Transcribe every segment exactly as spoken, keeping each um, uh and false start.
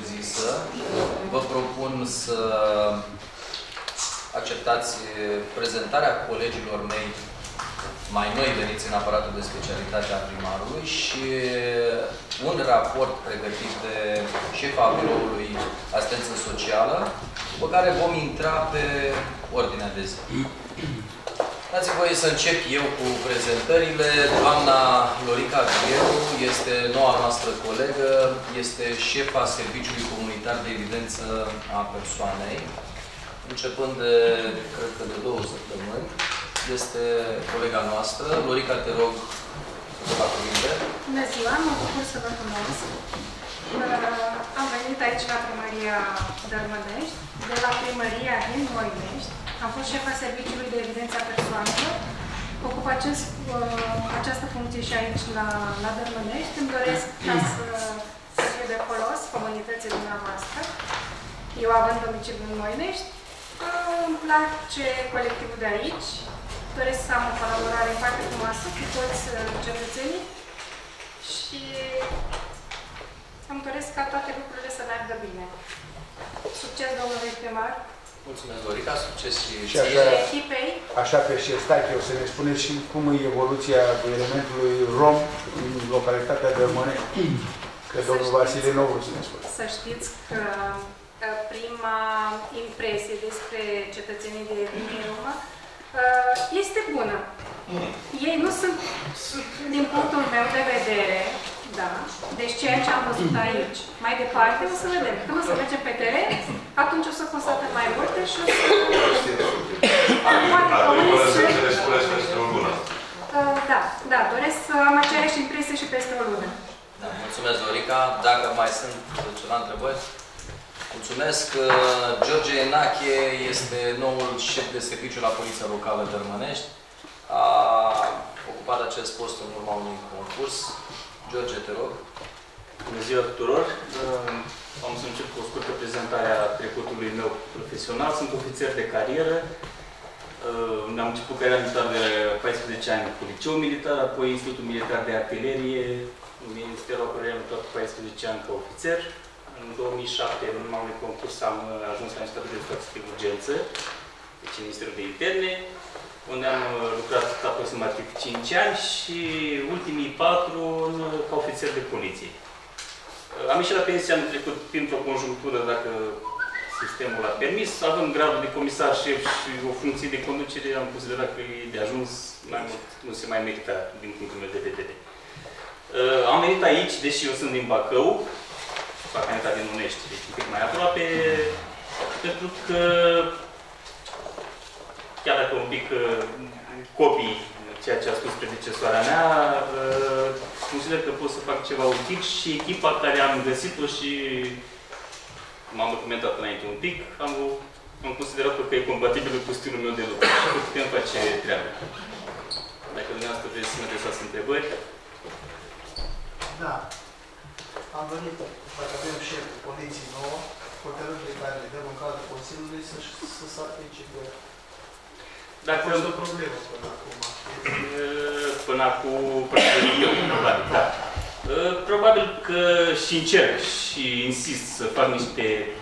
propriu-zisă. Vă propun să acceptați prezentarea colegilor mei mai noi veniți în aparatul de specialitate a primarului și un raport pregătit de șefa biroului asistență socială, pe care vom intra pe ordinea de zi. Dați-mi voie să încep eu cu prezentările. Doamna Lorica Vieru este noua noastră colegă, este șefa Serviciului Comunitar de Evidență a Persoanei, începând de, cred că de două săptămâni. Este colega noastră. Lorica, te rog câteva cuvinte. Bună ziua, mă bucur să vă cunosc. Am venit aici la Primăria Dărmănești, de la Primăria din Moinești. Am fost șefa Serviciului de Evidență a Persoanelor. Ocup acest, această funcție și aici la, la Dărmănești. Îmi doresc ca să, să fiu de folos comunității dumneavoastră. Eu având domiciliu în Moinești, îmi place colectivul de aici. Doresc să am o colaborare foarte frumoasă cu toți cetățenii și îmi doresc ca toate lucrurile să meargă bine. Succes, domnului primar! Mulțumesc, Lorica! Succes și, și așa, echipei! Așa pe șef, stai eu să ne spuneți și cum e evoluția elementului rom în localitatea de Dărmănești. Că domnul Vasile nu vreau să ne spune. Să știți că prima impresie despre cetățenii de etnie romă este bună. Ei nu sunt, din punctul meu de vedere, da, deci ceea ce am văzut aici. Mai departe o să vedem. Când o să mergem pe teren, atunci o să constatăm mai multe și o să... Da, da, doresc să am aceeași impresie și peste o lună. Da, mulțumesc, Lorica. Dacă mai sunt ceva întrebări? Mulțumesc. George Enache este noul șef de serviciu la Poliția Locală Dărmănești. A ocupat acest post în urma unui concurs. George, te rog. Bună ziua tuturor! Am să încep cu o scurtă prezentare a trecutului meu profesional. Sunt ofițer de carieră. Am început cariera militară de paisprezece ani cu liceu militar, apoi Institutul Militar de Artilerie, Ministerul Apărării am lucrat paisprezece ani ca ofițer. În două mii șapte, în urma unui concurs, am ajuns la Institutul de Situații de Urgență, deci în Ministerul de Interne, unde am lucrat aproximativ cinci ani și ultimii patru ca ofițer de poliție. Am ieșit la pensie anul trecut printr-o conjunctură, dacă sistemul a permis, având gradul de comisar șef și o funcție de conducere, am considerat că e de ajuns, mai mult nu se mai merită din punctul meu de vedere. Am venit aici, deși eu sunt din Bacău, facultatea din Unești, deci un pic mai aproape, pentru că, chiar dacă un pic copii ceea ce a spus predecesoarea mea, consider că pot să fac ceva util și echipa care am găsit-o și m-am documentat înainte un pic, am, am considerat că e compatibil cu stilul meu de lucru și că putem face treabă. Dacă dumneavoastră vreți să mă adresați întrebări. Da. Am venit, dacă avem șeful poliției nouă, hotărâri pe care le dăm în cadrul Consiliului să se aplice pe... Dacă a fost o problemă până acum. Până acum, probabil, da. Probabil că și încerc și insist să fac niște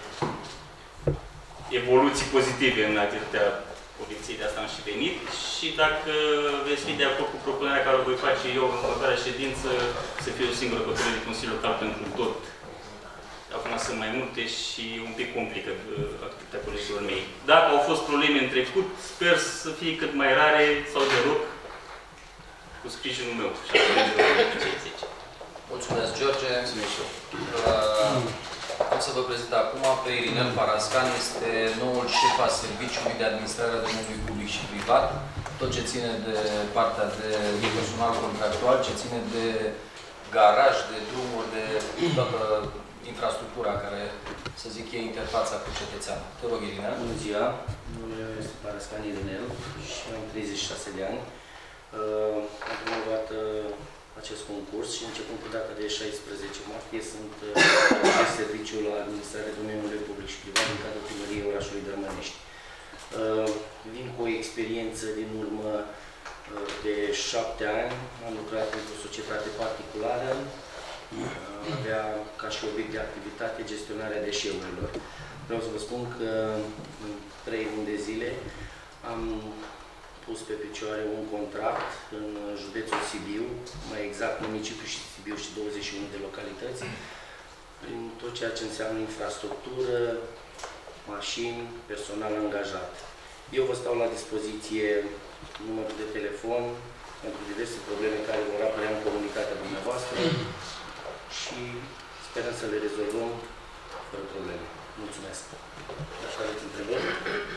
evoluții pozitive în activitatea poliției, de asta am și venit. Și dacă veți fi de acord cu propunerea care o voi face eu în următoarea ședință, să fie o singură hotărâre de Consiliul Local pentru tot. Acum sunt mai multe și un pic complică activitatea colegilor mei. Dacă au fost probleme în trecut, sper să fie cât mai rare sau de rog cu sprijinul meu și a colegilor mei. Mulțumesc, George. Mulțumesc și eu. Am să vă prezint acum pe Irinel Parascan, este noul șef al Serviciului de Administrare a Domeniului Public și Privat, tot ce ține de partea de personal contractual, ce ține de garaj, de drumuri, de toată infrastructura care, să zic, e interfața cu cetățeanul. Te rog, Irinel. Bună ziua, numele meu este Parascan Irinel și am treizeci și șase de ani. Am promovat acest concurs și începând cu data de șaisprezece martie sunt uh, serviciul la administrare domeniului public și privat din cadrul primăriei orașului Dărmănești. Uh, vin cu o experiență din urmă uh, de șapte ani, am lucrat într-o societate particulară, avea ca și obiect de activitate gestionarea deșeurilor. Vreau să vă spun că în trei luni de zile am pus pe picioare un contract în județul Sibiu, mai exact municipiul și Sibiu și douăzeci și unu de localități, prin tot ceea ce înseamnă infrastructură, mașini, personal angajat. Eu vă stau la dispoziție numărul de telefon pentru diverse probleme care vor apărea în comunitatea dumneavoastră și sperăm să le rezolvăm fără probleme. Mulțumesc. Așa aveți întrebări?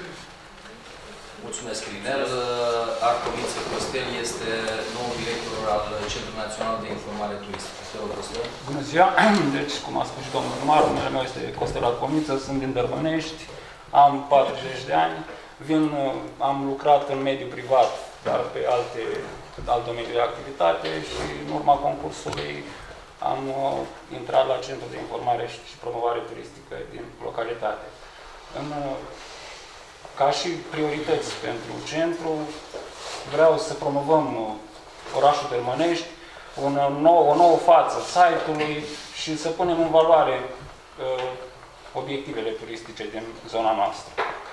Mulțumesc, Irinel. Arcomiță Costel este noul director al Centrului Național de Informare Turistică. Te rog, Costel. Bună ziua! Deci, cum a spus și domnul primar, numele meu este Costel Arcomiță, sunt din Dărmănești, am patruzeci de ani, vin, am lucrat în mediul privat, dar pe alte, alt domeniu de activitate și în urma concursului am uh, intrat la Centrul de Informare și Promovare Turistică din localitate. În, uh, ca și priorități pentru centru, vreau să promovăm uh, orașul Dărmănești, un, nou, o nouă față site-ului și să punem în valoare uh, obiectivele turistice din zona noastră.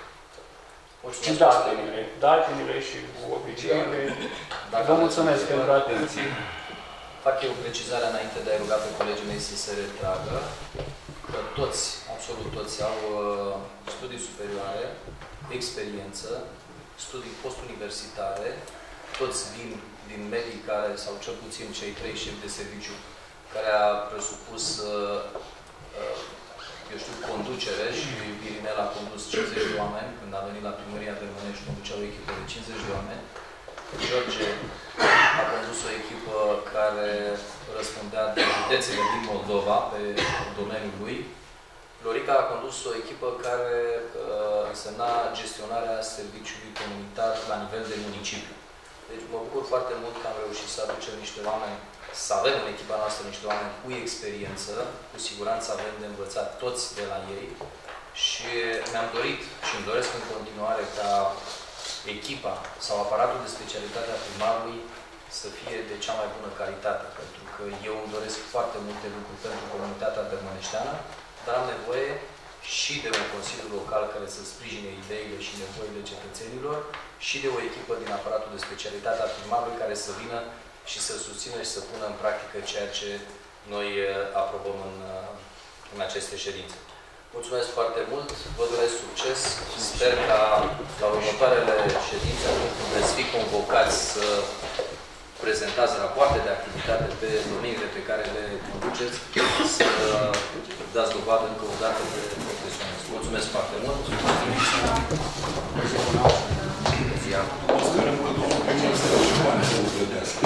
Și datinile, datinile și obiceiurile. Vă mulțumesc pentru atenție. Fac eu precizarea înainte de a ruga pe colegii mei să se retragă, că toți, absolut toți, au uh, studii superioare, experiență, studii postuniversitare, toți vin din medii care, sau cel puțin cei trei șefi de serviciu, care a presupus, uh, uh, eu știu, conducere și Irinel a condus cincizeci de oameni, când a venit la primăria Dărmănești, conducea o echipă de cincizeci de oameni. George a condus o echipă care răspundea de județele din Moldova pe domeniul lui. Florica a condus o echipă care uh, însemna gestionarea serviciului comunitar la nivel de municipiu. Deci mă bucur foarte mult că am reușit să aducem niște oameni, să avem în echipa noastră niște oameni cu experiență, cu siguranță avem de învățat toți de la ei și mi-am dorit și îmi doresc în continuare ca echipa sau aparatul de specialitate a primarului să fie de cea mai bună calitate, pentru că eu îmi doresc foarte multe lucruri pentru comunitatea dărmăneșteană, dar am nevoie și de un consiliu local care să sprijine ideile și nevoile cetățenilor și de o echipă din aparatul de specialitate a primarului care să vină și să susțină și să pună în practică ceea ce noi aprobăm în, în aceste ședințe. Mulțumesc foarte mult, vă doresc succes, sper ca la următoarele ședințe, atunci când veți fi convocați să prezentați rapoarte de activitate pe domeniile pe care le conduceți, să dați dovadă încă o dată de profesionism. Mulțumesc foarte mult! Sperăm că domnul primar să facă bani să vă plătească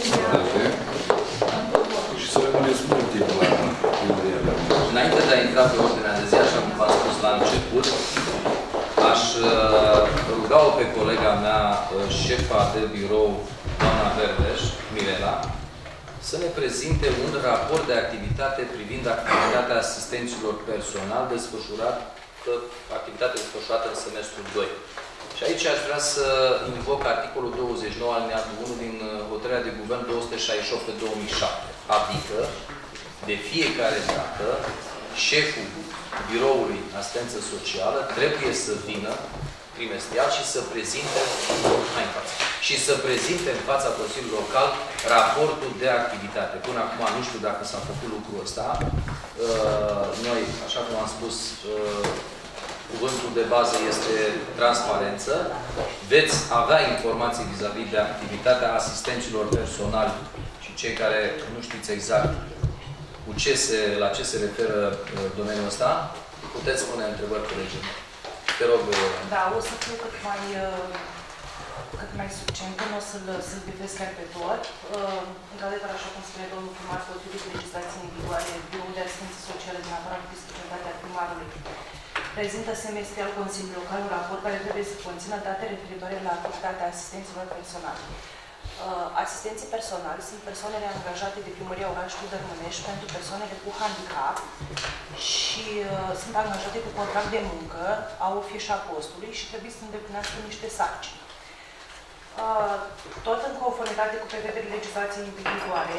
și să rămâneți mult timp la primăria de acolo. Înainte de a intra pe ordinea de zi, așa cum v-am spus la început, aș ruga-o pe colega mea, șefa de birou, doamna Verdeș, Mirela, să ne prezinte un raport de activitate privind activitatea asistenților personal desfășurată, activitatea desfășurată în semestrul doi. Și aici aș vrea să invoc articolul douăzeci și nouă alineatul unu din hotărârea de guvern două sute șaizeci și opt pe două mii șapte. Adică, de fiecare dată, șeful biroului asistență socială trebuie să vină trimestrial și să prezinte mai în față. Și să prezinte în fața Consiliului Local raportul de activitate. Până acum nu știu dacă s-a făcut lucrul ăsta. Noi, așa cum am spus, cuvântul de bază este transparență. Veți avea informații vis-a-vis de activitatea asistenților personali și cei care nu știți exact cu ce se, la ce se referă domeniul ăsta. Puteți spune întrebări, colegii. Te rog. Da, o să fiu cât mai, cât mai succintă, nu o să-l să bifez chiar pe tot. Într-adevăr, așa cum spune domnul primar, potrivit legislației în vigoare, biroul de asistență socială din aparatul de specialitate a primarului prezintă semestrial Consiliul Local un raport care trebuie să conțină date referitoare la activitatea asistenților personali. Asistenții personali sunt persoanele angajate de primăria orașului Dărmănești pentru persoanele cu handicap și uh, sunt angajate cu contract de muncă, au o fișă a postului și trebuie să îndeplinească niște sarcini. Uh, tot în conformitate cu prevederile legislației în vigoare,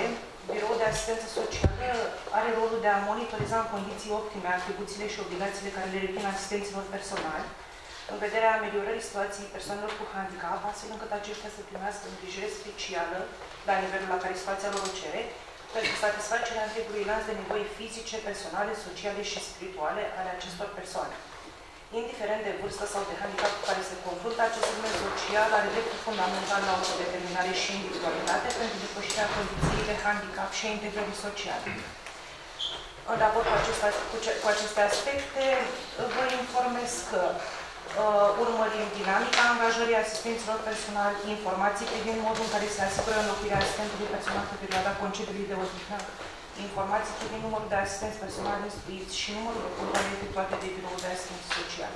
Biroul de Asistență Socială are rolul de a monitoriza în condiții optime atribuțiile și obligațiile care le revin asistenților personali, în vederea ameliorării situației persoanelor cu handicap, astfel încât aceștia să primească îngrijire specială la nivelul la care situația lor o cere, pentru satisfacerea întregului lanț de nevoi fizice, personale, sociale și spirituale ale acestor persoane. Indiferent de vârstă sau de handicap cu care se confruntă, acest segment social are dreptul fundamental la autodeterminare și individualitate pentru depășirea condiției de handicap și a integrării sociale. În raport cu aceste, cu, ce, cu aceste aspecte, vă informez că uh, urmărim dinamica angajării asistenților personali, informații privind modul în care se asigură înlocuirea asistentului personal pe perioada concediului de odihnă, informații privind numărul de asistenți personali instruiți și numărul de controle efectuate de Biroul de Asistență Socială.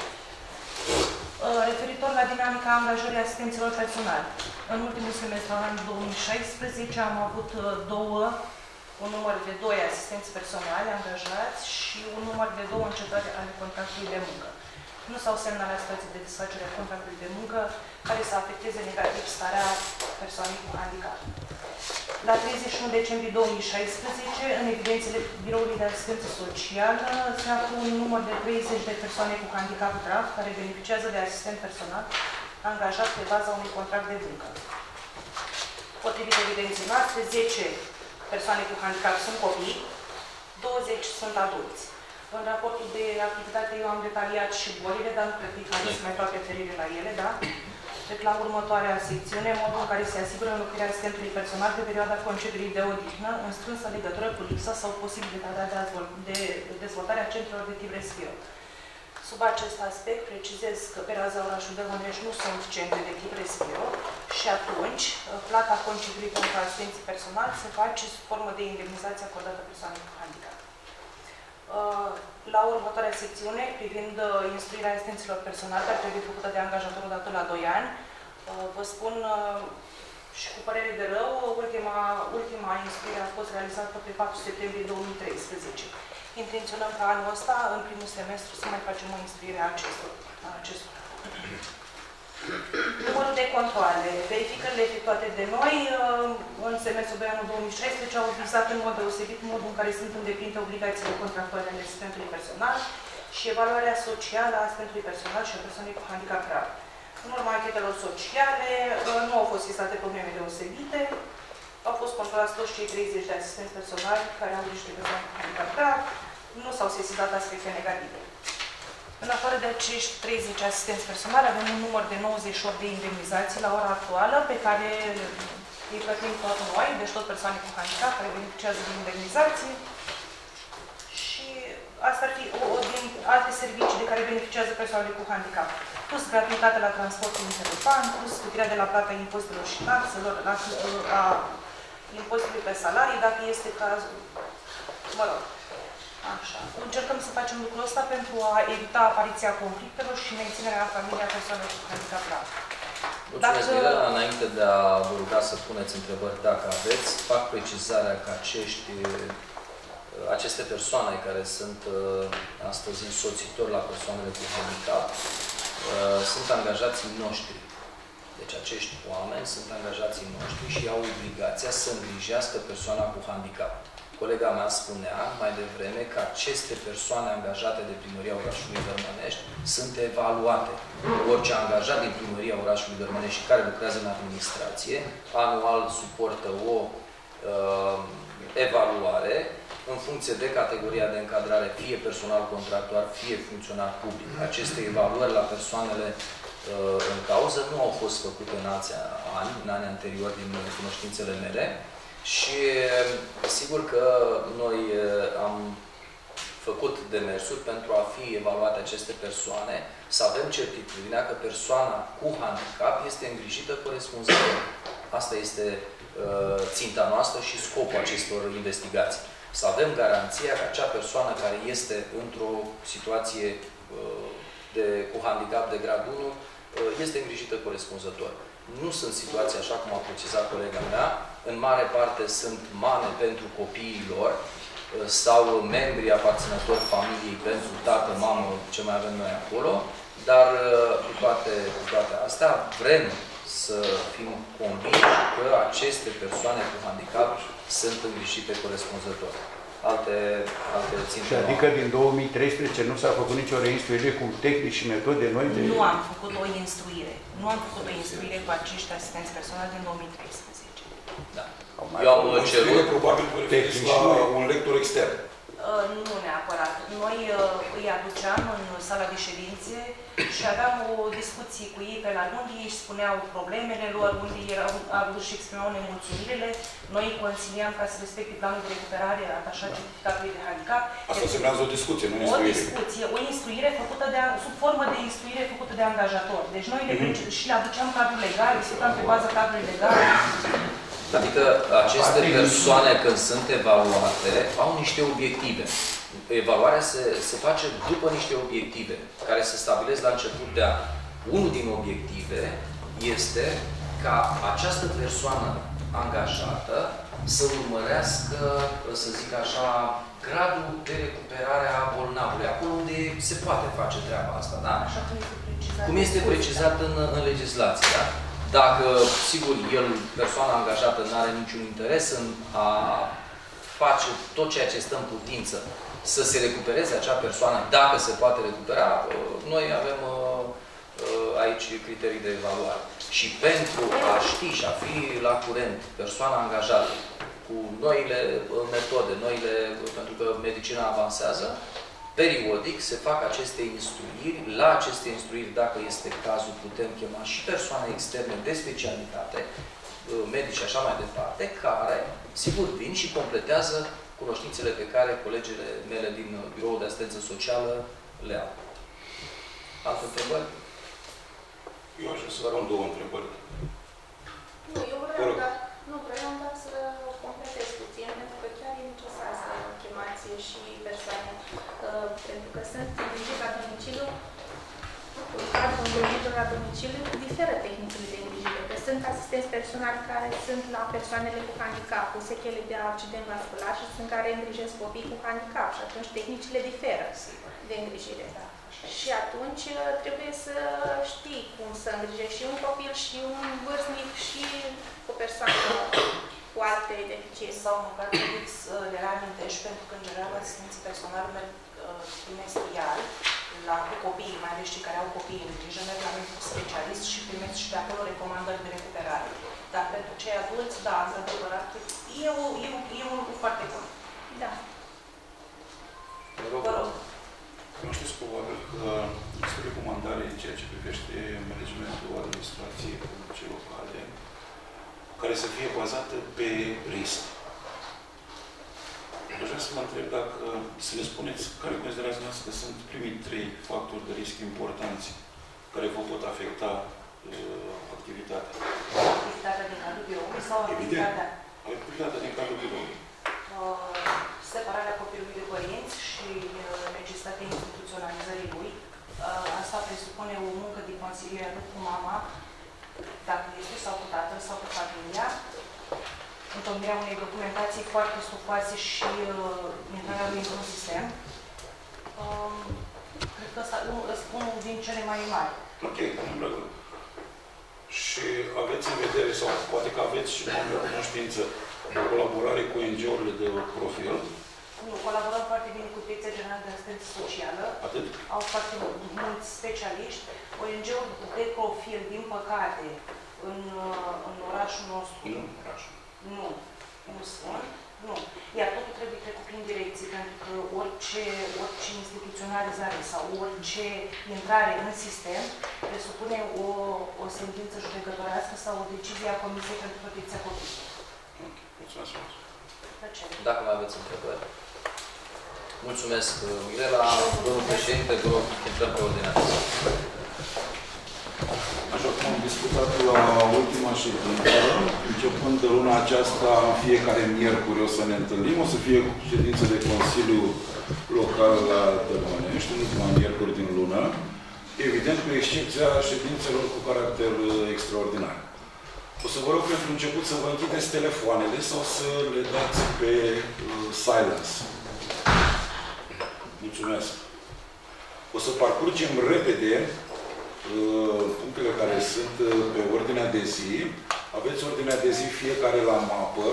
Referitor la dinamica angajării asistenților personali, în ultimul semestru al anului două mii șaisprezece am avut două, un număr de doi asistenți personali angajați și un număr de două încetări ale contractului de muncă. Nu s-au semnalat situații de desfacere a contractului de muncă care să afecteze negativ starea persoanei cu handicap. La treizeci și unu decembrie două mii șaisprezece, în evidențele Biroului de Asistență Socială, se află un număr de treizeci de persoane cu handicap grav care beneficiază de asistent personal angajat pe baza unui contract de muncă. Potrivit evidenței noastre, zece persoane cu handicap sunt copii, douăzeci sunt adulți. În raportul de activitate eu am detaliat și bolile, dar nu cred că mai să mai fac referire la ele, da? Deci la următoarea secțiune, modul în care se asigură înlocuirea asistentului personal pe perioada concediului de odihnă, în strânsă legătură cu lipsa sau posibilitatea de dezvoltare a centrelor de tip respiro. Sub acest aspect, precizez că pe raza orașului Dărmănești nu sunt centre de tip respiro și atunci plata concediului pentru asistenții personali se face sub formă de indemnizație acordată persoanei cu handicap. La următoarea secțiune, privind instruirea asistenților personali, care trebuie făcută de angajatorul odată la doi ani, vă spun și cu părere de rău, ultima, ultima instruire a fost realizată pe patru septembrie două mii treisprezece. Intenționăm ca anul ăsta, în primul semestru, să mai facem o instruire a acestor. A acestor. Numărul de controale. Verificările efectuate de noi în semestrul doi anul două mii șaisprezece au vizat în mod deosebit modul în care sunt îndeplinite obligațiile contractuale ale asistentului personal și evaluarea socială a asistentului personal și a persoanei cu handicap grav. În urma anchetelor sociale nu au fost vizate probleme deosebite, au fost controlați toți cei treizeci de asistenți personali care au grijă de persoane cu handicap grav, nu s-au sesizat aspecte negative. În afară de acești treizeci asistenți personali, avem un număr de nouăzeci și opt de indemnizații la ora actuală, pe care îi plătim tot noi, deci tot persoane cu handicap care beneficiază de indemnizații. Și asta ar fi o, o din alte servicii de care beneficiază persoanele cu handicap. Plus gratuitate la transportul interurban, plus scutirea de la plata impozitelor și taxelor, la, la impozitului pe salarii, dacă este cazul. Mă rog. Așa. Încercăm să facem lucrul ăsta pentru a evita apariția conflictelor și menținerea familiei a persoanelor cu handicap grav. Mulțumesc, Mirela. Înainte de a vă ruga să puneți întrebări dacă aveți, fac precizarea că acești, aceste persoane care sunt astăzi însoțitori la persoanele cu handicap sunt angajații noștri. Deci acești oameni sunt angajații noștri și au obligația să îngrijească persoana cu handicap. Colega mea spunea mai devreme că aceste persoane angajate de Primăria Orașului Dărmănești sunt evaluate. Orice angajat din Primăria Orașului Dărmănești și care lucrează în administrație, anual suportă o uh, evaluare în funcție de categoria de încadrare, fie personal contractual, fie funcționar public. Aceste evaluări la persoanele uh, în cauză nu au fost făcute în alți ani, în anii anteriori din cunoștințele mele. Și sigur că noi am făcut demersuri pentru a fi evaluate aceste persoane, să avem certitudinea că persoana cu handicap este îngrijită corespunzător. Asta este uh, ținta noastră și scopul acestor investigații. Să avem garanția că acea persoană care este într-o situație uh, de, cu handicap de grad unu uh, este îngrijită corespunzător. Nu sunt situații, așa cum a precizat colega mea, în mare parte sunt mame pentru copiii lor sau membrii aparținători familiei pentru tată, mamă, ce mai avem noi acolo, dar cu toate, cu toate astea vrem să fim convinși că aceste persoane cu handicap sunt îngrijite corespunzător. Alte, alte ținte. Adică din două mii treisprezece nu s-a făcut nicio reinstruire cu tehnici și metode noi? De... Nu am făcut o instruire. Nu am făcut o instruire cu acești asistenți personali din două mii treisprezece. Da. Eu am cerut... Probabil vă referiți la un lector extern. Nu neapărat. Noi îi aduceam în sala de ședințe și aveam o discuție cu ei pe la lung, ei își spuneau problemele lor, unde erau, își exprimau nemulțumirile, noi îi consiliam ca să respecte planul de recuperare atașat certificatului de handicap. Asta semnează o discuție, nu o instruire. O discuție, o instruire făcută de, sub formă de instruire făcută de angajator. Deci noi mm-hmm. și le aduceam cadrul legal, discutam pe baza cadrului legal. Adică aceste persoane, când sunt evaluate, au niște obiective. Evaluarea se, se face după niște obiective, care se stabilesc la început de an. Unul din obiective este ca această persoană angajată să urmărească, să zic așa, gradul de recuperare a bolnavului, acolo unde se poate face treaba asta. Da? Așa cum este precizat, cum este precizat în, în legislație. Da? Dacă, sigur, el, persoana angajată, nu are niciun interes în a face tot ceea ce stă în putință să se recupereze acea persoană, dacă se poate recupera, noi avem aici criterii de evaluare. Și pentru a ști și a fi la curent persoana angajată cu noile metode, noile, pentru că medicina avansează, periodic se fac aceste instruiri. La aceste instruiri, dacă este cazul, putem chema și persoane externe de specialitate, medici și așa mai departe, care, sigur, vin și completează cunoștințele pe care colegele mele din Biroul de Asistență Socială le au. Alte întrebări? Eu aș vrea să vă rog două întrebări. Nu, eu vreau, dar, nu, vreau doar să completez puțin, pentru că chiar e necesar să chemați și persoane, uh, pentru că sunt îngrijiri la domiciliu, în cadrul îngrijirilor la domiciliu, diferă tehnicile de îngrijire, că sunt asistenți personali care sunt la persoanele cu handicap, cu sechele de accident vascular și sunt care îngrijesc copii cu handicap și atunci tehnicile diferă de îngrijire. Da. Și atunci trebuie să știi cum să îngrijești și un copil, și un vârstnic, și o persoană cu alte deficiențe. Sau măcar trebuie să le reamintești, pentru că, în general, asistenții personali merg primesc iar la copiii, mai ales cei care au copii în grijă, merg la medic specialist și primesc și de acolo recomandări de recuperare. Dar pentru cei adulți, da, într-adevăr, e, o, e, e un lucru foarte bun. Da. Vă rog. Nu știți probabil că este o recomandare în ceea ce privește managementul administrației publice locale, care să fie bazată pe risc. Aș vrea să vă întreb dacă, să ne spuneți, care considerați noastră că sunt primii trei factori de risc importanți care vă pot afecta uh, activitatea. Activitatea din cadrul biroului sau activitatea? Evident, activitatea din cadrul biroului. Uh, separarea copilului de părinți și uh, necesitatea instituționalizării lui. Uh, asta presupune o muncă de consiliere atât cu mama, dacă este, sau cu tatăl, sau cu familia. Întocmirea unei documentații foarte stufoase și uh, intrarea lui într-un sistem. Uh, cred că ăsta este unul din cele mai mari. Ok, în regulă. Și aveți în vedere, sau poate că aveți și o cunoștință, o colaborare cu O N G-urile de profil? Nu, colaborăm foarte bine cu Direcția Generală de Asistență Socială. Atât? Au foarte mulți specialiști. O N G-uri de profil, din păcate, în, în orașul nostru. Nu, în orașul. Nu, nu spun. Nu. Iar totul trebuie trecut prin direcție, pentru că orice, orice instituționalizare sau orice intrare în sistem presupune o, o sentință judecătorească sau o decizie a Comisiei pentru Protecția Copilului. Ok, mulțumesc frumos. Dacă mai aveți întrebări. Mulțumesc, Mirela. Domnul președinte, vă rog, intrăm pe ordinea de zi. Așa cum am discutat la ultima ședință, începând de luna aceasta, în fiecare miercuri o să ne întâlnim, o să fie ședință de Consiliu Local la Dărmănești, în ultima miercuri din lună, evident cu excepția ședințelor cu caracter extraordinar. O să vă rog pentru început să vă închideți telefoanele sau să le dați pe uh, silence. Mulțumesc. O să parcurgem repede punctele care sunt pe ordinea de zi. Aveți ordinea de zi fiecare la mapă.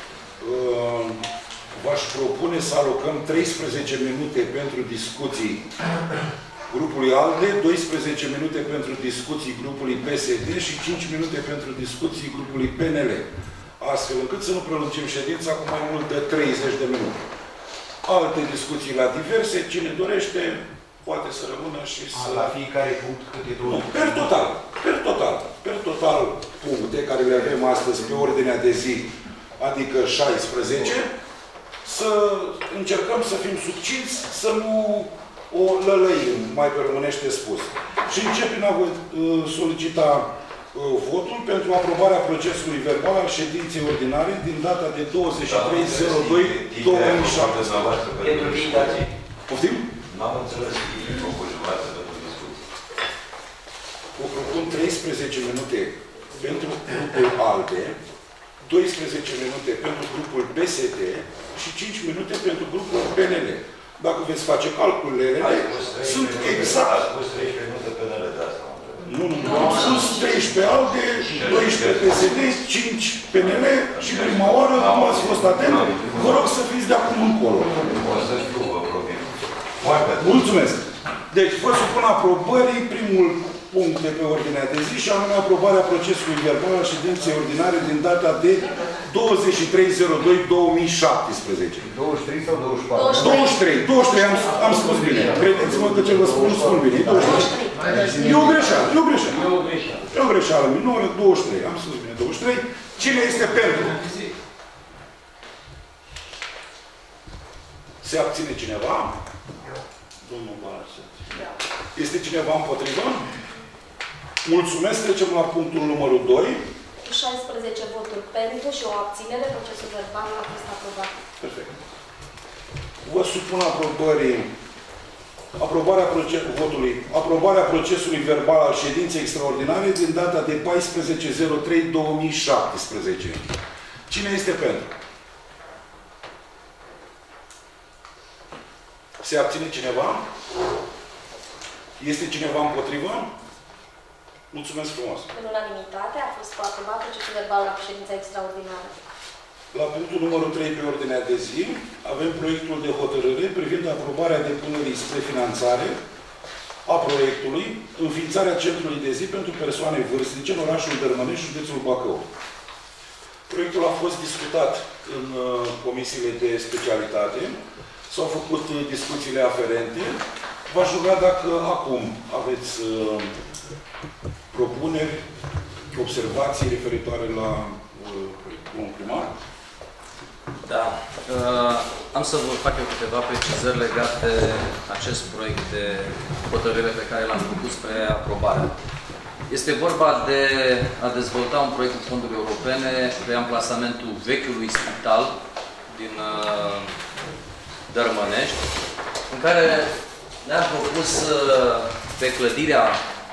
V-aș propune să alocăm treisprezece minute pentru discuții grupului ALDE, doisprezece minute pentru discuții grupului P S D și cinci minute pentru discuții grupului P N L. Astfel încât să nu prelungim ședința cu mai mult de treizeci de minute. Alte discuții la diverse, cine dorește, poate să rămână și să... La fiecare punct câte două? Nu, per total. Per total. Per total puncte care le avem astăzi pe ordinea de zi, adică șaisprezece, să încercăm să fim succinți, să nu o lălăim, mai pe românește spus. Și încep prin a vă solicita votul pentru aprobarea procesului verbal al ședinței ordinare din data de douăzeci și trei zero doi două mii șaptesprezece. Poftim? N-am înțeles ce propui jumătate pentru discuții. O propun treisprezece minute pentru grupul ALDE, doisprezece minute pentru grupul P S D și cinci minute pentru grupul P N L. Dacă veți face calculele, sunt exact... Ați spus treisprezece minute P N L de asta. Nu, nu, nu. Am spus treisprezece ALDE, doisprezece P S D, cinci P N L și prima oară, cum ați fost atent, vă rog să fiți de acum încolo. O să știu, vă promit. Mulțumesc. Deci, vă supun aprobării primul punct de pe ordinea de zi și anume aprobarea procesului verbal al ședinței ordinare din data de douăzeci și trei zero doi două mii șaptesprezece. douăzeci și trei sau douăzeci și patru? douăzeci și trei. douăzeci și trei, am, am spus bine. Credeți-mă că ce vă spun, spun bine. douăzeci și trei. E o greșeală. E o greșeală. E o greșeală minoră. douăzeci și trei. Am spus bine. douăzeci și trei. Cine este pentru? Se abține cineva? Domnul Barasă. Este cineva împotrivă? Mulțumesc. Trecem la punctul numărul doi. Cu șaisprezece voturi pentru și o abținere, procesul verbal a fost aprobat. Perfect. Vă supun aprobării, aprobarea proces, votului, aprobarea procesului verbal al ședinței extraordinare din data de paisprezece zero trei două mii șaptesprezece. Cine este pentru? Se abține cineva? Este cineva împotrivă? Mulțumesc frumos. În unanimitate a fost aprobat procesul verbal la ședința extraordinară. La punctul numărul trei pe ordinea de zi, avem proiectul de hotărâre privind aprobarea depunerii spre finanțare a proiectului înființarea centrului de zi pentru persoane vârstnice în orașul Dărmănești, județul Bacău. Proiectul a fost discutat în uh, comisiile de specialitate, s-au făcut uh, discuțiile aferente. V-aș ruga dacă acum aveți uh, propuneri, observații referitoare la uh, un primar. Da. Uh, am să vă fac eu câteva precizări legate de acest proiect de hotărâre pe care l-am propus spre aprobare. Este vorba de a dezvolta un proiect cu fonduri europene de amplasamentul vechiului spital din uh, Dărmănești, în care ne-am propus uh, pe clădirea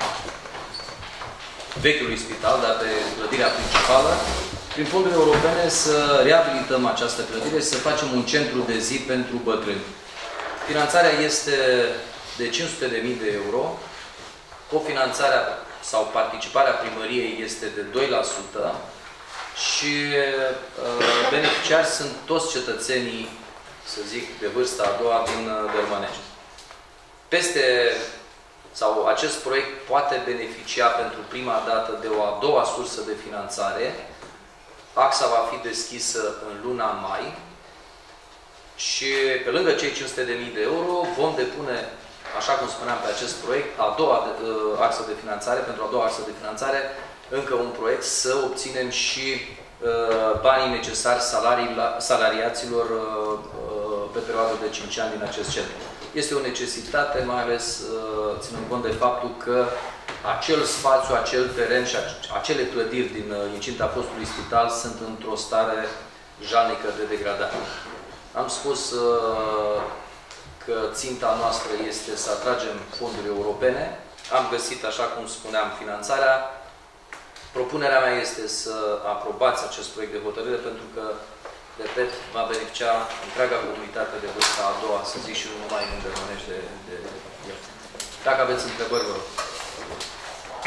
vechiului spital, dar pe clădirea principală, prin fonduri europene să reabilităm această clădire și să facem un centru de zi pentru bătrâni. Finanțarea este de cinci sute de mii de euro, cofinanțarea sau participarea primăriei este de doi la sută și uh, beneficiari sunt toți cetățenii, să zic, de vârsta a doua din Dărmănești. Peste, sau acest proiect poate beneficia pentru prima dată de o a doua sursă de finanțare. Axa va fi deschisă în luna mai și pe lângă cei cinci sute de mii de euro vom depune, așa cum spuneam, pe acest proiect, a doua uh, axă de finanțare, pentru a doua axă de finanțare, încă un proiect să obținem și uh, banii necesari salarii, salariaților uh, uh, pe perioadă de cinci ani din acest centru. Este o necesitate, mai ales uh, ținând cont de faptul că acel spațiu, acel teren și acele clădiri din uh, incinta fostului spital sunt într-o stare jalnică de degradare. Am spus uh, că ținta noastră este să atragem fonduri europene. Am găsit, așa cum spuneam, finanțarea. Propunerea mea este să aprobați acest proiect de hotărâre pentru că, repet, va beneficia întreaga comunitate de vârsta a doua, să zic, și nu numai în Dărmănești de, de, de el. Dacă aveți întrebări, vă rog.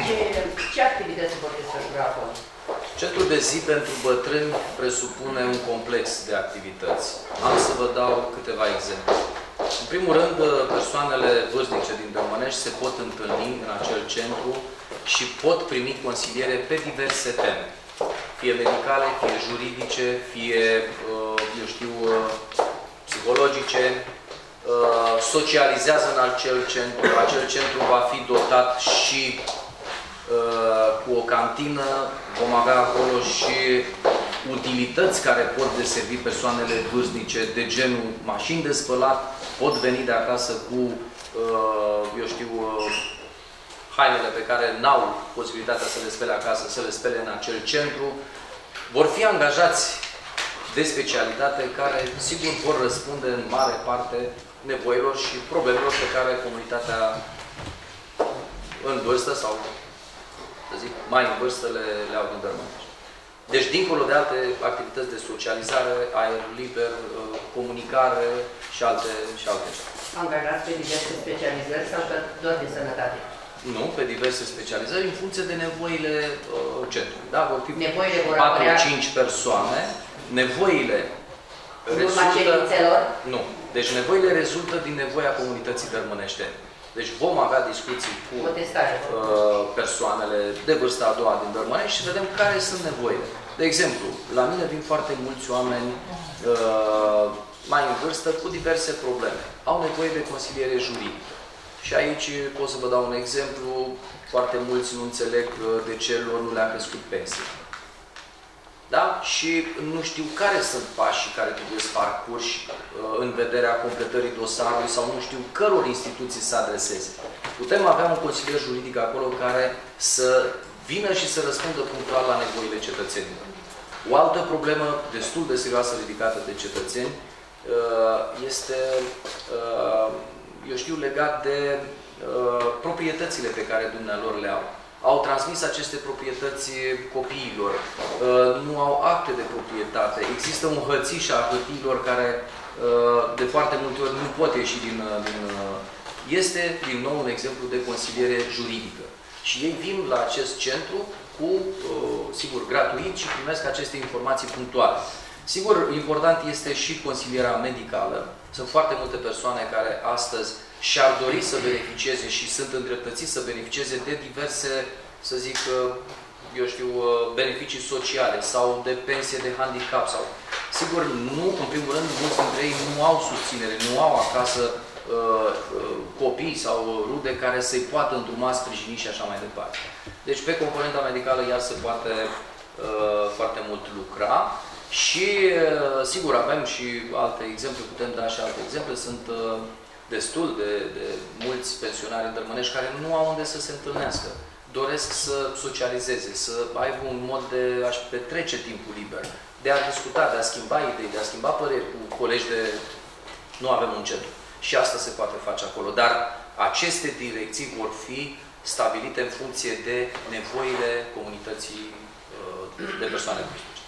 Ce, ce activități vor desfășura acolo? Centrul de zi pentru bătrâni presupune un complex de activități. Am să vă dau câteva exemple. În primul rând, persoanele vârstnice din Dărmănești se pot întâlni în acel centru și pot primi consiliere pe diverse teme. Fie medicale, fie juridice, fie, eu știu, psihologice, socializează în acel centru. Acel centru va fi dotat și cu o cantină, vom avea acolo și utilități care pot deservi persoanele vârstnice de genul mașini de spălat, pot veni de acasă cu, eu știu, hainele pe care n-au posibilitatea să le spele acasă, să le spele în acel centru. Vor fi angajați de specialitate care, sigur, vor răspunde în mare parte nevoilor și problemelor pe care comunitatea în vârstă sau, să zic, mai în vârstă le, le au din Dărmănești. Deci, dincolo de alte activități de socializare, aer liber, comunicare și alte, și alte ceva. Angajați pe diverse specializări sau doar de sănătate? Nu, pe diverse specializări, în funcție de nevoile uh, centrului. Da? Vor fi patru cinci persoane. Nevoile rezultă... Nu. Deci nevoile rezultă din nevoia comunității dărmăneșteni. Deci vom avea discuții cu uh, persoanele de vârsta a doua din Dărmănești și vedem care sunt nevoile. De exemplu, la mine vin foarte mulți oameni uh, mai în vârstă cu diverse probleme. Au nevoie de consiliere juridică. Și aici pot să vă dau un exemplu. Foarte mulți nu înțeleg de ce lor nu le-a crescut pensia. Da? Și nu știu care sunt pașii care trebuie să parcurși în vederea completării dosarului sau nu știu căror instituții să adreseze. Putem avea un consilier juridic acolo care să vină și să răspundă punctual la nevoile cetățenilor. O altă problemă destul de serioasă ridicată de cetățeni este, eu știu, legat de proprietățile pe care dumnealor le au. Au transmis aceste proprietăți copiilor, nu au acte de proprietate, există un hățiș a hârtiilor care de foarte multe ori nu pot ieși din, din... Este, din nou, un exemplu de consiliere juridică. Și ei vin la acest centru cu, sigur, gratuit și primesc aceste informații punctuale. Sigur, important este și consilierea medicală. Sunt foarte multe persoane care astăzi și-ar dori să beneficieze și sunt îndreptățiți să beneficieze de diverse, să zic, eu știu, beneficii sociale sau de pensie de handicap. Sau... Sigur, nu, în primul rând, mulți dintre ei nu au susținere, nu au acasă uh, copii sau rude care să-i poată îndruma, sprijini și așa mai departe. Deci, pe componenta medicală, iar se poate uh, foarte mult lucra. Și, uh, sigur, avem și alte exemple, putem da și alte exemple. Sunt uh, destul de, de mulți pensionari în Dărmănești care nu au unde să se întâlnească. Doresc să socializeze, să aibă un mod de a-și petrece timpul liber, de a discuta, de a schimba idei, de a schimba păreri cu colegi de... Nu avem un centru. Și asta se poate face acolo. Dar aceste direcții vor fi stabilite în funcție de nevoile comunității de persoane vârstnice.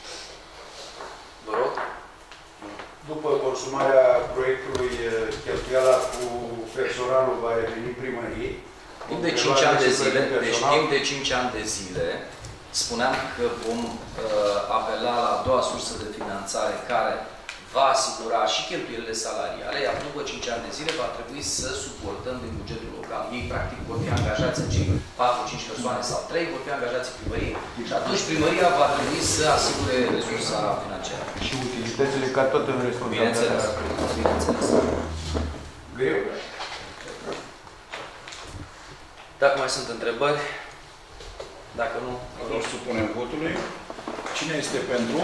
Vă rog? După consumarea proiectului, cheltuiala cu personalul va reveni primăriei. Timp de cinci ani de zile, deci timp de cinci ani de zile, spuneam că vom uh, apela la a doua sursă de finanțare care va asigura și cheltuielile salariale, iar după cinci ani de zile va trebui să suportăm din bugetul local. Ei, practic, vor fi angajați în cei patru cinci persoane sau trei, vor fi angajați în primărie. Și atunci primăria va trebui să asigure resursa financiară. Și utilitățile ca tot în responsabilitatea. Bineînțeles. Bineînțeles. Greu. Dacă mai sunt întrebări, dacă nu... Atunci supunem votului. Cine este pentru?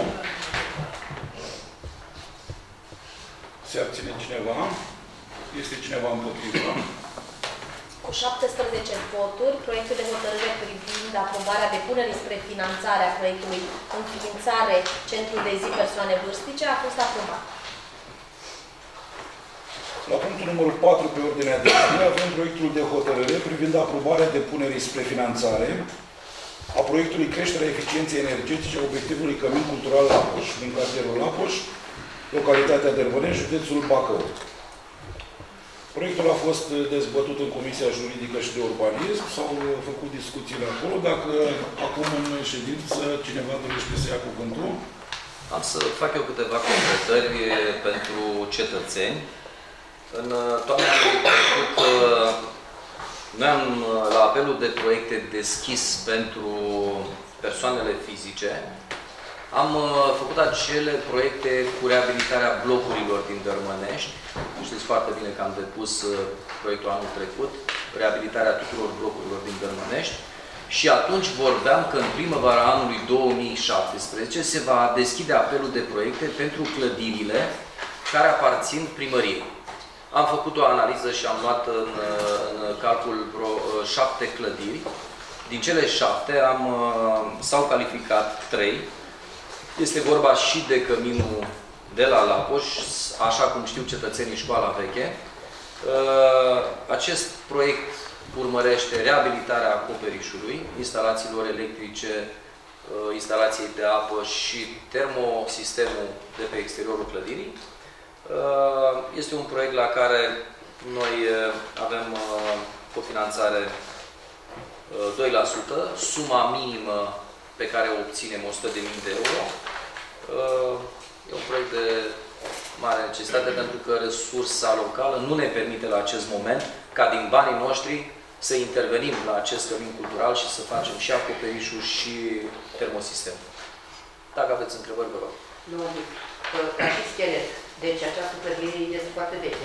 Se abține cineva? Este cineva împotrivă? Cu șaptesprezece voturi, proiectul de hotărâre privind aprobarea depunerii spre finanțarea proiectului înființare Centrul de zi persoane vârstnice a fost aprobat. La punctul numărul patru pe ordinea de zi avem proiectul de hotărâre privind aprobarea depunerii spre finanțare a proiectului creșterea eficienței energetice a obiectivului Cămin Cultural Lapoș, din cartierul Lapoș, localitatea Dărmănești, județul Bacău. Proiectul a fost dezbătut în Comisia Juridică și de Urbanism, s-au făcut discuțiile acolo. Dacă acum în ședință cineva dorește să ia cuvântul. Am să fac eu câteva completări pentru cetățeni. În toamna anului trecut, noi am, la apelul de proiecte deschis pentru persoanele fizice, am făcut acele proiecte cu reabilitarea blocurilor din Dărmănești. Știți foarte bine că am depus proiectul anul trecut, reabilitarea tuturor blocurilor din Dărmănești. Și atunci vorbeam că în primăvara anului două mii șaptesprezece se va deschide apelul de proiecte pentru clădirile care aparțin primăriei. Am făcut o analiză și am luat în, în calcul vreo șapte clădiri. Din cele șapte am, s-au calificat trei. Este vorba și de căminul de la Lapoș, așa cum știu cetățenii Școala Veche. Acest proiect urmărește reabilitarea acoperișului, instalațiilor electrice, instalației de apă și termosistemul de pe exteriorul clădirii. Este un proiect la care noi avem cofinanțare doi la sută, suma minimă pe care o obținem o sută de mii de euro. E un proiect de mare necesitate pentru că resursa locală nu ne permite la acest moment ca din banii noștri să intervenim la acest cămin cultural și să facem și acoperișul și termosistemul. Dacă aveți întrebări, vă rog. Nu, ca și schelet. Deci această clădire este foarte veche.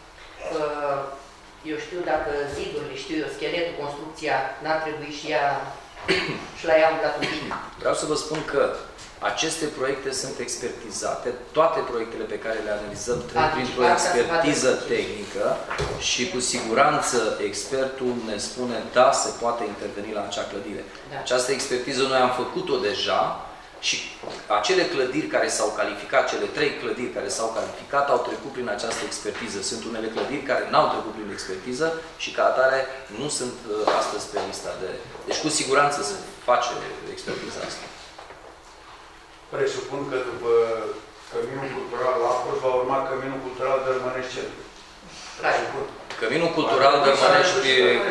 Eu știu dacă zidurile, știu eu, scheletul, construcția, n-ar trebui și ea și la ea umblat un pic. Vreau să vă spun că aceste proiecte sunt expertizate. Toate proiectele pe care le analizăm trec printr-o expertiză tehnică și cu siguranță expertul ne spune da, se poate interveni la acea clădire. Da. Această expertiză noi am făcut-o deja și acele clădiri care s-au calificat, cele trei clădiri care s-au calificat, au trecut prin această expertiză. Sunt unele clădiri care n-au trecut prin expertiză și ca atare nu sunt astăzi pe lista de... Deci cu siguranță se face expertiza asta. Presupun că după Căminul Cultural Lapoș va urma Căminul Cultural Dărmănești Centru. Căminul Cultural Dărmănești...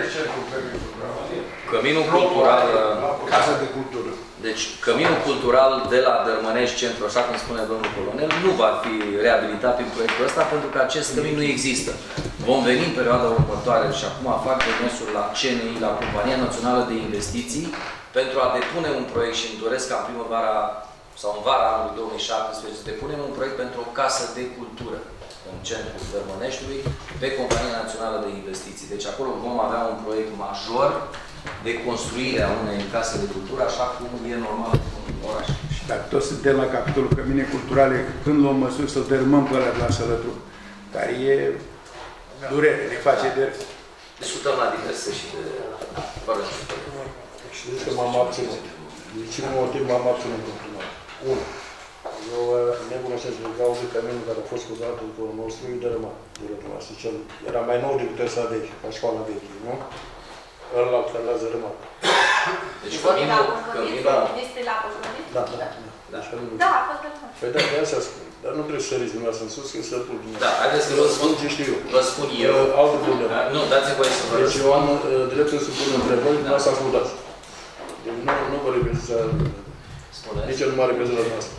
Căminul Cultural... Casa de Cultură. Deci, Căminul Cultural de la Dărmănești Centru, așa cum spune domnul colonel, nu va fi reabilitat prin proiectul ăsta, pentru că acest cămin nu există. Vom veni în perioada următoare și acum fac demersul la C N I, la Compania Națională de Investiții, pentru a depune un proiect și îmi doresc ca în primăvara sau în vara anului două mii șaptesprezece să depunem un proiect pentru o casă de cultură în centrul Dărmăneștiului pe Compania Națională de Investiții. Deci acolo vom avea un proiect major de construire a unei case de cultură, așa cum e normal în oraș. Dacă toți suntem la capitolul Cămine Culturale, când luăm măsuri să dărâmăm pe ăla de la Sălătru, care e durere, ne face de... Discutăm la diverse și de... Fără Știți că m-am abținut. Din ce motiv m-am abținut în primar? Unu. Eu necunosesc din cauza căminul care a fost cudat după nostru, e dărâmat. Era mai nou decât ăsta vechi, ca școala veche, nu? Ăla care l-a zărâmat. Deci căminul... Este la Coșmărit? Da, da. Da, a fost dărâmat. Păi da, de asta spun. Dar nu trebuie să săriți dumneavoastră în sus, că e sătul dumneavoastră. Da, haideți să vă spun ce știu eu. Vă spun eu. Altă problemă. Nu, dați-mi voie să vă Deci eu am dreptul să pun întrebări, dumneavoastră ascultați. Deci nu, nu vă regăsiți la... Nici eu nu mă regăsesc la dumneavoastră.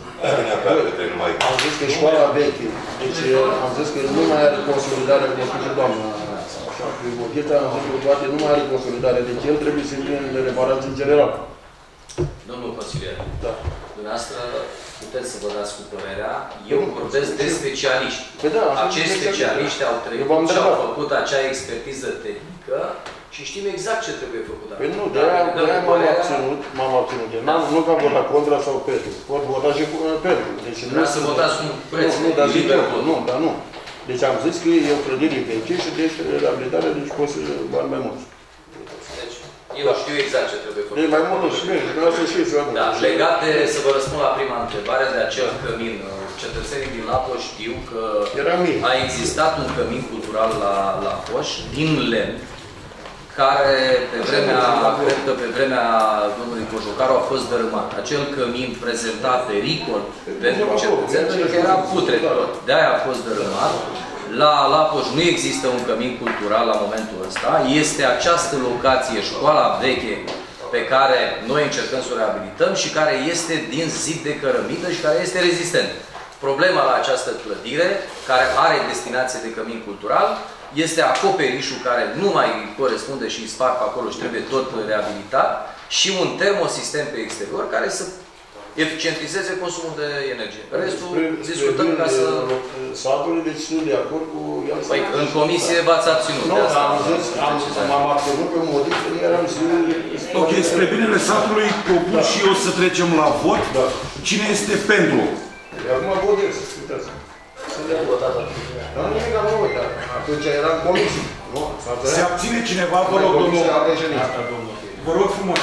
Am zis că școala veche, deci am zis că nu mai are consolidare, cum a spus și doamna. Așa, Privocheta, am zis că toate nu mai are consolidare, deci el trebuie să fie în reparații în general. Domnul consilier, da. Dumneavoastră puteți să vă dați cu părerea, eu vorbesc de specialiști. Păi da, acești specialiști au trecut și au făcut acea expertiză tehnică și știm exact ce trebuie făcut. Păi nu, de-aia m-am abținut, m-am abținut. Nu că am votat contra sau pentru, pot vota și pentru. Vreau să votați un preț. Nu, dar zic eu, nu, dar nu. Deci am zis că e o clădire veche și deci reabilitarea, deci poți să bani mai mulți. Deci, eu știu exact ce trebuie făcut. E mai mult și bine, vreau să știți. Da, legat de, să vă răspund la prima întrebare, de acel cămin, cetățenii din Lapoș știu că a existat un cămin cultural la Lapoș, din lemn, care pe vremea, cred că pe vremea domnului Cojocaru a fost dărâmat. Acel cămin prezenta pericol pentru cetățeni, pentru că era putred tot. De-aia a fost dărâmat. La Lapoș nu există un cămin cultural la momentul ăsta. Este această locație, școala veche, pe care noi încercăm să o reabilităm și care este din zid de cărămidă și care este rezistent. Problema la această clădire, care are destinație de cămin cultural, este acoperișul care nu mai corespunde și îi sparg acolo și trebuie tot reabilitat și un termosistem pe exterior care să eficientizeze consumul de energie. Restul discutăm ca să... Sfatului, deci nu de acord cu... Păi, în comisie v-ați abținut de asta. M-am abținut pe motiv că eram zilul... Ok, spre binele satului propun și eu să trecem la vot. Cine este pentru? Acum votez, uitați. Dar nu nimic am uitat. Atunci eram comisie. Se abține cineva? Vă rog, domnul. Vă rog frumos.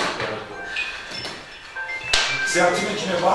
Se abține cineva?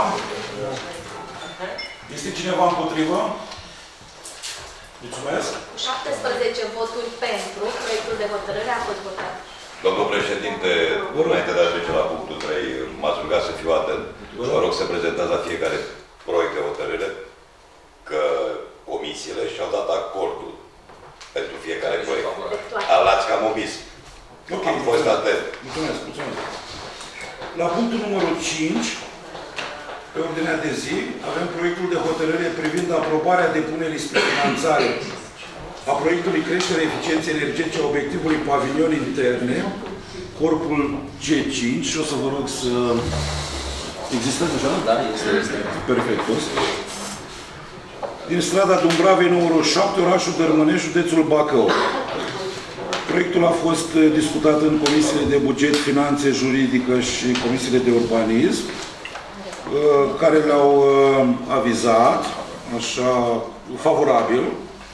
Este cineva împotrivă? Mulțumesc. șaptesprezece voturi pentru, proiectul de hotărâre a fost votat. Domnul președinte, înainte de a trece la punctul trei, m-ați rugat să fiu atent. Vă rog să prezentați la fiecare proiect de hotărâre că comisiile și-au dat acordul pentru fiecare proiect. L-ați cam omis. Okay. Am fost atent. Mulțumesc, mulțumesc. La punctul numărul cinci, pe ordinea de zi, avem proiectul de hotărâre privind aprobarea depunerii spre finanțare a proiectului creștere eficienței energetice a obiectivului pavilion interne, corpul G cinci, și o să vă rog să... Există deja? Da, este, este. Perfectos. Din strada Dumbravei, numărul șapte, orașul Dărmănești, județul Bacău. Proiectul a fost discutat în comisiile de buget, finanțe, juridică și comisiile de urbanism, care le-au avizat, așa, favorabil.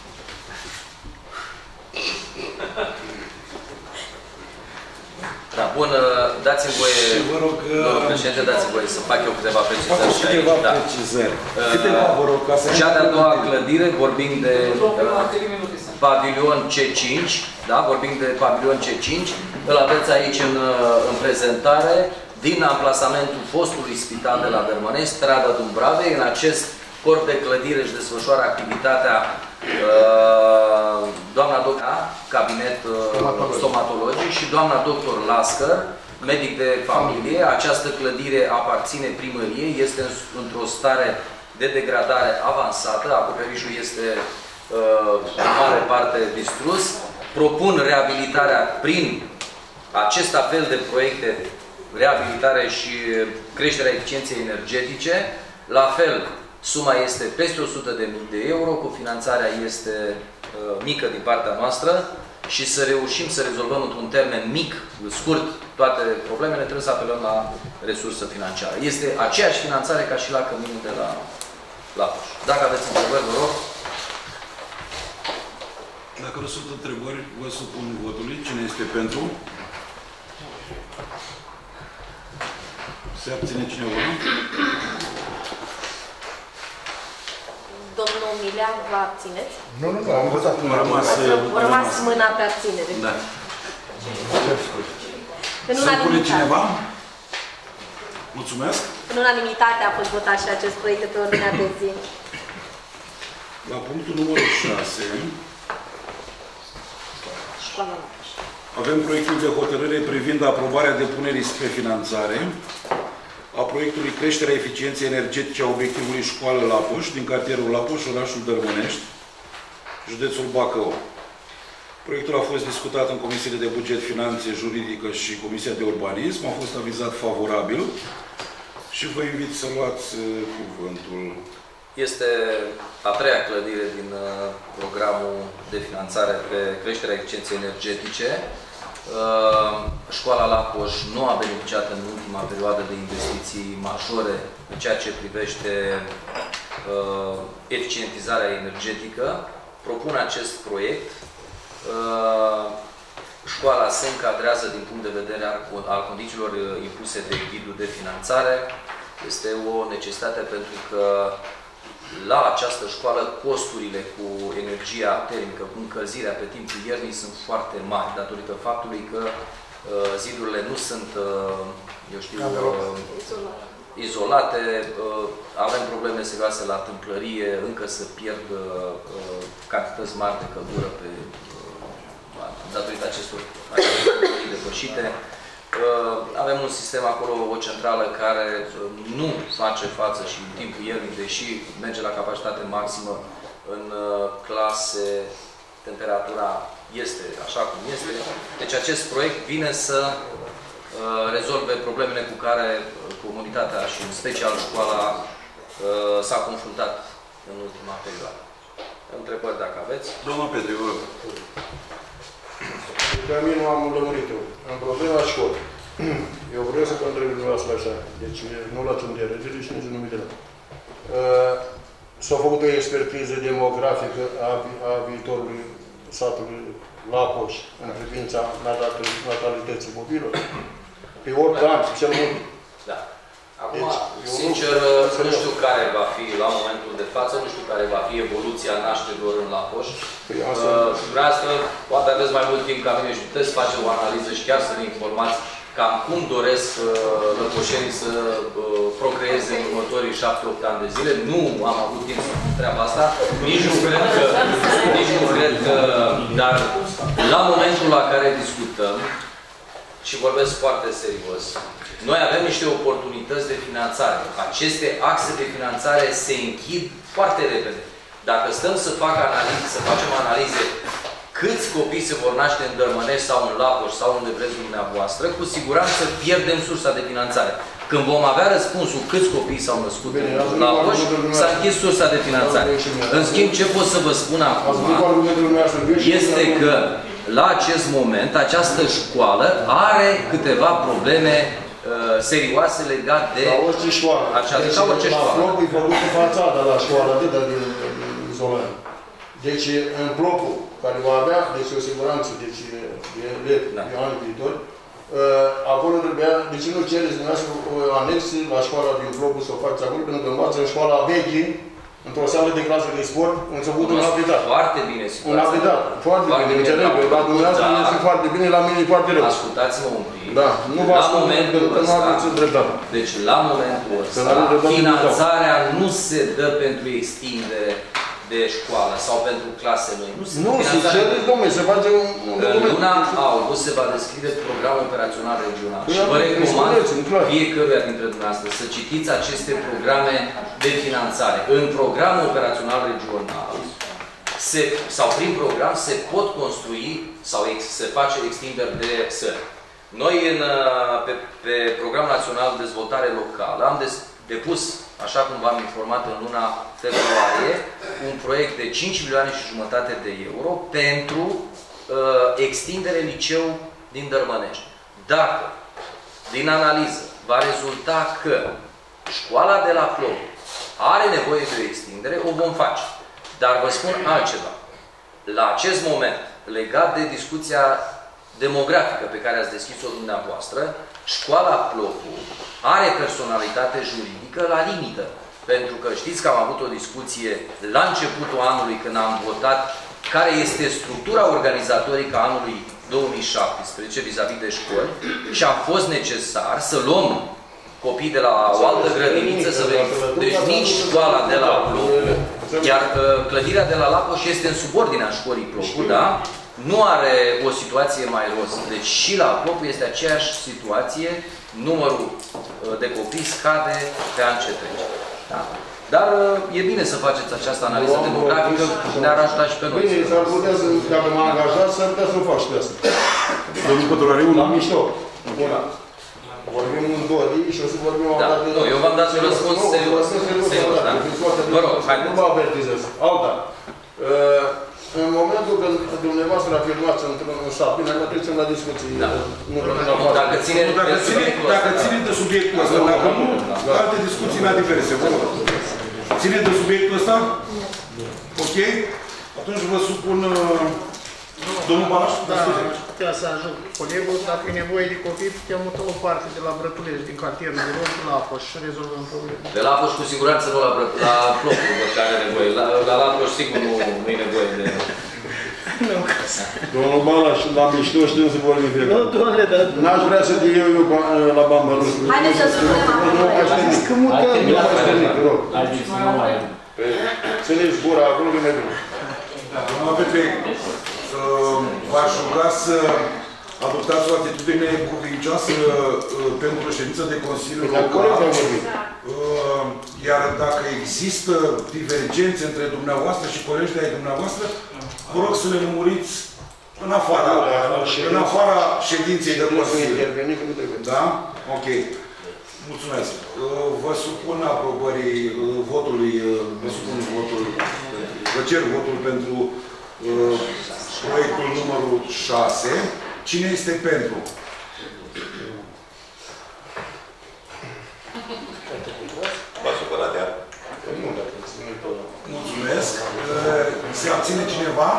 Da, bun, dați-mi voie, rog, domnul președinte, dați-mi voie să fac eu câteva precizări și câteva aici. Da. precizări. Câteva, vă rog, ca să... Cea de-a doua clădire, vorbim de pavilion C cinci, da, vorbim de pavilion C cinci, îl aveți aici în, în prezentare, din amplasamentul fostului spital de la Dărmănești, strada Dumbravei. În acest corp de clădire își desfășoară activitatea uh, doamna doctor, cabinet uh, stomatologic, și doamna doctor Lascăr, medic de familie. Această clădire aparține primăriei, este într-o stare de degradare avansată, acoperișul este uh, în mare parte distrus. Propun reabilitarea prin acest apel de proiecte, reabilitare și creșterea eficienței energetice. La fel, suma este peste o sută de mii de euro, cofinanțarea este uh, mică din partea noastră și să reușim să rezolvăm într-un termen mic, scurt, toate problemele, trebuie să apelăm la resursă financiară. Este aceeași finanțare ca și la căminul de la Lapoș. Dacă aveți întrebări, vă rog. Dacă nu sunt întrebări, vă supun votului. Cine este pentru? Se abține cineva? Domnul Milea, vă abțineți? Nu, nu, nu, am votat. A rămas, a rămas mâna pe abținere. Da. În să pune cineva? Mulțumesc. În unanimitate a fost votat și acest proiect de pe ordinea de zi. La punctul numărul șase avem proiectul de hotărâre privind aprobarea depunerii spre finanțare a proiectului creșterea eficienței energetice a obiectivului școală Lapoș, din cartierul Lapoș, orașul Dărmănești, județul Bacău. Proiectul a fost discutat în comisiile de buget, finanțe, juridică și comisia de urbanism. A fost avizat favorabil și vă invit să luați cuvântul. Este a treia clădire din uh, programul de finanțare pe creșterea eficienței energetice. Uh, școala Lapoș nu a beneficiat în ultima perioadă de investiții majore în ceea ce privește uh, eficientizarea energetică. Propun acest proiect. Uh, școala se încadrează din punct de vedere al, al condițiilor impuse de ghidul de finanțare. Este o necesitate pentru că la această școală costurile cu energia termică, cu încălzirea pe timpul iernii sunt foarte mari, datorită faptului că uh, zidurile nu sunt, uh, eu știu, uh, izolate, uh, avem probleme serioase la tâmplărie, încă se pierd uh, cantități mari de căldură pe, uh, datorită acestor tâmplării depășite. Uh, avem un sistem acolo, o centrală care uh, nu face față și în timpul iernii, deși merge la capacitate maximă în uh, clase, temperatura este așa cum este. Deci acest proiect vine să uh, rezolve problemele cu care comunitatea și în special școala uh, s-a confruntat în ultima perioadă. Întrebări dacă aveți? Domnul Petru, vă rog. Pe mine am lămurit eu. În problema școlii. Eu vreau să vă întreb dumneavoastră așa. Deci nu luați un de regele și nici nu mi de la. S-a făcut o expertiză demografică a, vi a viitorului satului Lapoș în privința natalității copilor. Pe opt ani, cel mult. Da. Acum, deci, sincer, nu, nu știu care va fi, la momentul de față, nu știu care va fi evoluția nașterilor în Lapoș. Păi, Vreastră, poate aveți mai mult timp ca mine și puteți face o analiză și chiar să ne informați cam cum doresc uh, lăpoșenii să uh, procreeze în următorii șapte opt ani de zile. Nu am avut timp să fac treaba asta, nici nu cred că, nici nu cred că, dar la momentul la care discutăm, și vorbesc foarte serios, noi avem niște oportunități de finanțare. Aceste axe de finanțare se închid foarte repede. Dacă stăm să, fac analize, să facem analize câți copii se vor naște în Dărmănești sau în Lapoș sau unde vreți dumneavoastră, cu siguranță pierdem sursa de finanțare. Când vom avea răspunsul câți copii s-au născut în Lapoș, s-a închis sursa de finanțare. În schimb, ce pot să vă spun acum este că la acest moment această școală are câteva probleme uh, serioase legate de ca orice școală. Această, deci, ca orice școală. La Plopul e făcut în fațada la școală, atâta din, din izolare. Deci, în Plopul, care va avea, deci o siguranță, deci de elevi da. de anul viitor, uh, acolo trebuia, deci nu cereți dumneavoastră o anexă la școala din Plopul să o faceți acolo, pentru că învață în școala veche, într-o sală de clasă de sport, un început un habitat. Foarte bine situația. Un habitat. Foarte, foarte bine. Înțeleg că la dumneavoastră da. este foarte bine, la mine e foarte rău. Ascultați-mă un pic. Da. Nu vă la momentul ăsta, deci la momentul ăsta, finanțarea nu se dă pentru extindere de școală sau pentru clase noi. Nu se Nu, se cere, domnule, se face un, un document. În luna august se va deschide programul operațional regional. Păi și vă recomand fiecăruia dintre dumneavoastră să citiți aceste programe de finanțare. În programul operațional regional se, sau prin program se pot construi sau ex, se face extinderi de sări. Noi în, pe, pe Programul Național de Dezvoltare Locală am des, depus, așa cum v-am informat în luna februarie, un proiect de cinci milioane și jumătate de euro pentru uh, extindere liceu din Dărmănești. Dacă, din analiză, va rezulta că școala de la Plop are nevoie de o extindere, o vom face. Dar vă spun altceva. La acest moment, legat de discuția demografică pe care ați deschis-o dumneavoastră, școala Plopu are personalitate juridică la limită. Pentru că știți că am avut o discuție la începutul anului când am votat care este structura organizatorică a anului două mii șaptesprezece vis-a-vis de școli și a fost necesar să luăm copii de la o altă grădiniță să venim. Deci nici școala de la Plopu, iar clădirea de la Lapoș este în subordinea școlii Plopu, da? Nu are o situație mai roz. Deci și la Plopu este aceeași situație, numărul de copii scade pe an ce trece. Da. Dar e bine să faceți această analiză demografică, ne-ar ajuta și pe noi. Bine, s-ar putea să, dacă m-am angajat, s-ar putea să-l fac și pe asta. Domnul Păturare, unul? La mișto. Una. Vorbim în două zi și o să vorbim da. de... Nu, eu v-am dat un răspuns serios. Serios, da. Vă rog, haideți. Nu vă avertizez. Alta. În momentul când dumneavoastră afirmați într-un sat, bine, acum trecem la discuții. Da. Nu, dacă ține de subiectul ăsta, dacă nu, alte discuții la diverse. Ține de subiectul ăsta? Ok? Atunci vă supun... Domnul Balaș? Da, putea să ajung colegul, dacă e nevoie de copii, putem muta o parte de la Brătulești, din cartierul de rog, la Lapoș și rezolvăm probleme. De la Lapoș cu siguranță nu la, la Plopul, văd că are nevoie. La, la Lapoș sigur nu, nu e nevoie de... Domnul Balaș, la mișto știu să vorbim pe Nu, domnule, dar... N-aș vrea să te iau eu la bamba. Haideți să spunem acum. Nu, aș terminat. Că mutăm. Nu, aș terminat, te rog. Haideți să nu mai am. Să leși gura acolo, că mai bine. Domnul Petre, v-aș ruga să adoptați o atitudine cuvincioasă pentru o ședință de Consiliu Local. Iar dacă există divergențe între dumneavoastră și colegii ai dumneavoastră, vă rog să le lămuriți în afara, în afara ședinței de Consiliu. Da? Ok. Mulțumesc. Vă supun aprobării votului, vă supun votul, vă cer votul pentru proiectul numărul șase. Cine este pentru? V-a supărat ea? Mulțumesc. Se abține cineva?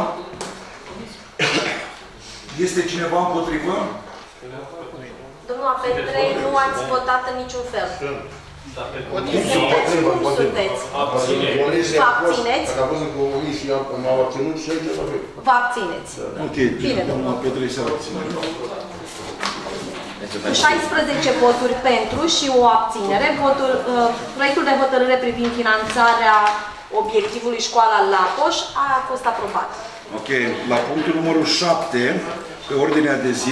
Este cineva împotrivă? Domnul Petre, nu ați votat în niciun fel. Abțineri. Cum sunteți? Vă abțineți? Dacă a fost în comisie, m-au abținut și aici la fel. Vă abțineți. Ok, domnul Petre se abține. șaisprezece voturi pentru și o abținere. Votul, uh, proiectul de hotărâre privind finanțarea obiectivului școala Lapoș a fost aprobat. Ok, la punctul numărul șapte, pe ordinea de zi,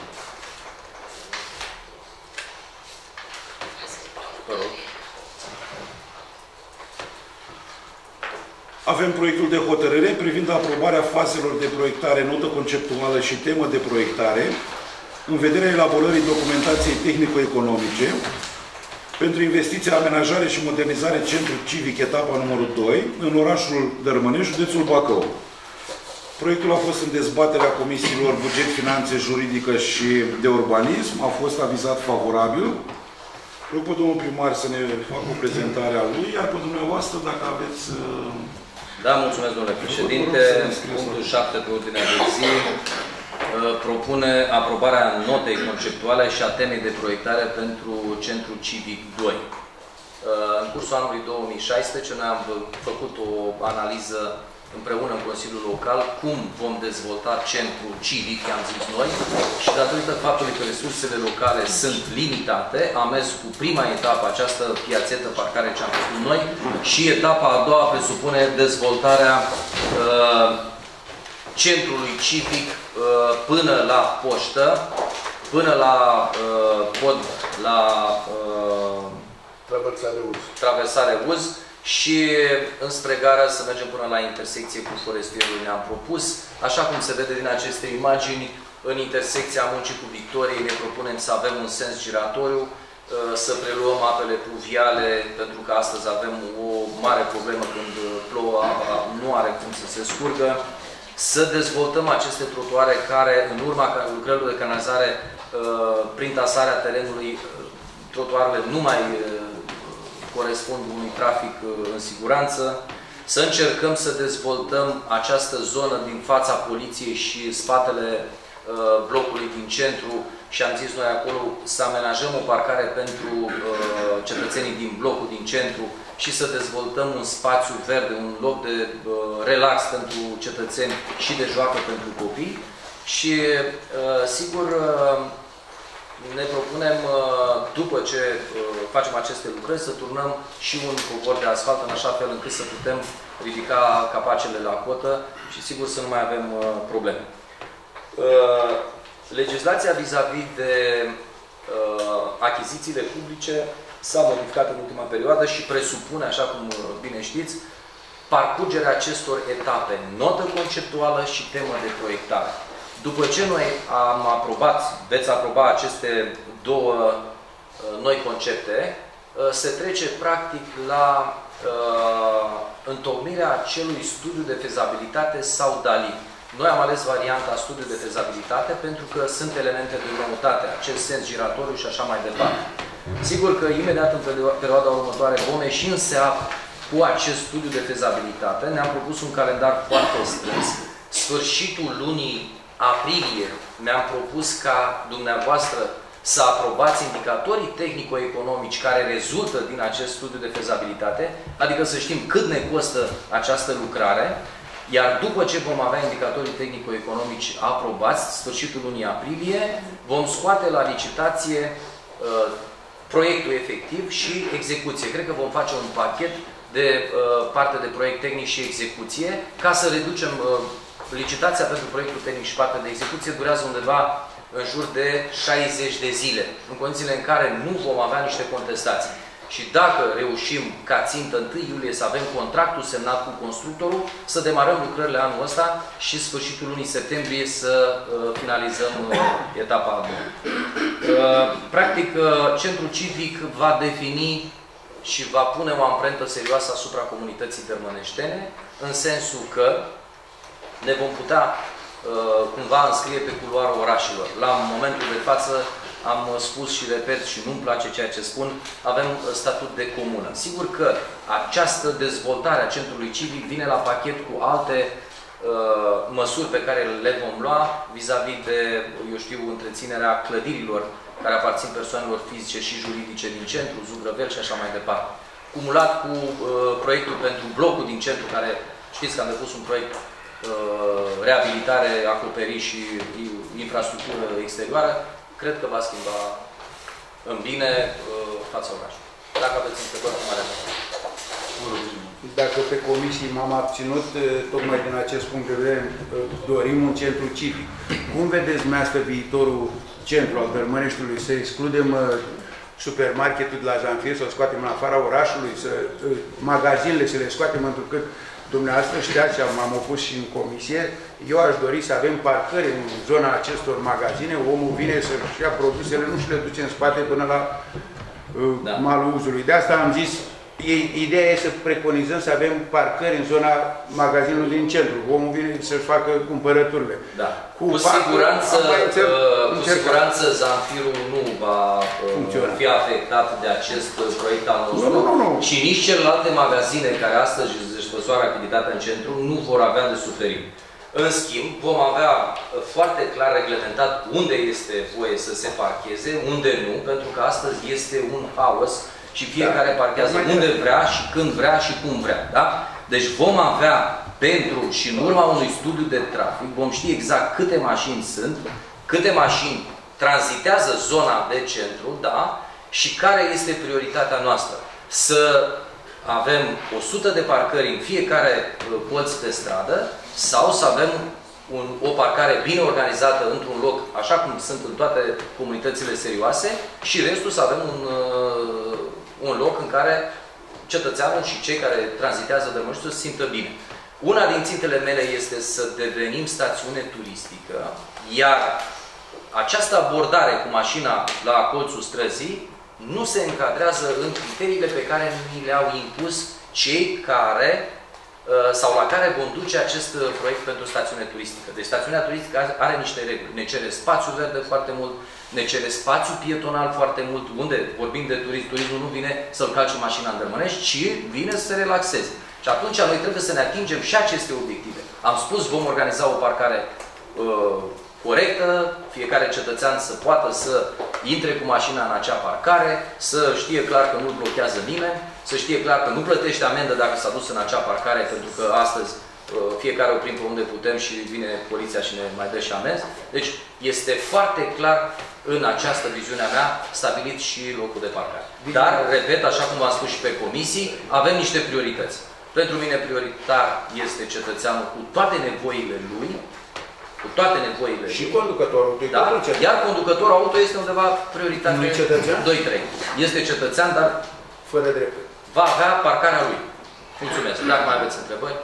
avem proiectul de hotărâre privind aprobarea fazelor de proiectare, notă conceptuală și temă de proiectare, în vederea elaborării documentației tehnico-economice pentru investiția, amenajare și modernizare Centru Civic, etapa numărul doi, în orașul Dărmănești, județul Bacău. Proiectul a fost în dezbaterea comisiilor buget, finanțe, juridică și de urbanism, a fost avizat favorabil. Rog pe domnul primar să ne facă o prezentare a lui, iar pe dumneavoastră, dacă aveți... Da, mulțumesc, domnule președinte. Punctul șapte pe ordinea de zi propune aprobarea notei conceptuale și a temei de proiectare pentru Centru Civic doi. În cursul anului două mii șaisprezece noi am făcut o analiză împreună în Consiliul Local cum vom dezvolta Centrul Civic, am zis noi, și datorită faptului că resursele locale sunt limitate, am mers cu prima etapă, această piațetă parcare ce am făcut noi, și etapa a doua presupune dezvoltarea uh, Centrului Civic uh, până la poștă, până la uh, pod, la uh, traversare uz. traversare uz, și înspre gară să mergem până la intersecție cu forestierul ne-am propus. Așa cum se vede din aceste imagini, în intersecția Muncii cu Victoriei ne propunem să avem un sens giratoriu, să preluăm apele pluviale, pentru că astăzi avem o mare problemă când plouă, apa nu are cum să se scurgă, să dezvoltăm aceste trotuare care, în urma lucrărilor de canalizare, prin tasarea terenului, trotuarele nu mai corespund unui trafic în siguranță, să încercăm să dezvoltăm această zonă din fața poliției și spatele uh, blocului din centru, și am zis noi acolo să amenajăm o parcare pentru uh, cetățenii din blocul din centru și să dezvoltăm un spațiu verde, un loc de uh, relax pentru cetățeni și de joacă pentru copii. Și uh, sigur uh, ne propunem, după ce facem aceste lucrări, să turnăm și un covor de asfalt, în așa fel încât să putem ridica capacele la cotă și sigur să nu mai avem probleme. Legislația vis-a-vis de achizițiile publice s-a modificat în ultima perioadă și presupune, așa cum bine știți, parcurgerea acestor etape, notă conceptuală și temă de proiectare. După ce noi am aprobat, veți aproba aceste două uh, noi concepte, uh, se trece practic la uh, întocmirea acelui studiu de fezabilitate sau DALI. Noi am ales varianta studiu de fezabilitate pentru că sunt elemente de noutate, acel sens giratoriu și așa mai departe. Sigur că imediat în perioada următoare vom ieși în seap cu acest studiu de fezabilitate. Ne-am propus un calendar foarte strâns. Sfârșitul lunii aprilie mi-am propus ca dumneavoastră să aprobați indicatorii tehnico-economici care rezultă din acest studiu de fezabilitate, adică să știm cât ne costă această lucrare, Iar după ce vom avea indicatorii tehnico-economici aprobați, sfârșitul lunii aprilie, vom scoate la licitație uh, proiectul efectiv și execuție. Cred că vom face un pachet de uh, parte de proiect tehnic și execuție, ca să reducem uh, licitația pentru proiectul tehnic și partea de execuție, durează undeva în jur de șaizeci de zile, în condițiile în care nu vom avea niște contestații. Și dacă reușim ca țintă întâi iulie să avem contractul semnat cu constructorul, să demarăm lucrările anul ăsta și sfârșitul lunii septembrie să uh, finalizăm uh, etapa a doua. Uh, practic, uh, centrul civic va defini și va pune o amprentă serioasă asupra comunității dărmăneștene, în sensul că ne vom putea uh, cumva înscrie pe culoarul orașelor. La momentul de față am spus și repet și nu-mi place ceea ce spun, avem statut de comună. Sigur că această dezvoltare a centrului civic vine la pachet cu alte uh, măsuri pe care le vom lua vis-a-vis -vis de, eu știu, întreținerea clădirilor care aparțin persoanelor fizice și juridice din centru, Zugrăvel și așa mai departe. Cumulat cu uh, proiectul pentru blocul din centru, care știți că am depus un proiect uh, reabilitare, acoperiș și infrastructură exterioară, cred că va schimba în bine uh, fața orașului. Dacă aveți întrebări, cu mare Dacă pe comisii m-am abținut, tocmai din acest punct de vedere, dorim un centru civic. Cum vedeți dumneavoastră viitorul centru al Dărmăneștiului? Să excludem supermarketul de la Janfir, să-l scoatem în afara orașului, să, magazinele să le scoatem, întrucât dumneavoastră știați, m-am opus și în comisie, eu aș dori să avem parcări în zona acestor magazine, omul vine să-și ia produsele, nu și le duce în spate până la uh, da. malul uzului. De asta am zis, e, ideea e să preconizăm să avem parcări în zona magazinului din centru. Omul vine să-și facă cumpărăturile. Da. Cu, cu siguranță, uh, cu siguranță Zanfirul nu va uh, fi afectat de acest proiect al nostru. Nu, nu, nu. Și nici celelalte magazine care astăzi desfășoară activitatea în centru nu vor avea de suferit. În schimb, vom avea foarte clar reglementat unde este voie să se parcheze, unde nu, pentru că astăzi este un haos și fiecare da. parchează unde vrea și când vrea și cum vrea. Da? Deci vom avea pentru și în urma unui studiu de trafic, vom ști exact câte mașini sunt, câte mașini tranzitează zona de centru, da? Și care este prioritatea noastră. Să avem o sută de parcări în fiecare colț pe stradă sau să avem un, o parcare bine organizată într-un loc, așa cum sunt în toate comunitățile serioase, și restul să avem un, uh, un loc în care cetățeanul și cei care tranzitează Dărmăneștiul să se simtă bine. Una din țintele mele este să devenim stațiune turistică, iar această abordare cu mașina la colțul străzii nu se încadrează în criteriile pe care ni le-au impus cei care sau la care vom duce acest proiect pentru stațiune turistică. Deci stațiunea turistică are niște reguli. Ne cere spațiu verde foarte mult, ne cere spațiu pietonal foarte mult, unde vorbim de turism, turismul nu vine să-l calce mașina în Dărmănești, ci vine să se relaxeze. Și atunci noi trebuie să ne atingem și aceste obiective. Am spus, vom organiza o parcare uh, corectă, fiecare cetățean să poată să intre cu mașina în acea parcare, să știe clar că nu-l blochează nimeni, să știe clar că nu plătește amendă dacă s-a dus în acea parcare, pentru că astăzi fiecare oprim pe unde putem și vine poliția și ne mai dă și amenzi. Deci este foarte clar în această viziune a mea stabilit și locul de parcare. Dar, repet, așa cum v-am spus și pe comisii, avem niște priorități. Pentru mine prioritar este cetățeanul cu toate nevoile lui, cu toate nevoile și lui. Conducătorul auto. Da? Iar conducătorul auto este undeva prioritate doi trei. Este cetățean, dar fără drepturi. Va avea parcarea lui. Mulțumesc. Dacă mai aveți întrebări.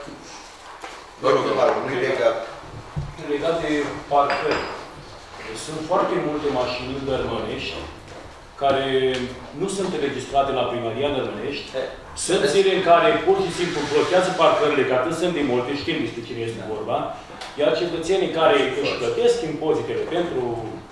Vă rog, legat. Legat de parcări. Sunt foarte multe mașini în Dărmănești care nu sunt înregistrate la Primăria Dărmănești. Sunt zile în care pur și simplu blochează parcările, că atât sunt de multe, știm despre cine este vorba, iar cetățenii care își plătesc impozitele pentru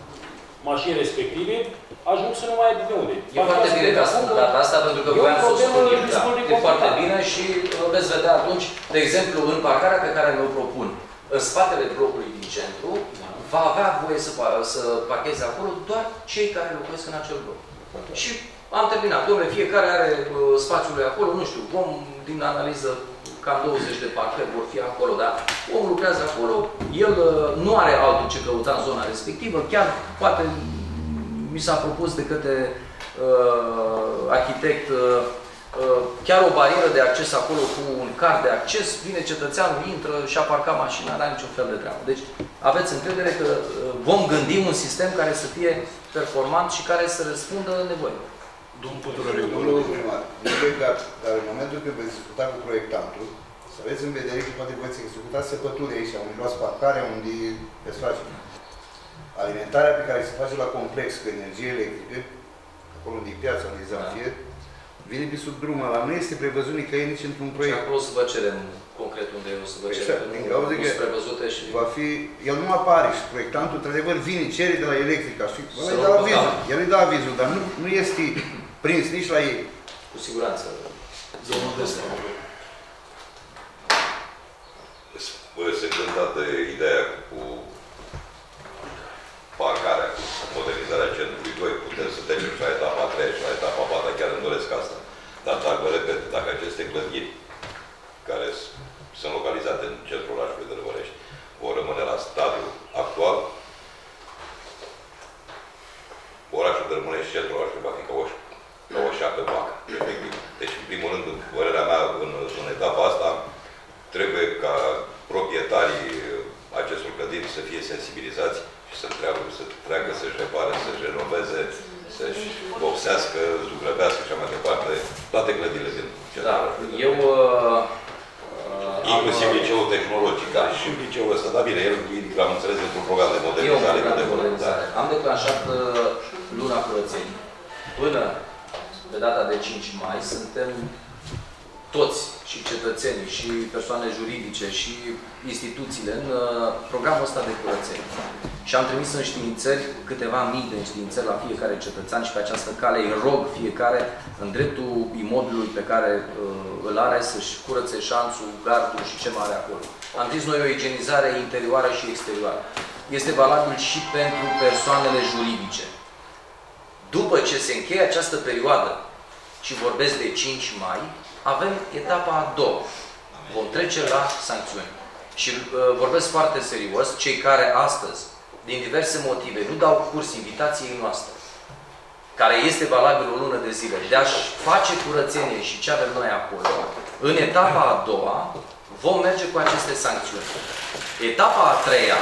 mașini respective ajung să nu mai aibă de unde. E foarte bine că ați spus data asta, pentru că voiam să o spun eu. Da, e foarte bine și veți vedea atunci, de exemplu, în parcarea pe care mi-o propun, în spatele blocului din centru, va avea voie să, să parcheze acolo doar cei care locuiesc în acel bloc. Și am terminat. Dom'le, fiecare are uh, spațiul lui acolo, nu știu, vom din analiză cam douăzeci de parcări vor fi acolo, dar omul lucrează acolo, el nu are altul ce căuta în zona respectivă, chiar poate mi s-a propus de către uh, arhitect uh, chiar o barieră de acces acolo cu un card de acces, vine cetățeanul, intră și-a parcat mașina, n-are niciun fel de treabă. Deci aveți încredere că vom gândi un sistem care să fie performant și care să răspundă nevoii. Domnul Păturăriu, domnul primar, delegat, dar în momentul când veți discuta cu proiectantul, să aveți în vedere că poate veți executa săpături aici, unde luați parcarea, unde veți face alimentarea pe care se face la complex cu energie electrică, acolo unde e piața, unde e Zanfier, vine pe sub drum ăla, nu este prevăzut nicăieri nici într-un proiect. Și acolo să vă cerem concret unde o să vă cerem, exact, din cauza că și... va fi, el nu apare și proiectantul, într-adevăr, vine, cere de la Electrica și el îi dă avizul, el îi dă avizul, dar nu, nu este prins nici la ei. Cu siguranță. Domnul Desca. Se cânta de ideea cu parcarea, cu modernizarea centrului doi, putem să trecem și la etapa a treia și la etapa a patra, chiar îmi doresc asta. Dar dacă, repet, dacă aceste clădiri care sunt localizate în centrul orașului Dărmănești vor rămâne la stadiul actual, orașul Dărmănești, centrul orașului va fi ca o, ca o șapă vacă, efectiv. Deci, în primul rând, părerea mea, în, în etapa asta, trebuie ca proprietarii acestor clădiri să fie sensibilizați și să treacă, să treacă, să-și repare, să-și renoveze, să-și vopsească, zugrăvească și așa mai departe, toate clădirile din centrul da, orașului. Eu... Uh, Inclusiv liceul tehnologic, care și liceul ăsta, dar bine, el l-am înțeles într-un program de modernizare. Eu, de modernizare. Am declanșat uh, luna curățenii. Până pe data de cinci mai suntem toți, și cetățenii, și persoane juridice, și instituțiile, în uh, programul ăsta de curățenie. Și am trimis în științări câteva mii de științări la fiecare cetățean și pe această cale îi rog fiecare, în dreptul imobilului pe care uh, îl are, să-și curățe șanțul, gardul și ce mai are acolo. Am zis noi o igienizare interioară și exterioară. Este valabil și pentru persoanele juridice. După ce se încheie această perioadă, și vorbesc de cinci mai, avem etapa a doua. Vom trece la sancțiuni. Și uh, vorbesc foarte serios, cei care astăzi, din diverse motive, nu dau curs invitației noastre, care este valabil o lună de zile, de a-și face curățenie și ce avem noi acolo, în etapa a doua, vom merge cu aceste sancțiuni. Etapa a treia,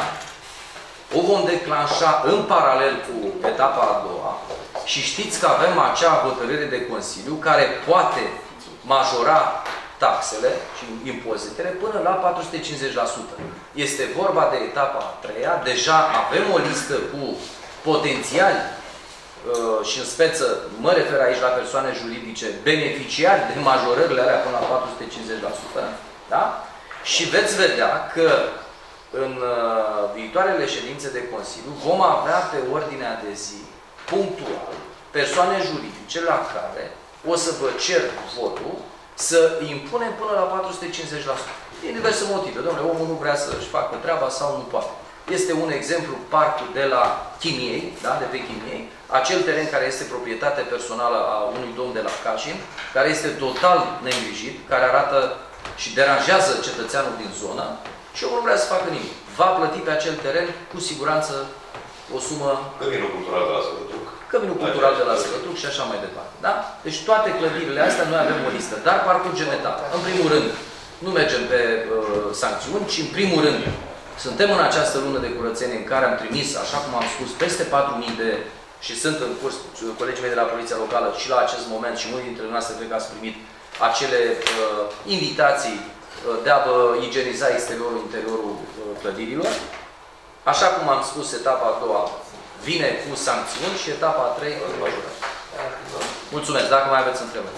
o vom declanșa în paralel cu etapa a doua și știți că avem acea hotărâre de Consiliu care poate majora taxele și impozitele până la patru sute cincizeci la sută. Este vorba de etapa a treia. Deja avem o listă cu potențiali uh, și în speță, mă refer aici la persoane juridice, beneficiari de majorările alea până la patru sute cincizeci la sută. Da? Și veți vedea că în uh, viitoarele ședințe de Consiliu vom avea pe ordinea de zi punctual persoane juridice la care o să vă cer votul să impunem până la patru sute cincizeci la sută. Din diverse motive. Dom'le, omul nu vrea să-și facă treaba sau nu poate. Este un exemplu parcul de la Chimiei, da, de pe Chimiei, acel teren care este proprietate personală a unui domn de la Cașin, care este total neîngrijit, care arată și deranjează cetățeanul din zonă și omul nu vrea să facă nimic. Va plăti pe acel teren cu siguranță o sumă... Căminul cultural de la Sălătruc. Căminul cultural de la Sălătruc și așa mai departe. Da? Deci toate clădirile astea noi avem o listă, dar parcurgem etapa. În primul rând, nu mergem pe uh, sancțiuni, ci în primul rând suntem în această lună de curățenie în care am trimis, așa cum am spus, peste patru mii de, și sunt în curs colegii mei de la Poliția Locală și la acest moment și mulți dintre noastre cred că ați primit acele uh, invitații uh, de a vă igieniza exteriorul, interiorul uh, clădirilor. Așa cum am spus, etapa a doua vine cu sancțiuni și etapa a treia cu majorare. Mulțumesc. Dacă mai aveți întrebări.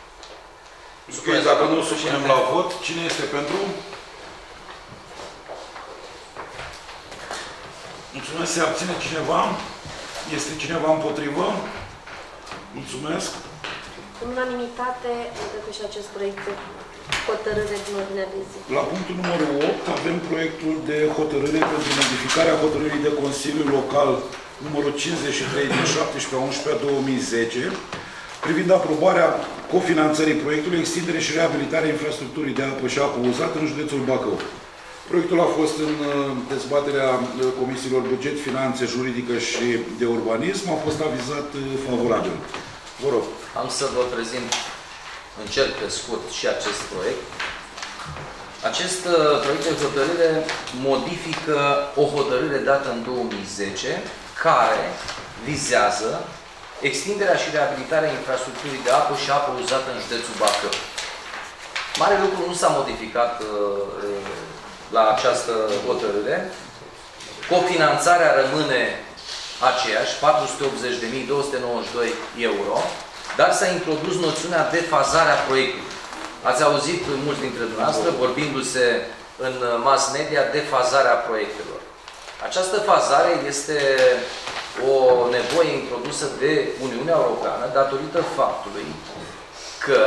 Mulțumesc. Dacă nu supunem la vot, cine este pentru? Mulțumesc. Se abține cineva? Este cineva împotrivă? Mulțumesc. În unanimitate, trebuie și acest proiect de hotărâre din ordinea de zi. La punctul numărul opt avem proiectul de hotărâre pentru modificarea hotărârii de Consiliu Local numărul cincizeci și trei din șaptesprezece a unsprezece a două mii zece, privind aprobarea cofinanțării proiectului, extindere și reabilitarea infrastructurii de apă și apă uzată în județul Bacău. Proiectul a fost în dezbaterea comisiilor buget, finanțe, juridică și de urbanism. A fost avizat favorabil. Vă rog. Am să vă prezint, încerc pe scurt, și acest proiect. Acest proiect de hotărâre modifică o hotărâre dată în două mii zece, care vizează extinderea și reabilitarea infrastructurii de apă și apă uzată în județul Bacău. Mare lucru nu s-a modificat uh, la această hotărâre. Cofinanțarea rămâne aceeași, patru sute optzeci de mii două sute nouăzeci și doi euro, dar s-a introdus noțiunea de fazare a proiectului. Ați auzit mulți dintre dumneavoastră vorbindu-se în mass media de fazarea proiectelor. Această fazare este o nevoie introdusă de Uniunea Europeană datorită faptului că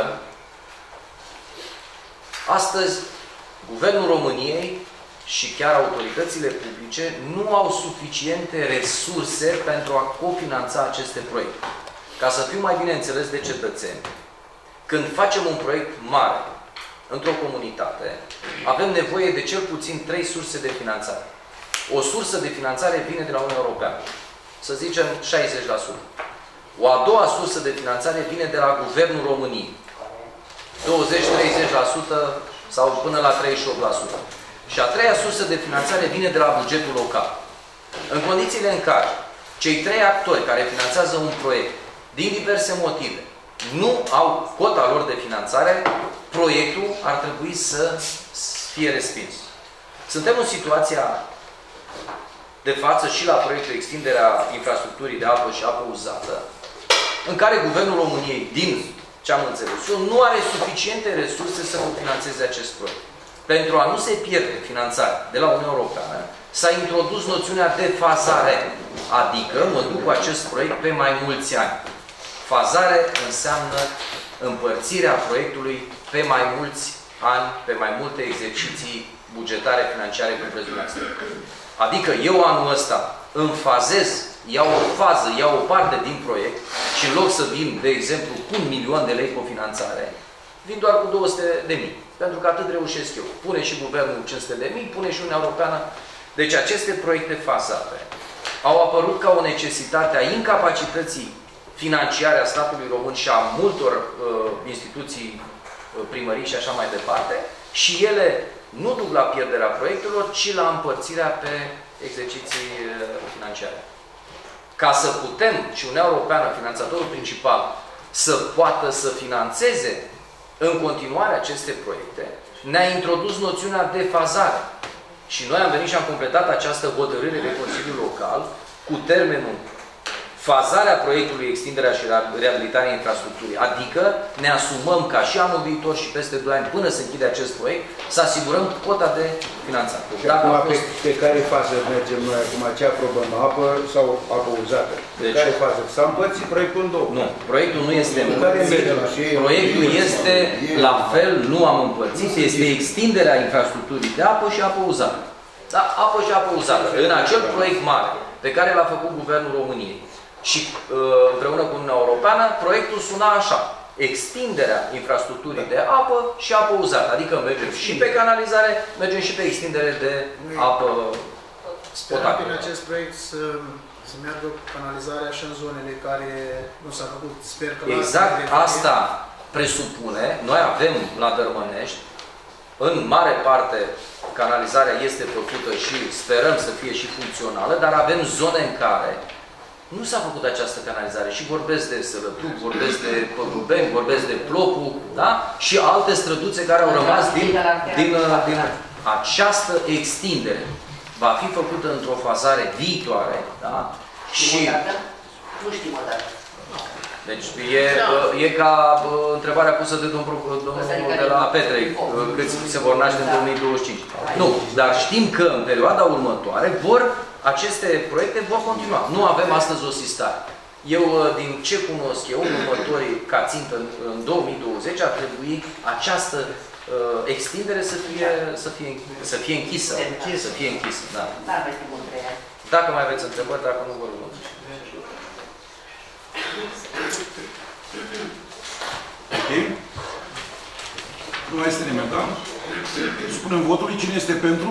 astăzi Guvernul României și chiar autoritățile publice nu au suficiente resurse pentru a cofinanța aceste proiecte. Ca să fiu mai bine înțeles de cetățeni, când facem un proiect mare într-o comunitate, avem nevoie de cel puțin trei surse de finanțare. O sursă de finanțare vine de la Uniunea Europeană, să zicem șaizeci la sută. O a doua sursă de finanțare vine de la Guvernul României, douăzeci la treizeci la sută sau până la treizeci și opt la sută. Și a treia sursă de finanțare vine de la bugetul local. În condițiile în care cei trei actori care finanțează un proiect, din diverse motive, nu au cota lor de finanțare, proiectul ar trebui să fie respins. Suntem în situația de față și la proiectul extinderea infrastructurii de apă și apă uzată, în care Guvernul României, din ce am înțeles eu, nu are suficiente resurse să finanțeze acest proiect. Pentru a nu se pierde finanțarea de la Uniunea Europeană, s-a introdus noțiunea de fazare, adică mă duc cu acest proiect pe mai mulți ani. Fazare înseamnă împărțirea proiectului pe mai mulți ani, pe mai multe exerciții bugetare, financiare, cum vreți dumneavoastră. Adică eu anul ăsta îmi fazez, iau o fază, iau o parte din proiect și în loc să vin, de exemplu, cu un milion de lei cofinanțare, vin doar cu două sute de mii. Pentru că atât reușesc eu. Pune și Guvernul cinci sute de mii, pune și Uniunea Europeană. Deci aceste proiecte fazate au apărut ca o necesitate a incapacității financiare a statului român și a multor uh, instituții, uh, primării și așa mai departe, și ele nu duc la pierderea proiectelor, ci la împărțirea pe exerciții uh, financiare. Ca să putem, și Uniunea Europeană, finanțatorul principal, să poată să financeze în continuare aceste proiecte, ne-a introdus noțiunea de fazare. Și noi am venit și am completat această hotărâre de Consiliul Local cu termenul fazarea proiectului extinderea și reabilitarea infrastructurii. Adică ne asumăm ca și anul viitor și peste doi ani, până se închide acest proiect, să asigurăm cota de finanțare. Și acum fost... pe, pe care fază mergem noi acum? Ce aprobăm? Apă sau apă uzată? Pe deci, care fază? S-a împărțit proiectul în două? Nu. Proiectul nu este împărțit. Proiectul este la fel, nu am împărțit, este extinderea infrastructurii de apă și apă uzată. Da? Apă și apă uzată. În acel proiect mare pe care l-a făcut Guvernul României și împreună cu Uniunea Europeană, proiectul suna așa: extinderea infrastructurii de apă și apă uzată. Adică mergem și pe canalizare, mergem și pe extindere de apă Sperăm prin acest proiect să, să meargă canalizarea și în zonele care nu s-a făcut. Sper că exact asta presupune. Noi avem la Dărmănești, în mare parte, canalizarea este făcută și sperăm să fie și funcțională, dar avem zone în care nu s-a făcut această canalizare și vorbesc de Sărătuc, vorbesc de Pădubeni, vorbesc de Plopu, da? Și alte străduțe care au rămas din, din, din această extindere. Va fi făcută într-o fazare viitoare, da? Și... Nu știm o dată. Deci e, e ca întrebarea pusă de domnul, domnul de la Petrei, câți se vor naște în două mii douăzeci și cinci. Nu, dar știm că în perioada următoare vor, aceste proiecte vor continua. Nu avem astăzi o sistare. Eu, din ce cunosc eu, în următorii, ca țintă în două mii douăzeci, ar trebui această uh, extindere să fie, să fie, să fie închisă. Să fie închisă, da. Dacă mai aveți întrebări, dacă nu vă rog. Nu mai este nimeni, da? Supunem votului. Cine este pentru?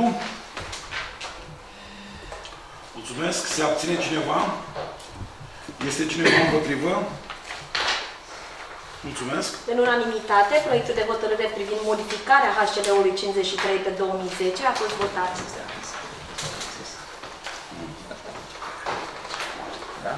Mulțumesc. Se abține cineva? Este cineva împotrivă? Mulțumesc. În unanimitate, proiectul de hotărâre privind modificarea H C D-ului cincizeci și trei pe două mii zece a fost votat. Da?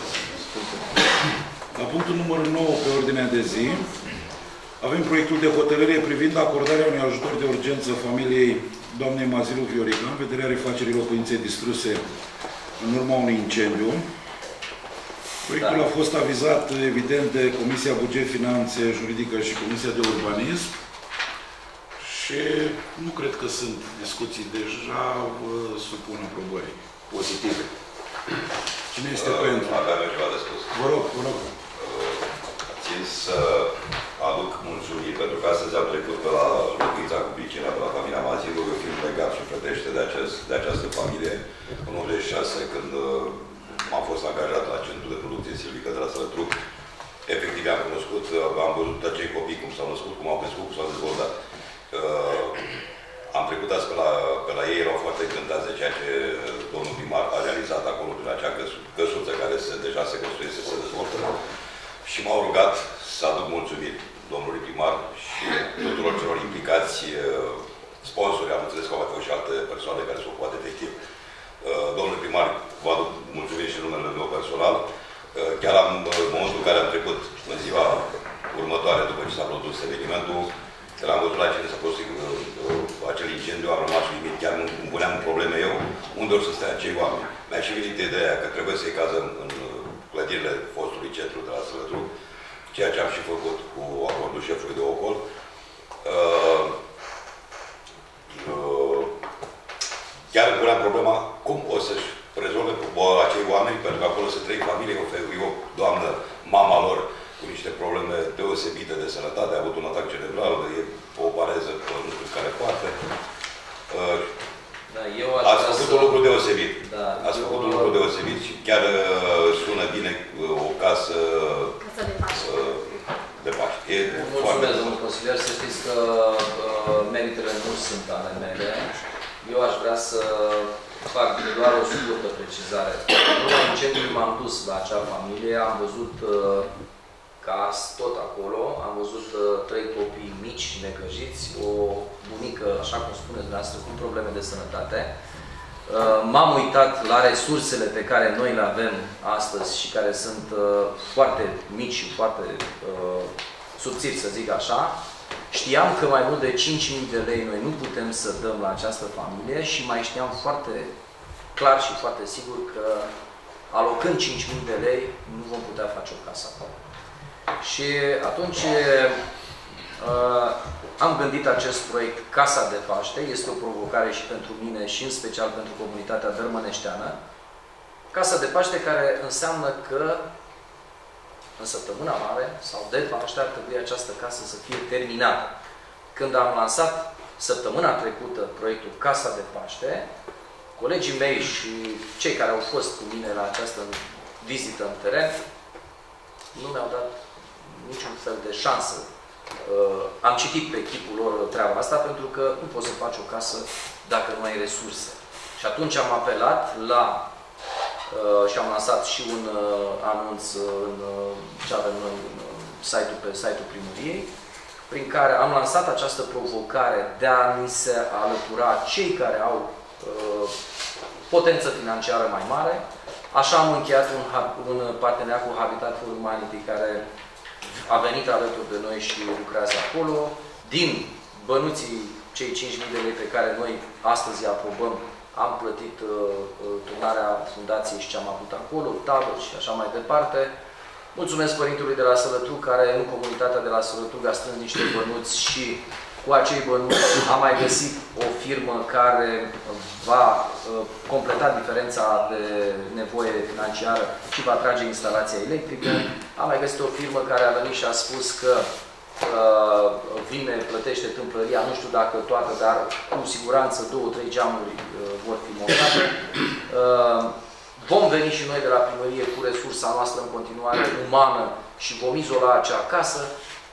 La punctul numărul nouă pe ordinea de zi, avem proiectul de hotărâre privind acordarea unui ajutor de urgență familiei doamnei Mazilu Viorica în vederea refacerii locuinței distruse în urma unui incendiu. Proiectul da. a fost avizat, evident, de Comisia Buget, Finanțe, Juridică și Comisia de Urbanism și nu cred că sunt discuții deja, vă supun aprobării pozitive. Cine este uh, pentru? Aveam eu ceva de spus. Vă rog, vă rog. Uh, țin să aduc mulțumiri pentru că astăzi am trecut pe la locuința cu piscina, pe la familia Mazilu, eu fiind legat și plătește de, acest, de această familie în optzeci și șase, când uh, am fost angajat la Centrul de Producție Silvică de la Sălătruc. Efectiv, am cunoscut, am văzut acei copii cum s-au născut, cum au crescut, cum s-au dezvoltat. Uh, am trecut azi pe la, pe la ei, erau foarte încântați de ceea ce domnul primar a realizat acolo, prin acea căsuță care se, deja se construiește, se dezvoltă. Și m-au rugat să aduc mulțumiri domnului primar și tuturor celor implicați, sponsori, am înțeles că au mai fost și alte persoane care s-au ocupat efectiv. Domnul primar, vă aduc mulțumiri și numele meu personal. Chiar am, în momentul în care am trecut în ziua următoare, după ce s-a produs evenimentul, când am văzut la cine s-a produs acel incendiu, am rămas uimit. Chiar îmi puneam probleme eu, unde o să stea acei oameni. Mi-a și venit ideea că trebuie să-i cazăm în clădirile fostului centru de la Sălătruc, ceea ce am și făcut cu acordul șefului de ocol. Uh, uh, chiar îmi puneam problema cum o să-și rezolve cu acei oameni, pentru că acolo sunt trei familii, o, o doamnă, mama lor, cu niște probleme deosebite de sănătate, a avut un atac cerebral, e o pareză pe nu știu care parte. Uh, da, eu ați făcut să... un lucru deosebit. Da, ați eu... făcut un lucru deosebit și chiar uh, sună bine uh, o casă, casă de Paște. Uh, de Paște. E Mulțumesc, foarte... domnul consilier, să știți că uh, meritele nu sunt ale mele. Eu aș vrea să fac doar o scurtă precizare. În urma incendiului m-am dus la acea familie, am văzut uh, caz tot acolo, am văzut uh, trei copii mici, necăjiți, o bunică, așa cum spuneți dumneavoastră, cu probleme de sănătate. Uh, M-am uitat la resursele pe care noi le avem astăzi și care sunt uh, foarte mici și foarte uh, subțiri, să zic așa. Știam că mai mult de cinci mii de lei noi nu putem să dăm la această familie și mai știam foarte clar și foarte sigur că alocând cinci mii de lei nu vom putea face o casă acolo. Și atunci uh, am gândit acest proiect Casa de Paște. Este o provocare și pentru mine și în special pentru comunitatea dărmăneșteană. Casa de Paște care înseamnă că în săptămâna mare sau de Paște ar trebui această casă să fie terminată. Când am lansat săptămâna trecută proiectul Casa de Paște, colegii mei și cei care au fost cu mine la această vizită în teren nu mi-au dat niciun fel de șansă. Uh, am citit pe echipul lor treaba asta pentru că nu poți să faci o casă dacă nu ai resurse. Și atunci am apelat la uh, și am lansat și un uh, anunț în uh, ce avem noi în uh, site-ul, pe site-ul primăriei, prin care am lansat această provocare de a ni se alătura cei care au uh, potență financiară mai mare. Așa am încheiat un, un parteneriat cu Habitat for Humanity care a venit alături de noi și lucrează acolo. Din bănuții cei cinci mii de lei pe care noi astăzi îi aprobăm, am plătit uh, turnarea fundației și ce am avut acolo, tabări și așa mai departe. Mulțumesc Părintului de la Sălătruc, care în comunitatea de la Sălătruc a strâns niște bănuți și cu acei bănuți am mai găsit o firmă care va uh, completa diferența de nevoie financiară și va trage instalația electrică. Am mai găsit o firmă care a venit și a spus că uh, vine, plătește tâmplăria, nu știu dacă toată, dar cu siguranță două, trei geamuri uh, vor fi montate. Uh, vom veni și noi de la primărie cu resursa noastră în continuare umană și vom izola acea casă.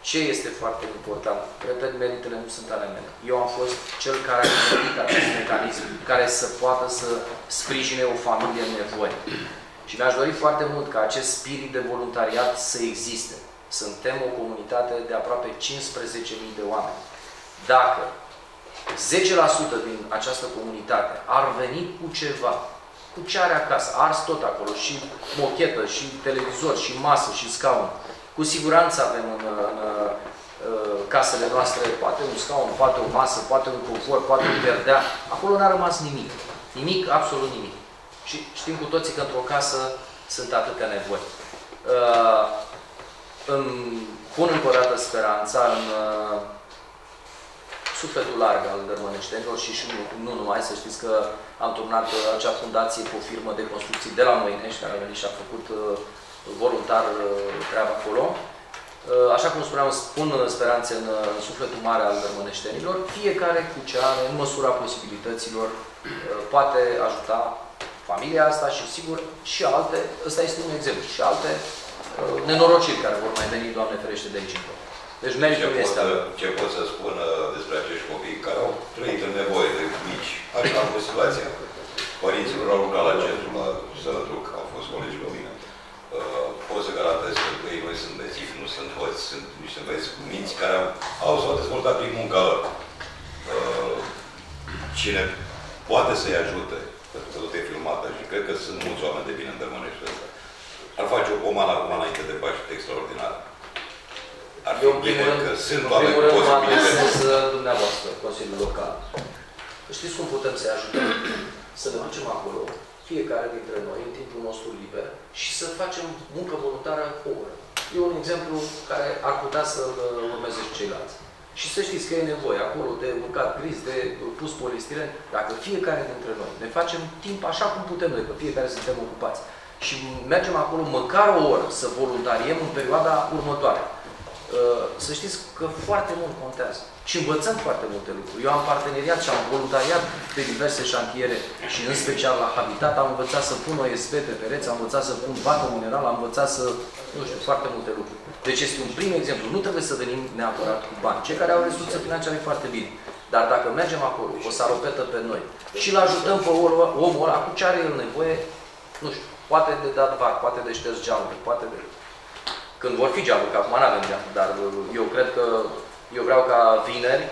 Ce este foarte important? Repet, meritele nu sunt ale mele. Eu am fost cel care a gândit acest mecanism care să poată să sprijine o familie în nevoie. Și mi-aș dori foarte mult ca acest spirit de voluntariat să existe. Suntem o comunitate de aproape cincisprezece mii de oameni. Dacă zece la sută din această comunitate ar veni cu ceva, cu ce are acasă, ars tot acolo, și mochetă, și televizor, și masă, și scaun, cu siguranță avem în, în, în casele noastre poate un scaun, poate o masă, poate un confort, poate un perdea. Acolo n-a rămas nimic. Nimic, absolut nimic. Și știm cu toții că într-o casă sunt atâtea nevoi. Uh, îmi pun încă o dată speranța în uh, sufletul larg al dărmăneștenilor și, și nu, nu numai, să știți că am turnat uh, acea fundație cu o firmă de construcții de la Moinești, care a venit și a făcut uh, voluntar uh, treaba acolo. Uh, așa cum spuneam, pun speranțe în, în sufletul mare al dărmăneștenilor. Fiecare cu ce are, în măsura posibilităților, uh, poate ajuta familia asta și, sigur, și alte, ăsta este un exemplu, și alte uh, nenorociri care vor mai veni, Doamne ferește, de aici încolo. Deci meritul este... Ce pot să spun despre acești copii care au trăit în nevoie de mici? Așa a fost situația. Părinților au lucrat la centru, la Sănătruc, au fost colegi cu mine. Uh, pot să garantez că ei noi sunt bețivi, nu sunt hoți, sunt niște băieți cu minți care au, au s-au dezvoltat prin munca lor. Uh, cine poate să-i ajute, pentru că tot e filmată și cred că sunt mulți oameni de bine în Dărmănești ăsta, ar face o pomană acum înainte de Paște extraordinar. Ar fi bine că sunt oameni cu posibilități. Dumneavoastră, Consiliul Local. Știți cum putem să-i ajutăm? Să ne ducem acolo, fiecare dintre noi, în timpul nostru liber, și să facem muncă voluntară o oră. E un exemplu care ar putea să-l urmeze și ceilalți. Și să știți că e nevoie acolo de urcat gris, de pus polistiren. Dacă fiecare dintre noi ne facem timp așa cum putem noi, că fiecare suntem ocupați, și mergem acolo măcar o oră să voluntariem în perioada următoare, să știți că foarte mult contează. Și învățăm foarte multe lucruri. Eu am parteneriat și am voluntariat pe diverse șantiere și în special la Habitat am învățat să pun O S P pe pereți, am învățat să pun vată mineral, am învățat să, nu știu, foarte multe lucruri. Deci este un prim exemplu. Nu trebuie să venim neapărat cu bani. Cei care au resurse financiare foarte bine. Dar dacă mergem acolo, o salopetă pe noi și îl ajutăm pe omul ăla cu ce are el nevoie, nu știu, poate de dat vac, poate de șters geamuri, poate de... Când vor fi geamuri, că acum n-avem geamuri, dar eu cred că eu vreau ca vineri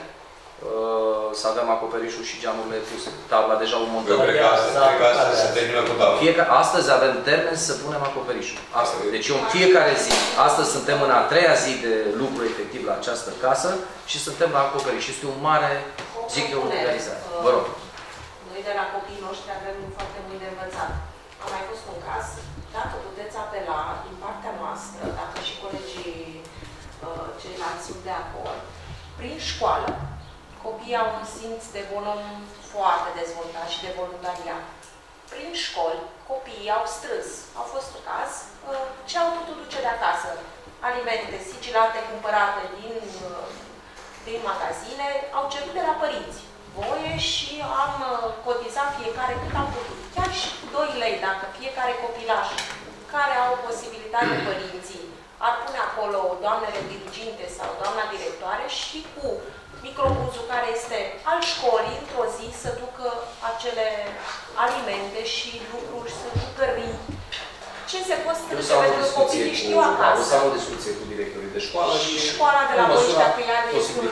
uh, să avem acoperișul și geamurile puse. Tabla deja o montăm. Eu cred că astăzi, cred că astăzi se termină cu tabla. Fiecare, astăzi avem termen să punem acoperișul. Astăzi. Deci eu în fiecare zi, astăzi suntem în a treia zi de lucru efectiv la această casă și suntem la acoperiș. Este un mare, zic eu, realizare. Vă rog. Noi de la copiii noștri avem foarte mult de învățat. A mai fost un caz, dacă puteți apela din partea noastră, dacă și colegii uh, ceilalți sunt de acord, prin școală, copiii au un simț de volum foarte dezvoltat și de voluntariat. Prin școli, copiii au strâns, au fost un caz, uh, ce au putut duce de acasă. Alimente sigilate, cumpărate din, uh, din magazine, au cerut de la părinți voie și am cotizat fiecare cât am putut. Chiar și cu doi lei, dacă fiecare copilaș care au posibilitate părinții ar pune acolo doamnele diriginte sau doamna directoare și cu microbuzul care este al școlii, într-o zi să ducă acele alimente și lucruri, să jucării. Ce se poate strânge pentru copiii știu acasă. O să am o discuție cu directorii de școală și școala de la Boiștea, că ea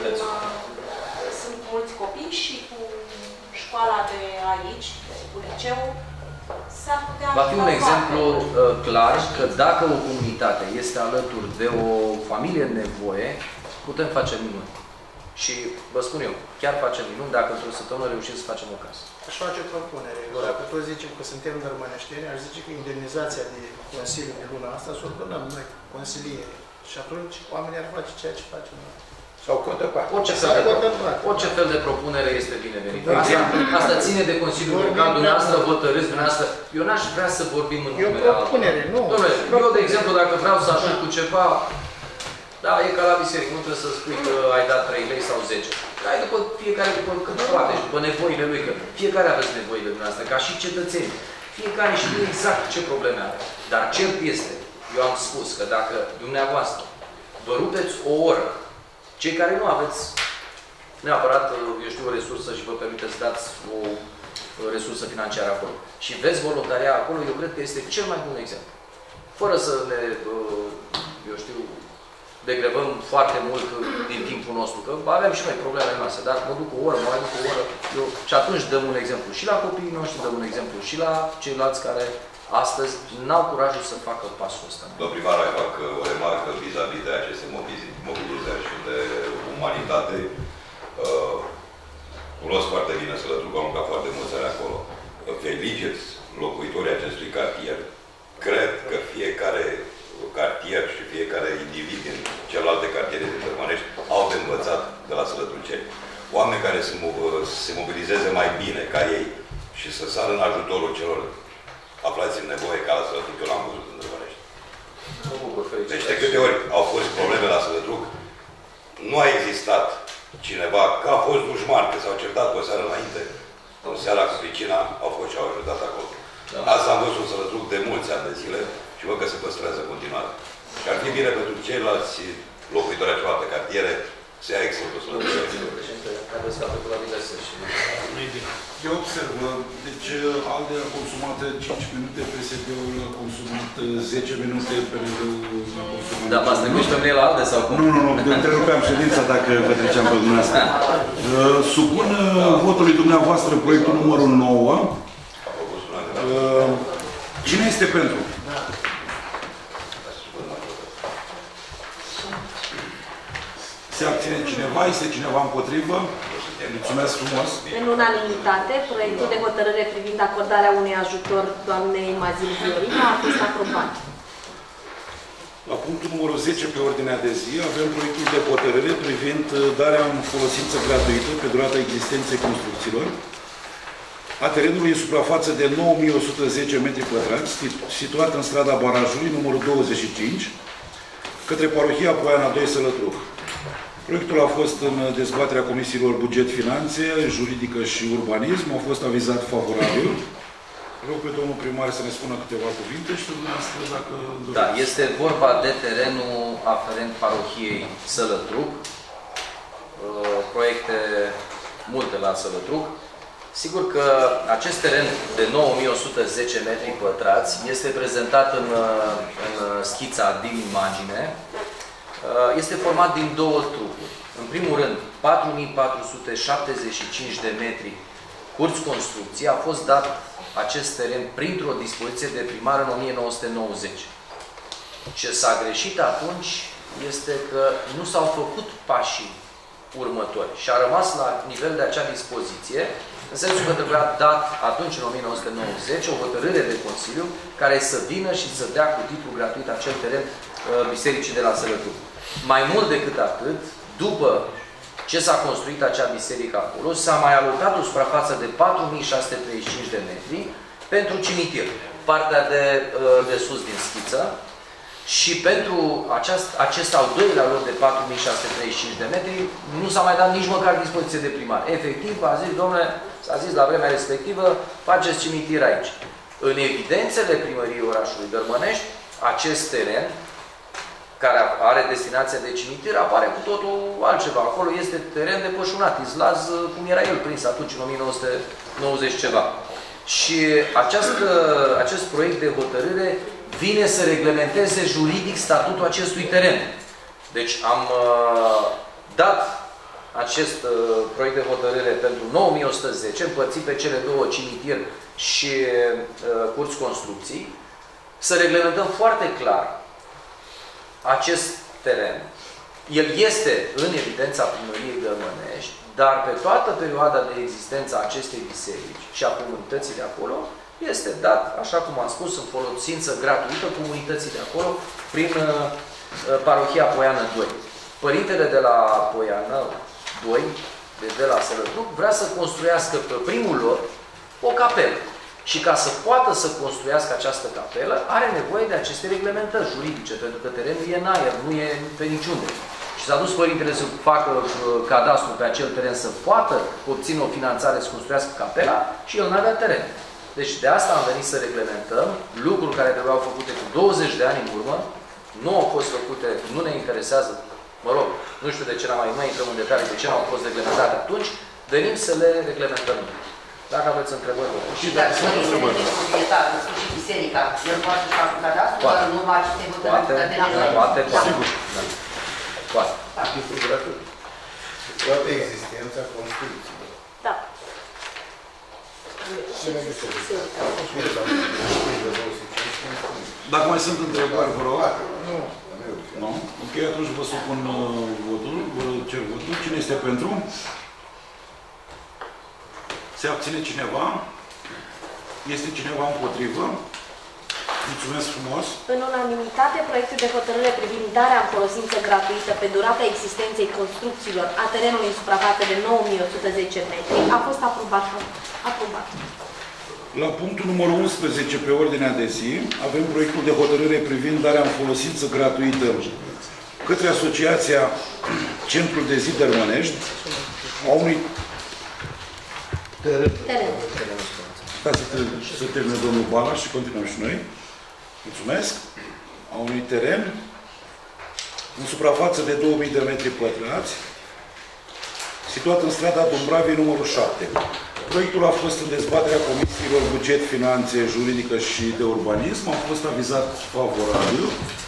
sunt mulți copii și cu școala de aici, cu liceul, s-ar putea... Va fi un exemplu uh, clar că dacă o comunitate este alături de o familie în nevoie, putem face minuni. Și vă spun eu, chiar facem minuni dacă într-o săptămână reușim să facem o casă. Aș face o propunere. Dacă toți zicem că suntem dărmăneșteni, aș zice că indemnizația de Consiliu de luna asta să o donăm noi, consilieri. Și atunci oamenii ar face ceea ce facem noi. Sau contăpat. Orice fel, de, orice fel de propunere este binevenită. Asta, asta ține de Consiliul Local, dumneavoastră hotărâți, dumneavoastră. Eu n-aș vrea să vorbim în numele altora. E o propunere, nu. Dom'le, eu, de exemplu, dacă vreau să ajung cu ceva, da, e ca la biserică, nu trebuie să spui că ai dat trei lei sau zece. Ai după fiecare, după cât poate și după nevoile lui, că fiecare aveți nevoile dumneavoastră, ca și cetățeni. Fiecare știe exact ce probleme are. Dar cert este, eu am spus că dacă dumneavoastră vă rupeți o oră. Cei care nu aveți neapărat, eu știu, o resursă și vă permiteți să dați o resursă financiară acolo. Și veți voluntaria acolo, eu cred că este cel mai bun exemplu. Fără să ne, eu știu, degrevăm foarte mult din timpul nostru, că avem și noi problemele noastre, dar mă duc o oră, mă mai duc o oră, eu, și atunci dăm un exemplu și la copiii noștri, dăm un exemplu și la ceilalți care astăzi n-au curajul să facă pasul ăsta. Domnul primar, mai fac o remarcă vis-a-vis de aceste mobilizări și de umanitate. Uh, cunosc foarte bine Sălătruc, am lucrat foarte mulți ani acolo. Felicit locuitorii acestui cartier. Cred că fiecare cartier și fiecare individ din celelalte cartiere din Dărmănești au de învățat de la sălătruceni. Oameni care se, se mobilizeze mai bine ca ei și să sară în ajutorul celor aflați în nevoie ca la Sălătruc, eu l-am văzut în Dărmănești. Deci de câte ori au fost probleme la Sălătruc, nu a existat cineva, că a fost dușman, că s-au certat cu o seară înainte, în seara cu vicina, au fost și au ajutat acolo. Da. Asta am văzut în Sălătruc de mulți ani de zile și văd că se păstrează continuat. Și ar fi bine pentru ceilalți locuitori ai celelalte cartiere să ia exemplul Sălătruc. Eu observ, deci ALDE a consumat cinci minute, P S D-ul a consumat zece minute, P N D-ul a consumat... Da, m-ați trecut și pe mine la ALDE sau cum? Nu, nu, nu, întrerupeam ședința dacă vă treceam pe dumneavoastră. Supun votului dumneavoastră proiectul numărul nouă. Cine este pentru? Se abține cineva? Este cineva împotrivă? Mulțumesc frumos! În unanimitate, proiectul de hotărâre privind acordarea unui ajutor doamnei Mazil Viorina a fost aprobat. La punctul numărul zece pe ordinea de zi avem proiectul de hotărâre privind darea în folosință gratuită pe durata existenței construcțiilor a terenului în suprafață de nouă mii o sută zece metri pătrați, situat în strada Barajului, numărul douăzeci și cinci, către parohia Poiana doi Sălătruc. Proiectul a fost în dezbaterea Comisiilor Buget, Finanțe, Juridică și Urbanism, a fost avizat favorabil. Rog pe domnul primar să ne spună câteva cuvinte și dumneavoastră dacă doriți. Da, este vorba de terenul aferent parohiei Sălătruc. Proiecte multe la Sălătruc. Sigur că acest teren de nouă mii o sută zece metri pătrați este prezentat în, în schița din imagine. Este format din două trupuri. În primul rând, patru mii patru sute șaptezeci și cinci de metri curți construcție. A fost dat acest teren printr-o dispoziție de primar în o mie nouă sute nouăzeci. Ce s-a greșit atunci este că nu s-au făcut pașii următori și a rămas la nivel de acea dispoziție, în sensul că trebuia dat atunci, în o mie nouă sute nouăzeci, o hotărâre de Consiliu care să vină și să dea cu titlu gratuit acel teren bisericii de la Sălătruc. Mai mult decât atât, după ce s-a construit acea biserică acolo, s-a mai alocat o suprafață de patru mii șase sute treizeci și cinci de metri pentru cimitir, partea de, de sus din schiță, și pentru aceast, acest al doilea lot de patru mii șase sute treizeci și cinci de metri nu s-a mai dat nici măcar dispoziție de primar. Efectiv, a zis, domnule, s-a zis la vremea respectivă, faceți cimitir aici. În evidențele primăriei orașului Dărmănești, acest teren care are destinația de cimitir, apare cu totul altceva. Acolo este teren de pășunat, izlaz, cum era el prins atunci, în o mie nouă sute nouăzeci ceva. Și această, acest proiect de hotărâre vine să reglementeze juridic statutul acestui teren. Deci am uh, dat acest uh, proiect de hotărâre pentru nouă mii o sută zece, împărțit pe cele două, cimitir și uh, curți construcții, să reglementăm foarte clar acest teren. El este în evidența primăriei Dărmănești, dar pe toată perioada de existență a acestei biserici și a comunității de acolo, este dat, așa cum am spus, în folosință gratuită comunității de acolo, prin uh, parohia Poiana doi. Părintele de la Poiana doi, de, de la Sălătruc, vrea să construiască pe primul lot o capelă. Și ca să poată să construiască această capelă, are nevoie de aceste reglementări juridice, pentru că terenul e în aer, nu e pe niciunde. Și s-a dus părintele să facă uh, cadastru pe acel teren, să poată obține o finanțare să construiască capela și el n-avea teren. Deci de asta am venit să reglementăm lucruri care trebuiau făcute cu douăzeci de ani în urmă nu au fost făcute, nu ne interesează, mă rog, nu știu de ce n-am mai, mai intrăm în detalii, de ce n-au fost reglementate atunci, venim să le reglementăm. Dacă aveți întrebări, vă și dacă sunt întrebări de proprietar, în sfârșit biserica, el poate să facă cadastru, doar în urma acestei hotărâri de legătură? Poate, sigur. Poate. Toată existența construcțiilor. Da. Dacă mai sunt întrebări, vă rog. Nu. Nu? Ok, atunci vă supun votul, vă cer votul. Cine este pentru? Se abține cineva? Este cineva împotrivă? Mulțumesc frumos! În unanimitate, proiectul de hotărâre privind darea în folosință gratuită pe durata existenței construcțiilor a terenului în suprafață de nouă mii o sută zece metri a fost aprobat. aprobat. La punctul numărul unsprezece pe ordinea de zi avem proiectul de hotărâre privind darea în folosință gratuită către Asociația Centrul de Zi Dărmănești a unui teren. Ca să, să termine domnul Bala și continuăm și noi. Mulțumesc. A unui teren în suprafață de două mii de metri pătrați, situat în strada Dumbravei numărul șapte. Proiectul a fost în dezbaterea Comisiilor Buget, Finanțe, Juridică și de Urbanism. A fost avizat favorabil.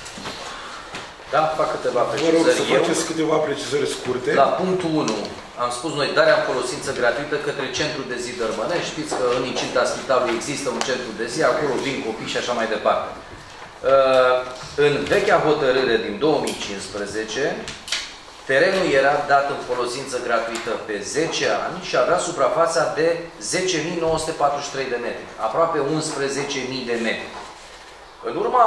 Da, fac câteva precizări. Vă rog să faceți câteva precizări scurte. La punctul unu, am spus noi, darea în folosință gratuită către Centrul de Zi Dărmănești. Știți că în incinta spitalului există un centru de zi, acolo vin copii și așa mai departe. În vechea hotărâre din două mii cincisprezece, terenul era dat în folosință gratuită pe zece ani și avea suprafața de zece mii nouă sute patruzeci și trei de metri, aproape unsprezece mii de metri. În urma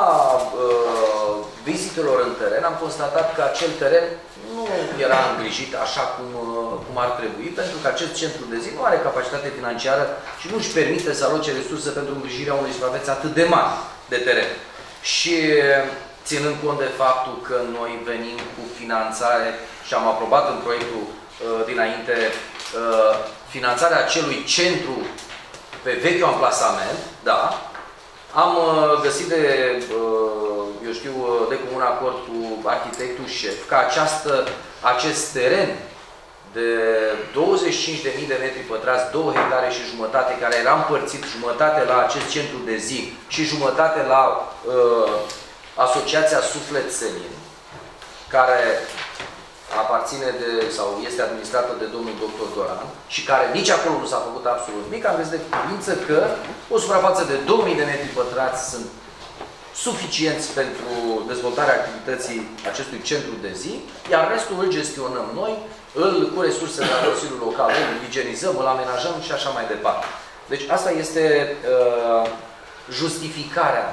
uh, vizitelor în teren, am constatat că acel teren nu era îngrijit așa cum, uh, cum ar trebui, pentru că acest centru de zi nu are capacitate financiară și nu își permite să aloce resurse pentru îngrijirea unei suprafețe atât de mari de teren. Și ținând cont de faptul că noi venim cu finanțare și am aprobat în proiectul uh, dinainte uh, finanțarea acelui centru pe vechiul amplasament, da, am găsit de, eu știu, de comun acord cu arhitectul șef ca această, acest teren de douăzeci și cinci de mii de metri pătrați, două hectare și jumătate, care era împărțit jumătate la acest centru de zi și jumătate la uh, Asociația Suflet Senin, care aparține de, sau este administrată de domnul doctor Doran și care nici acolo nu s-a făcut absolut nimic, am găsit de cuvință că o suprafață de două mii de metri pătrați sunt suficienți pentru dezvoltarea activității acestui centru de zi, iar restul îl gestionăm noi, îl, cu resurse de la Consiliul Local, îl higienizăm, îl amenajăm și așa mai departe. Deci asta este uh, justificarea,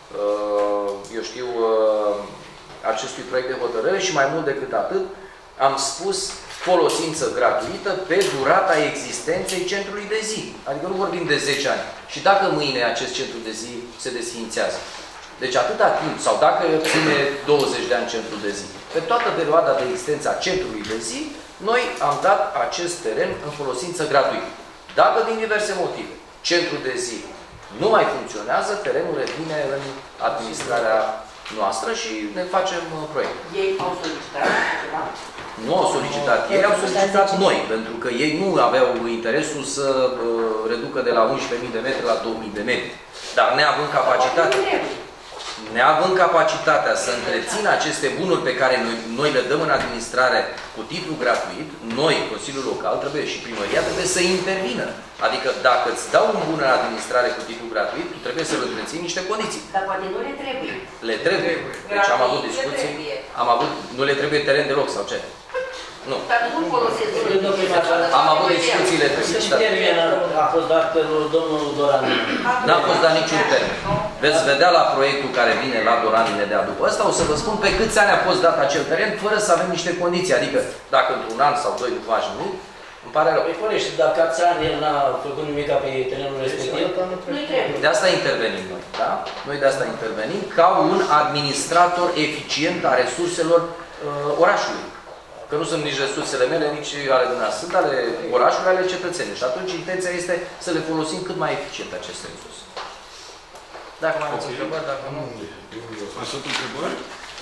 uh, eu știu, uh, acestui proiect de hotărâre și mai mult decât atât, am spus folosință gratuită pe durata existenței centrului de zi. Adică nu vorbim de zece ani. Și dacă mâine acest centru de zi se desființează. Deci atâta timp, sau dacă ține douăzeci de ani centrul de zi, pe toată perioada de existență a centrului de zi, noi am dat acest teren în folosință gratuită. Dacă din diverse motive centrul de zi nu mai funcționează, terenul revine în administrarea noastră și ne facem proiect. Ei au solicitat ceva? Nu au solicitat ei, au solicitat noi, pentru că ei nu aveau interesul să uh, reducă de la unsprezece mii de metri la două mii de metri. Dar neavând capacitatea, neavând capacitatea să întrețină aceste bunuri pe care noi, noi le dăm în administrare cu titlu gratuit, noi, Consiliul Local, trebuie și primăria, trebuie să intervină. Adică dacă îți dau un bun în administrare cu titlu gratuit, tu trebuie să-l întreții niște condiții. Dar poate nu le trebuie. Le trebuie. Deci am avut discuții. Am avut, nu le trebuie teren deloc sau ce? Nu. Dar nu folosesc. Am avut discuțiile. Ce termen a fost dat pentru domnul Doran? N-a fost dat niciun termen. Veți vedea la proiectul care vine la Doran imediat după ăsta, o să vă spun pe câți ani a fost dat acel teren, fără să avem niște condiții. Adică, dacă într-un an sau doi nu faci nimic, îmi pare rău. Păi Corești, dacă ați ani el n-a făcut nimic pe terenul respectiv, nu-i trebuie. De asta intervenim noi, da? Noi de asta intervenim ca un administrator eficient a resurselor uh, orașului. Că nu sunt nici resursele mele, nici ale dumneavoastră. Sunt ale orașului, ale cetățenilor. Și atunci intenția este să le folosim cât mai eficient aceste resurse. Dacă mai aveți întrebări, dacă nu... Mai sunt întrebări?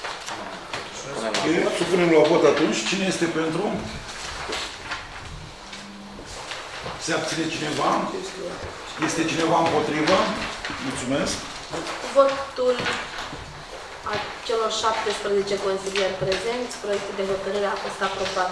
Okay. Supunem la vot atunci. Cine este pentru? Se abține cineva? Este cineva împotrivă? Mulțumesc. Votul a celor șaptesprezece consilieri prezenți, proiectul de hotărâre a fost aprobat.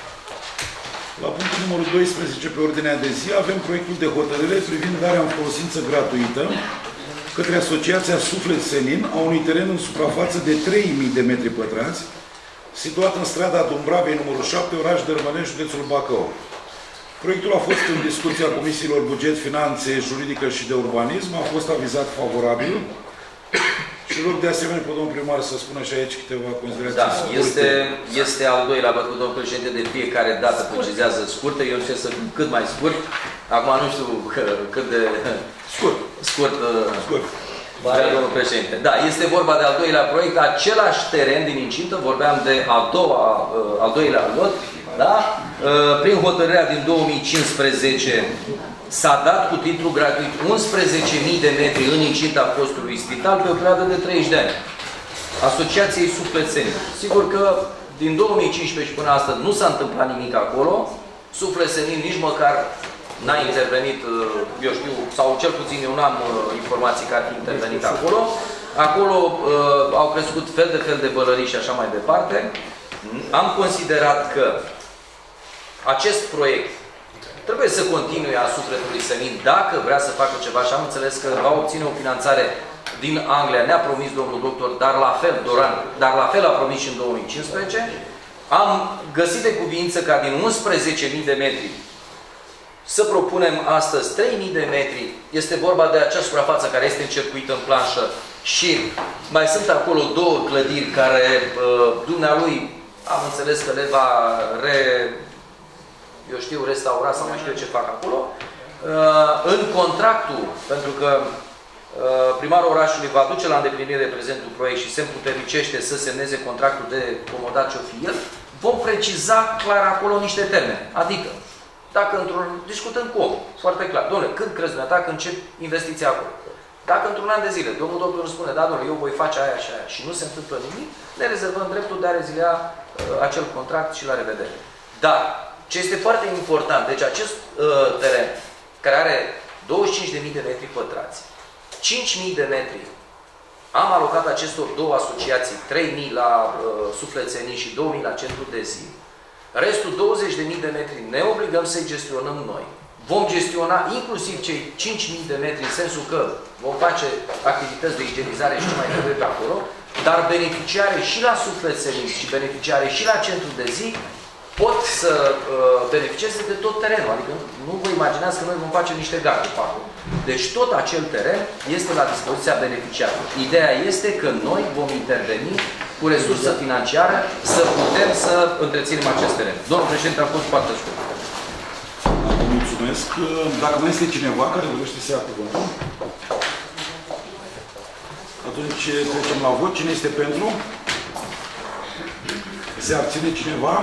La punctul numărul doisprezece pe ordinea de zi avem proiectul de hotărâre privind darea în folosință gratuită către Asociația Suflet Senin a unui teren în suprafață de trei mii de metri pătrați, situat în strada Dumbravei numărul șapte, oraș Dărmănești, județul Bacău. Proiectul a fost în discuția Comisiilor Buget, Finanțe, Juridică și de Urbanism, a fost avizat favorabil. Și rog de asemenea pe domnul primar să spună și aici câteva considerații. Da, este, este al doilea, văd că domnul președinte de fiecare dată precizează scurtă, eu încerc să fiu cât mai scurt. Acum nu știu cât de scurt, scurt, scurt. Domnul președinte. Da, este vorba de al doilea proiect, același teren din incintă, vorbeam de al, doua, al doilea lot, da? Prin hotărârea din două mii cincisprezece s-a dat cu titlu gratuit unsprezece mii de metri în incinta fostului spital pe o perioadă de treizeci de ani. Asociației Suflet Senin. Sigur că din două mii cincisprezece și până astăzi nu s-a întâmplat nimic acolo. Suflet Senin nici măcar n-a intervenit, eu știu, sau cel puțin eu n-am informații că ar fi intervenit acolo. Acolo uh, au crescut fel de fel de bălării și așa mai departe. Am considerat că acest proiect trebuie să continue a Sufletului Senin dacă vrea să facă ceva și am înțeles că va obține o finanțare din Anglia, ne-a promis domnul doctor, dar la fel, Doran, dar la fel a promis și în două mii cincisprezece. Am găsit de cuvință ca din unsprezece mii de metri să propunem astăzi trei mii de metri. Este vorba de acea suprafață care este încercuită în planșă și mai sunt acolo două clădiri care dumnealui am înțeles că le va re... eu știu, restaura sau mai știu ce fac acolo. În contractul, pentru că primarul orașului va duce la îndeplinire prezentul proiect și se împuternicește să semneze contractul de comodat ce-o fi el, vom preciza clar acolo niște termene. Adică, dacă într-un, discutând cu om, foarte clar, domnule, când crezi dumneata că încep investiția acolo? Dacă într-un an de zile, domnul doctor îmi spune, da, domnule, eu voi face aia și aia și nu se întâmplă nimic, ne rezervăm dreptul de a rezilia uh, acel contract și la revedere. Dar, ce este foarte important, deci acest uh, teren, care are douăzeci și cinci de mii de metri pătrați, cinci mii de metri, am alocat acestor două asociații, trei mii la uh, Suflet Senin și două mii la Centru de Zi. Restul douăzeci de mii de metri ne obligăm să-i gestionăm noi. Vom gestiona inclusiv cei cinci mii de metri, în sensul că vom face activități de igienizare și ce mai trebuie pe acolo, dar beneficiare și la Suflet Senin și beneficiare și la Centru de Zi pot să uh, beneficieze de tot terenul. Adică nu vă imaginați că noi vom face niște garduri pe acolo. Deci tot acel teren este la dispoziția beneficiarului. Ideea este că noi vom interveni cu resursă financiară să putem să întreținem acest teren. Domnul președinte, a fost foarte scurt. Vă mulțumesc. Dacă mai este cineva care dorește să ia cuvântul, atunci trecem la vot. Cine este pentru? Se abține cineva?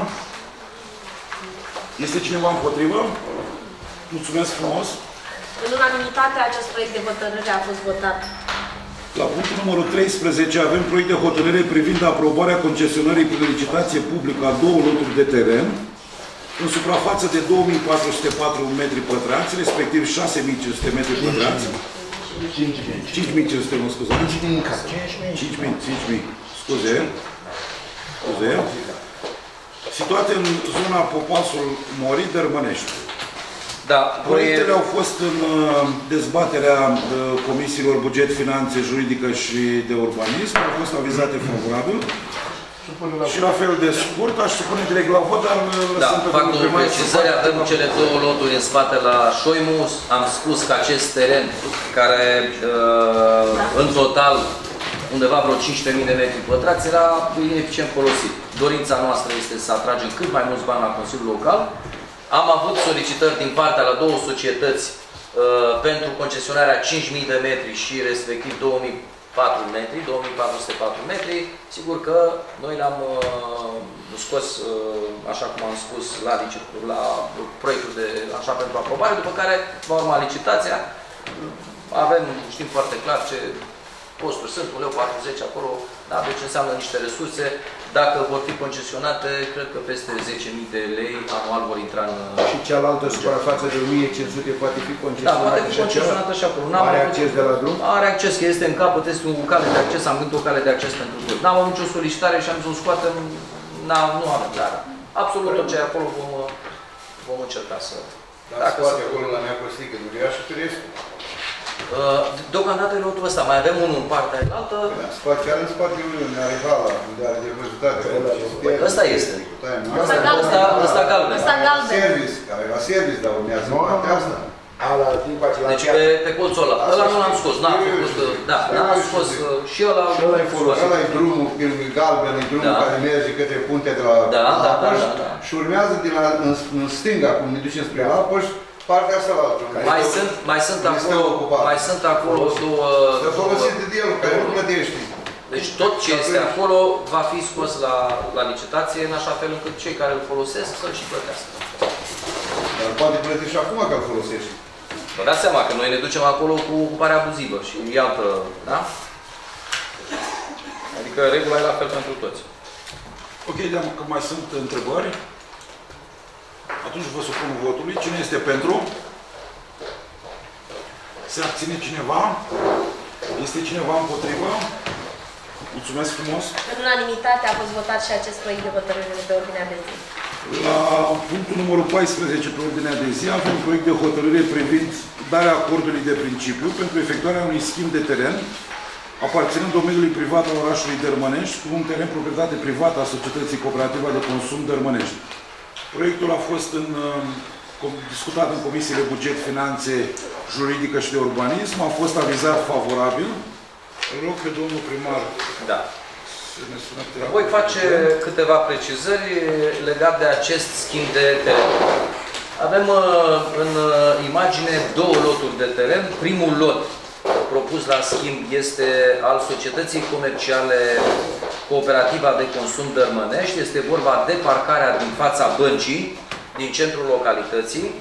Este cineva împotrivă? Mulțumesc frumos! În unanimitate, acest proiect de hotărâre a fost votat. La punctul numărul treisprezece avem proiect de hotărâre privind aprobarea concesionării prin licitație publică a două loturi de teren în suprafață de două mii patru sute patru metri pătrați, respectiv șase mii cinci sute metri pătrați. cinci mii cinci sute, mă scuzați? cinci mii, scuze. Scuze. Situate în zona Popasul Mori, Dărmănești. Da, proiectele au fost în dezbaterea Comisiilor Buget, Finanțe, Juridică și de Urbanism. Au fost avizate favorabil. Și la fel de scurt, aș supune direct la vot, dar da, fac două precizări. Avem cele două loturi în spate la Șoimus. Am spus că acest teren, care în total undeva vreo cinci sute de mii de metri pătrați, era ineficient folosit. Dorința noastră este să atragem cât mai mulți bani la Consiliul Local. Am avut solicitări din partea la două societăți uh, pentru concesionarea cinci mii de metri și respectiv două mii patru metri, două mii patru sute patru metri. Sigur că noi le-am uh, scos, uh, așa cum am spus, la, la proiectul de așa pentru aprobare, după care va urma licitația. Avem, știm foarte clar ce posturi sunt, un leu patruzeci acolo, da? Deci înseamnă niște resurse. Dacă vor fi concesionate, cred că peste zece mii de lei anual vor intra în... Și cealaltă suprafață de o mie cinci sute poate fi concesionată? Da, poate fi concesionată și acolo. Are acces de la drum? Are acces, că este în capăt, este o cale de acces, am gândit o cale de acces pentru toți. N-am avut nicio solicitare și am zis o scoatem, nu avem clar. Absolut tot ce e acolo vom, vom încerca să... Dar scoate acolo la Neacostică, Duriaș și Turescu? Deocamdată e lotul ăsta, mai avem unul în partea altă. Chiar în spatele lui, unde are hala, unde are depozitate. Ăsta este. Ăsta galben. Ăsta galben. Service, care la service, dar urmează partea asta. Deci pe, pe colțul ăla. Ăla nu l-am scos, n-am făcut, da, n-am scos și ăla... Și ăla e folosit. Ăla e drumul, e galben, e drumul care merge către puntea de la Apăș și urmează din la, în, în stânga, cum ne ducem spre Apăș, partea asta la altă. Mai sunt, mai sunt acolo, mai sunt acolo două... Să folosit de el, care nu plătești. Deci tot ce este acolo va fi scos la, la licitație, în așa fel încât cei care îl folosesc să-l și plătească. Dar poate plătești și acum că îl folosești. Vă dați seama că noi ne ducem acolo cu ocupare abuzivă și iată, da? Adică regula e la fel pentru toți. Ok, dacă mai sunt întrebări, atunci vă supun votului. Cine este pentru? Se abține cineva? Este cineva împotrivă? Mulțumesc frumos! În unanimitate a fost votat și acest proiect de hotărâre de pe ordinea de zi. La punctul numărul paisprezece pe ordinea de zi avem proiect de hotărâre privind darea acordului de principiu pentru efectuarea unui schimb de teren aparținând domeniului privat al orașului Dărmănești cu un teren proprietate privată a Societății Cooperativa de Consum Dărmănești. Proiectul a fost în, discutat în comisiile buget, finanțe, juridică și de urbanism, a fost avizat favorabil. Îl rog pe domnul primar. Da. Voi face câteva precizări legate de acest schimb de teren. Avem în imagine două loturi de teren. Primul lot propus la schimb este al Societății Comerciale Cooperativa de Consum Dărmănești. Este vorba de parcarea din fața băncii, din centrul localității.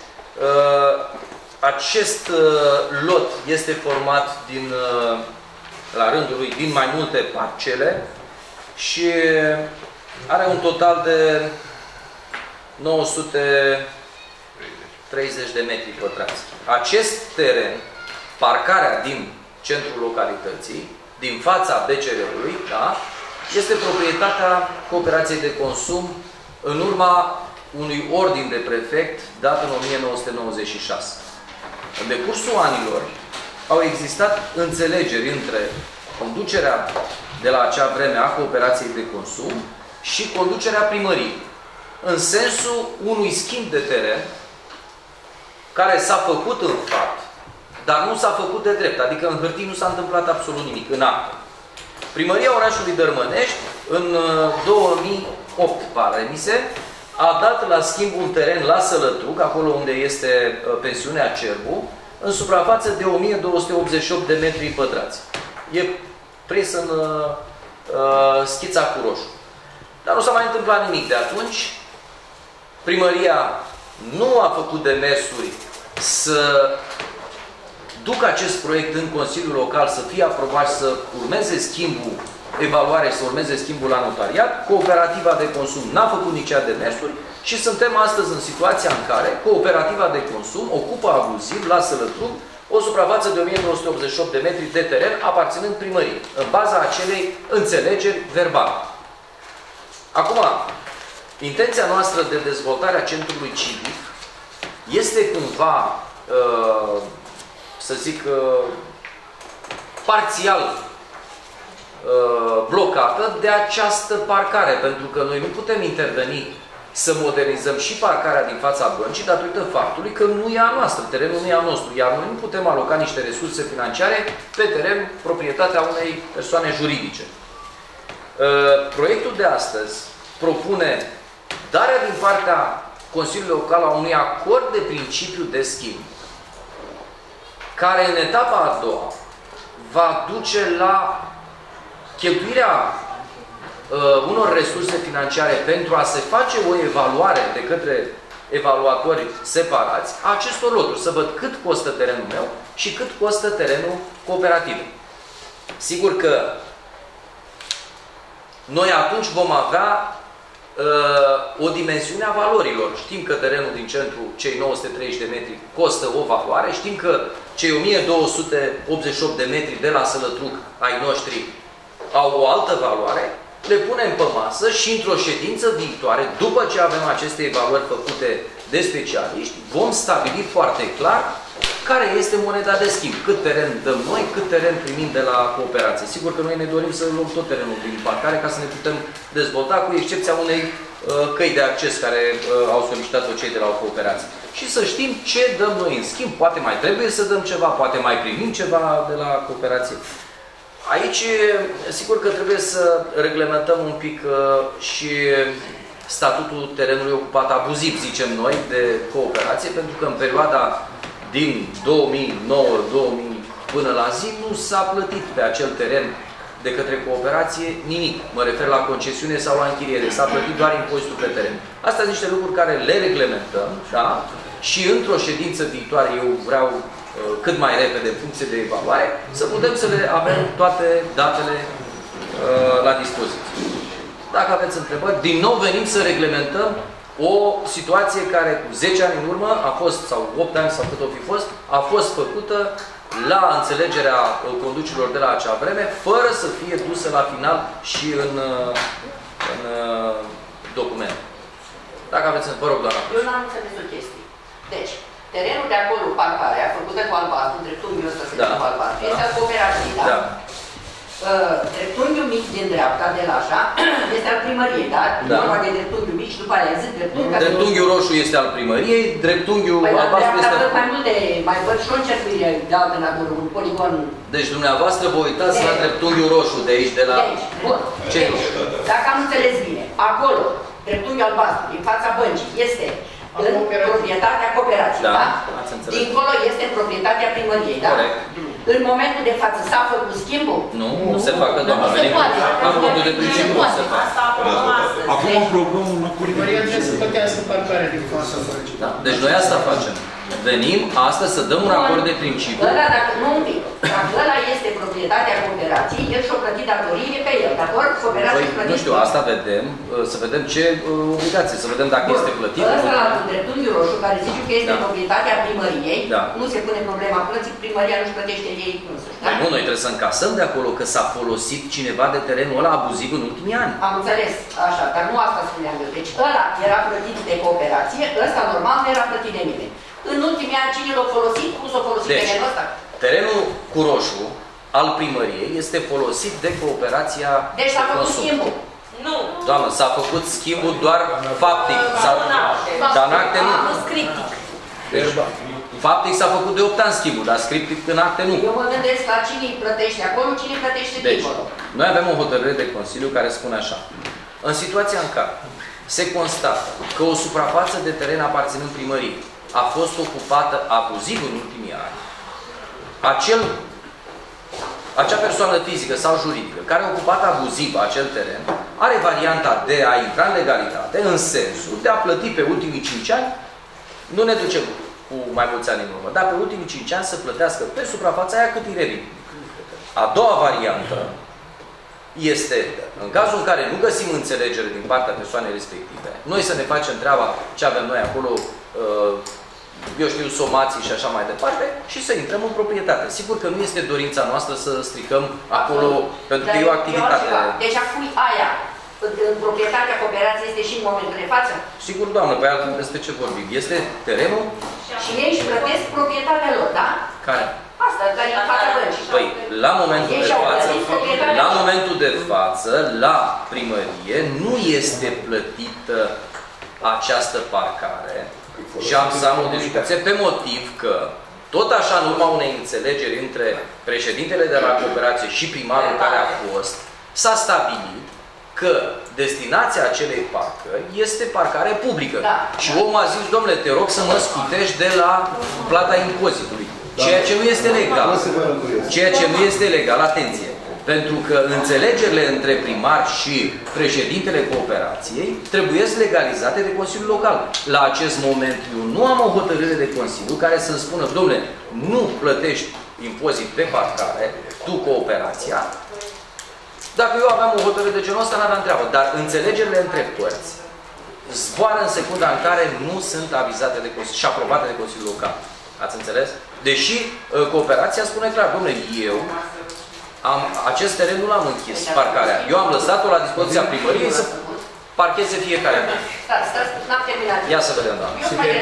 Acest lot este format din, la rândul lui din mai multe parcele și are un total de nouă sute treizeci de metri pătrați. Acest teren, parcarea din centrul localității, din fața B C R-ului, da, este proprietatea Cooperației de Consum în urma unui ordin de prefect dat în o mie nouă sute nouăzeci și șase. În decursul anilor au existat înțelegeri între conducerea de la acea vreme a Cooperației de Consum și conducerea primăriei, în sensul unui schimb de teren care s-a făcut în fapt, dar nu s-a făcut de drept, adică în hârtii nu s-a întâmplat absolut nimic, în acte. Primăria orașului Dărmănești, în două mii opt, pare mi se, a dat la schimb un teren la Sălătruc, acolo unde este pensiunea Cerbu, în suprafață de o mie două sute optzeci și opt de metri pătrați. E prins în uh, schița cu roșu. Dar nu s-a mai întâmplat nimic de atunci. Primăria nu a făcut demersuri să ducă acest proiect în Consiliul Local, să fie aprobat, să urmeze schimbul, evaluare, să urmeze schimbul la notariat. Cooperativa de Consum n-a făcut nici ea demersuri și suntem astăzi în situația în care Cooperativa de Consum ocupă abuziv la Sălătruc o suprafață de o mie două sute optzeci și opt de metri de teren aparținând primăriei, în baza acelei înțelegeri verbale. Acum, intenția noastră de dezvoltare a centrului civic este cumva, să zic, parțial blocată de această parcare, pentru că noi nu putem interveni să modernizăm și parcarea din fața băncii datorită faptului că nu e a noastră, terenul nu e a nostru, iar noi nu putem aloca niște resurse financiare pe teren proprietatea unei persoane juridice. Proiectul de astăzi propune darea din partea Consiliului Local a unui acord de principiu de schimb, care în etapa a doua va duce la cheltuirea uh, unor resurse financiare pentru a se face o evaluare de către evaluatori separați a acestor loturi, să văd cât costă terenul meu și cât costă terenul cooperativei. Sigur că noi atunci vom avea uh, o dimensiune a valorilor. Știm că terenul din centru, cei nouă sute treizeci de metri, costă o valoare. Știm că cei o mie două sute optzeci și opt de metri de la Sălătruc ai noștri au o altă valoare. Le punem pe masă și într-o ședință viitoare, după ce avem aceste evaluări făcute de specialiști, vom stabili foarte clar care este moneda de schimb. Cât teren dăm noi, cât teren primim de la cooperație. Sigur că noi ne dorim să luăm tot terenul din parcare ca să ne putem dezvolta, cu excepția unei uh, căi de acces care uh, au solicitat-o cei de la o cooperație. Și să știm ce dăm noi în schimb. Poate mai trebuie să dăm ceva, poate mai primim ceva de la cooperație. Aici, sigur că trebuie să reglementăm un pic uh, și statutul terenului ocupat abuziv, zicem noi, de cooperație, pentru că în perioada din două mii nouă două mii până la zi nu s-a plătit pe acel teren de către cooperație nimic. Mă refer la concesiune sau la închiriere. S-a plătit doar impozitul pe teren. Astea sunt niște lucruri care le reglementăm, da? Și într-o ședință viitoare eu vreau cât mai repede, în funcție de evaluare, să putem să le avem toate datele uh, la dispoziție. Dacă aveți întrebări, din nou venim să reglementăm o situație care cu zece ani în urmă a fost, sau opt ani sau cât o fi fost, a fost făcută la înțelegerea conducerilor de la acea vreme, fără să fie dusă la final și în, în document. Dacă aveți întrebări, vă rog, doamna. Eu n-am înțeles o chestie. Deci, terenul de acolo, parcarea, făcută cu albastru, dreptunghiul ăsta se da. cu albastru, da. este al cooperației, da? Da. Uh, dreptunghiul mic din dreapta, de la așa, este al primăriei, da? Da. Vorba de dreptunghiul mic și după aia zic dreptunghiul... Dreptunghiul roșu este al primăriei, dreptunghiul păi, albastru este... Păi, mai multe, mai văd și o încercuire de altă natură, un poligon... Deci dumneavoastră vă uitați de... la dreptunghiul roșu de aici, de la... De aici, bun. Ce deci, dacă am înțeles bine, acolo, dreptunghiul albastru, din fața băncii, este... în proprietatea cooperației, da? da? Dincolo este în proprietatea primăriei, da? Corect. În momentul de față s-a făcut schimbul? Nu, nu se facă, doamna. Nu se poate. Acordul de principiu nu se facă. Acum aprobăm un acord. Primăria trebuie să plătească parcarea din fața băncii. Da. Deci noi asta facem. Venim astăzi să dăm un acord de principiu. Ăla, dacă nu un pic, dacă ăla este proprietatea cooperației, el și-o plătit datoriile pe el. Dacă ori cooperația păi, nu știu, asta vedem, să vedem ce obligație, să vedem dacă Bun. este plătit. Ăsta la dreptunghiul roșu, care zice că este da. proprietatea primăriei, da. nu se pune problema plății, primăria nu-și plătește ei însuși. Da? Păi nu, noi trebuie să încasăm de acolo că s-a folosit cineva de terenul ăla abuziv în ultimii ani. Am înțeles, așa, dar nu asta spuneam eu. Deci ăla era plătit de cooperație, ăsta normal nu era plătit de nimeni. În ultimii ani cine l-a folosit? Cum s-a folosit deci, terenul ăsta? Terenul cu roșu al primăriei este folosit de cooperația. Deci s-a făcut schimbul. Nu. Doamnă, s-a făcut schimbul doar faptic. Dar în acte nu. Nu scriptic. Deci, faptic s-a făcut de opt ani schimbul, dar scriptic în acte nu. Eu mă gândesc la cine îi plătește acolo, cine îi plătește deci, dincolo. Noi avem o hotărâre de Consiliu care spune așa. În situația în care se constată că o suprafață de teren aparținând primăriei a fost ocupată abuziv în ultimii ani, acel, acea persoană fizică sau juridică care a ocupat abuziv acel teren are varianta de a intra în legalitate în sensul de a plăti pe ultimii cinci ani, nu ne ducem cu mai mulți ani în urmă, dar pe ultimii cinci ani să plătească pe suprafața aia cât îi revine. A doua variantă este, în cazul în care nu găsim înțelegere din partea persoanei respective, noi să ne facem treaba ce avem noi acolo, eu știu, somații și așa mai departe, și să intrăm în proprietate. Sigur că nu este dorința noastră să stricăm acolo, pentru că e o activitate. Deci acum aia, în proprietatea cooperației, este și în momentul de față? Sigur, doamnă, pe altfel despre ce vorbim. Este terenul? Și ei își plătesc proprietatea lor, da? Care? Asta, dar în fața băncii. Păi, la momentul de față, la momentul de față, la primărie, nu este plătită această parcare. Și am să am o discuție pe motiv că, tot așa, în urma unei înțelegeri între președintele de la cooperație și primarul care a fost, s-a stabilit că destinația acelei parcări este parcare publică. Da. Și omul a zis, domnule, te rog să mă scutești de la plata impozitului. Ceea ce nu este legal. Ceea ce nu este legal, atenție. Pentru că înțelegerile între primar și președintele cooperației trebuie legalizate de Consiliul Local. La acest moment eu nu am o hotărâre de Consiliu care să-mi spună, domnule, nu plătești impozit pe parcare, tu cooperația, dacă eu aveam o hotărâre de genul ăsta, n-aveam treabă. Dar înțelegerile între părți zboară în secunda în care nu sunt avizate de Consiliu și aprobate de Consiliul Local. Ați înțeles? Deși cooperația spune clar, domnule, eu am, acest teren nu l-am închis, parcarea. Eu am lăsat-o la dispoziția primăriei să parcheze fiecare. N-am terminat. Ia să vedem, doamne.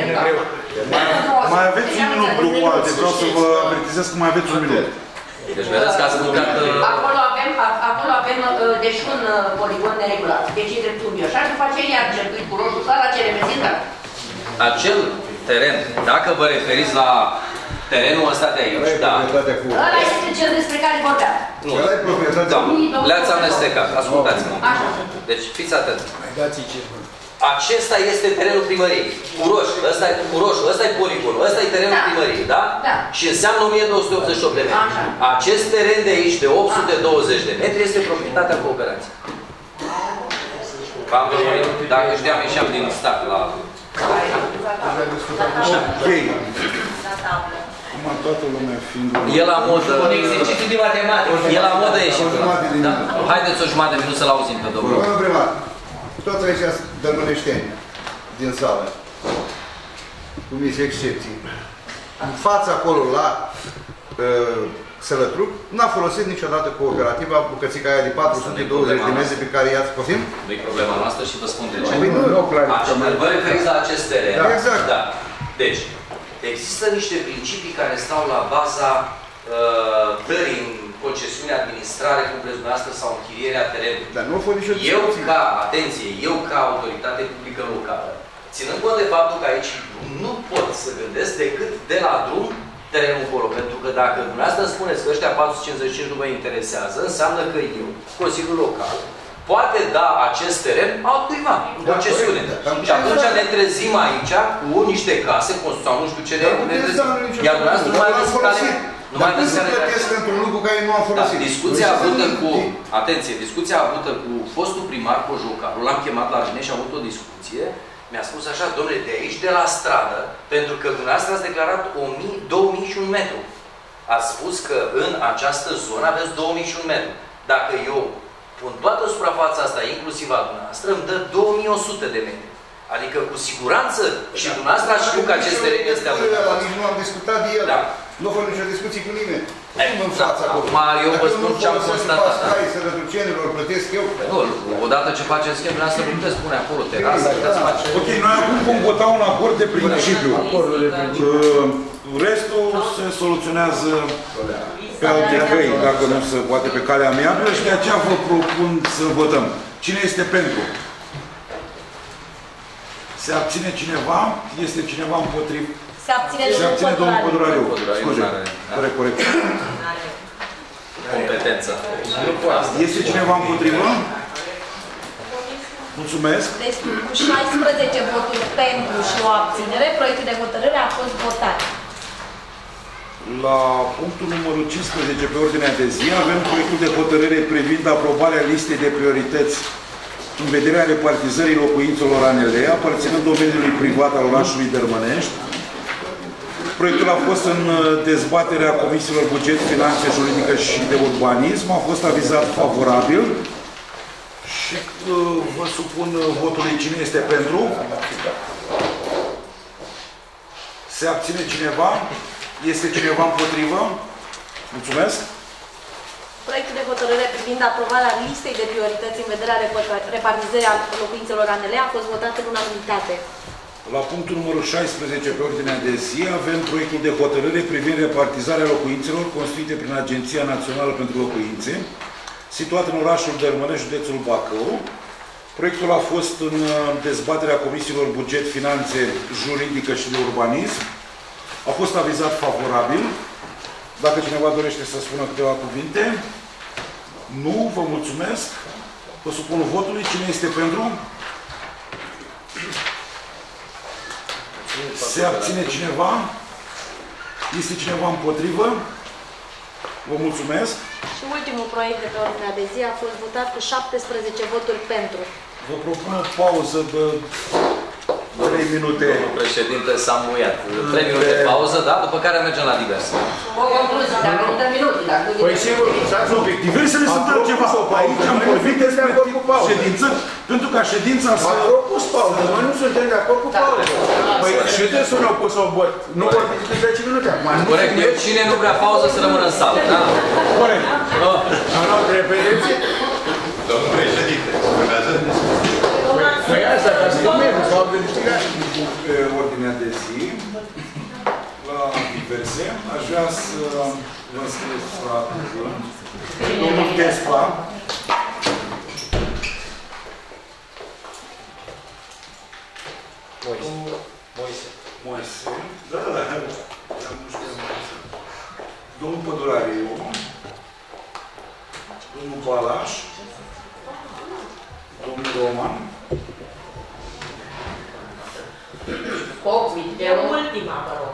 Mai aveți un minut, grupul alte. Vreau să vă avertizez că mai aveți un minut. Deci vedeți că ați mâncat... Acolo avem, acolo avem deci un poligon neregulat. Deci e dreptul meu. Și după aceea iar circuit cu roșu clar la cele mezinda. Acel teren, dacă vă referiți la terenul ăsta de aici, da. Ăla este cel despre care vorbeam. Nu, da, le-ați amestecat, ascultați-mă. Deci fiți atenți. Acesta este terenul primăriei, cu roșu, ăsta e cu roșu, ăsta e poligonul, ăsta e terenul da. primăriei, da? Da. Și înseamnă o mie două sute optzeci și opt de metri. Așa. Acest teren de aici, de opt sute douăzeci de metri, este proprietatea cooperației. V-am vorbit, dacă știam, ieșeam din stat la... Ok. Acum toată lumea fiind... E la modă... Un exercițiu de matematică. E la modă ieșit. Da? Haideți o jumătate de minut să-l auzim pe domnul. Domnul primar, toți aici dărmâneșteni din sală, cu mici excepții. În fața acolo, la uh, Sălătruc, n-a folosit niciodată cooperativa bucățica aia de patru sute douăzeci de metri pe care i-ați poftim? Nu e problema noastră și vă spun de ce. Păi nu, nu, vă referiți la acest teren. Da, exact. Da. Deci, există niște principii care stau la baza uh, dării în concesiune, administrare, cum vreți dumneavoastră, sau închirierea terenului. Dar nu a fost nicio Eu ca, atenție, eu ca autoritate publică locală, ținând cont de faptul că aici nu pot să gândesc decât de la drum terenul acolo. Pentru că dacă dumneavoastră îmi spuneți că ăștia patru sute cincizeci și cinci nu vă interesează, înseamnă că eu, Consiliul Local, poate da acest teren altcuiva, în concesiune. Da, da, și atunci ne trezim aici cu niște case, sau nu știu ce ne, ne trezim. Iar dumneavoastră nu mai aveți care... Nu mai aveți care... plătesc pentru un lucru care nu am folosit. Da, discuția avută cu... Atenție, discuția avută cu fostul primar Cojocaru, l-am chemat la mine și am avut o discuție. Mi-a spus așa, domnule, de aici, de la stradă, pentru că dumneavoastră ați declarat două mii și un metru. Ați spus că în această zonă aveți două mii și un metru. Dacă eu pun toată suprafața asta, inclusiv a dumneavoastră, îmi dă două mii o sută de metri. Adică, cu siguranță, și dumneavoastră știu că acest teren este avut. Nici nu am discutat de el. Da. Nu a fost nicio discuție cu nimeni. Nu în fața acolo. Acum, eu vă spun ce am constatat. Dacă nu sărătucenilor plătesc eu. Nu, odată ce faceți schimb, dumneavoastră nu puteți spune acolo terasa, puteți face... Ok, noi acum vom vota un acord de principiu. Restul se soluționează pe alte căi, dacă nu se poate pe calea amiabilă, și de aceea vă propun să votăm. Cine este pentru? Se abține cineva? Este cineva împotrivă? Se abține, Se abține domnul Pădurariu. Scuze, corect, corect. Competență. Este cineva împotrivă? Mulțumesc. Deci, cu șaisprezece voturi pentru și o abținere, proiectul de hotărâre a fost votat. La punctul numărul cincisprezece pe ordinea de zi avem proiectul de hotărâre privind aprobarea listei de priorități în vederea repartizării locuințelor A N L, aparținând domeniului privat al orașului Dărmănești. Proiectul a fost în dezbaterea Comisiilor Buget, Finanțe, Juridică și de Urbanism. A fost avizat favorabil și uh, vă supun votului. Cine este pentru? Se abține cineva? Este cineva împotrivă? Mulțumesc. Proiectul de hotărâre privind aprobarea listei de priorități în vederea repartizării locuințelor A N L a fost votat în unanimitate. La punctul numărul șaisprezece pe ordinea de zi avem proiectul de hotărâre privind repartizarea locuințelor construite prin Agenția Națională pentru Locuințe, situat în orașul Dărmănești, județul Bacău. Proiectul a fost în dezbaterea Comisiilor Buget, Finanțe, Juridică și de Urbanism. A fost avizat favorabil. Dacă cineva dorește să spună câteva cuvinte. Nu, vă mulțumesc. Vă supun votului. Cine este pentru? Se abține cineva? Este cineva împotrivă? Vă mulțumesc. Și ultimul proiect de pe ordinea de zi a fost votat cu șaptesprezece voturi pentru. Vă propun o pauză de trei minute. Domnul președinte s-a muiat. trei minute de pauză, da? După care mergem la diverse. O concluzie, dacă nu dă minute, dacă nu Păi sigur, nu, diversele sunt altceva. Aici am vorbit despre ședință, pentru ca ședința să... A propus pauză, noi nu suntem de acord cu pauză. Păi și de să ne-au pus o bot. Nu vorbim de zece minute. Corect, cine nu vrea pauză să rămână în sală, da? Corect. Am luat repetiție? Domnul președinte, urmează? Păi asta, ca să mergem, s-au verificat. Pe ordinea de zi, la diverse, aș vrea să vă scrieți la cuvânt. Domnul Tespa. Moise. Moise. Moise. Da, da, da. Domnul Pădurariu. Domnul Balaș. Domnul Roman. Copi, de ultima, vă rog.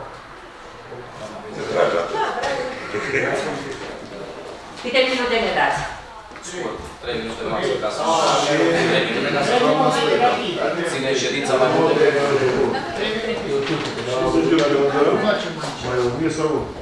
Câte minute ne dați? Scurt, trei minute maxim ca să trei minute ca să ține ședința mai mult de mai o mie sau unu.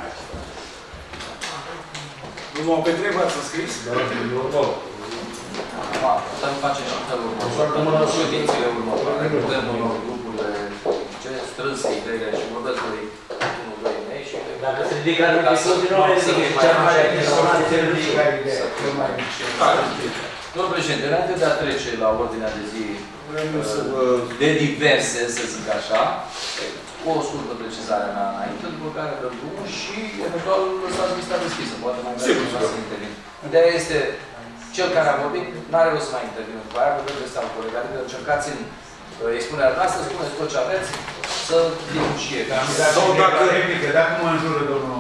Nu m-au pe trei, v-ați înscris? Da, normal. Putem face și în felul următor. Ședințele următoare, putem în grupurile ce strânse ideile și vorbesc lui unul, doi mei și... Dacă se ridică anul de continuare, să fie cea mai impresionantă se ridică. Domnul președinte, înainte de a trece la ordinea de zi de diverse, să zic așa, cu o scurtă precizare mea înainte, după care dăm drumul și eventual lăsați lista deschisă, poate mai vrea să intervin. Ideea este, cel care a vorbit, n-are rost să mai intervină cu aia, pentru că este al coleg, adică încercați în expunerea noastră, spuneți tot ce aveți, să fim și ei. Sau dacă replică, dacă mă înjură domnul...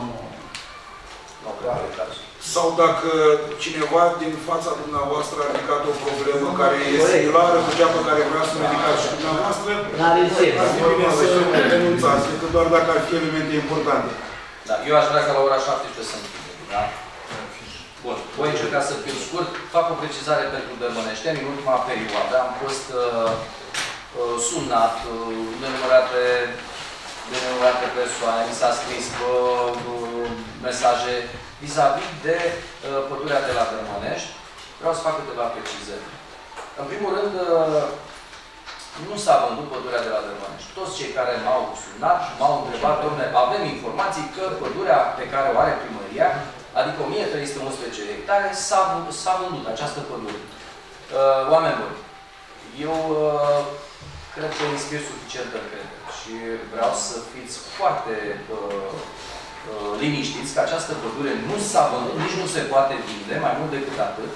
Sau dacă cineva din fața dumneavoastră a ridicat o problemă care e similară cu cea pe care vrea să o ridicați și dumneavoastră, ar fi bine să renunțați, decât doar dacă ar fi elemente importante. Da, eu aș vrea ca la ora șaptesprezece să închidem, da? Bun, voi încerca să fiu scurt. Fac o precizare pentru dărmăneșteni. În ultima perioadă am fost uh, uh, sunat uh, de nenumărate de nenumărate persoane, mi s-a scris uh, uh, mesaje vis-a-vis de uh, pădurea de la Dărmănești. Vreau să fac câteva precizări. În primul rând, uh, nu s-a vândut pădurea de la Dărmănești. Toți cei care m-au sunat m-au întrebat, dom'le, avem informații că pădurea pe care o are primăria, adică o mie trei sute unsprezece hectare, s-a vândut această pădure. Uh, oameni buni, eu uh, cred că inspir suficientă încredere și vreau să fiți foarte uh, uh, liniștiți că această pădure nu s-a vândut, nici nu se poate vinde, mai mult decât atât.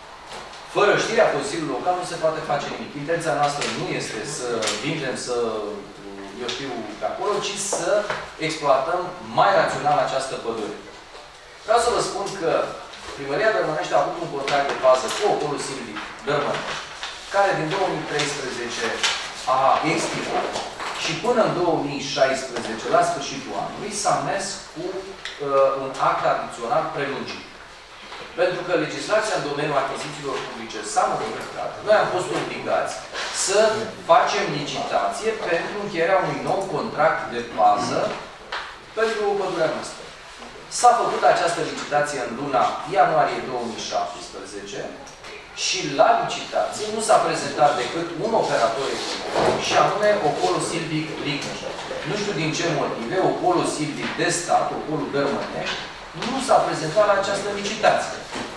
Fără știrea Consiliului Local nu se poate face nimic. Intenția noastră nu este să vindem, să, eu știu, pe acolo, ci să exploatăm mai rațional această pădure. Vreau să vă spun că Primăria Dărmănești a avut un contract de bază cu Opolul Silvic Dărmănești, care din două mii treisprezece a expirat și până în două mii șaisprezece, la sfârșitul anului, s-a mers cu uh, un act adițional prelungit. Pentru că legislația în domeniul achizițiilor publice s-a modificat, noi am fost obligați să facem licitație pentru încheierea unui nou contract de bază pentru pădurea noastră. S-a făcut această licitație în luna ianuarie două mii șaptesprezece și la licitație nu s-a prezentat decât un operator economic și anume Opolul Silvic Ligneș. Nu știu din ce motive, Opolul Silvic de stat, Opolul Dărmănești, nu s-a prezentat la această licitație.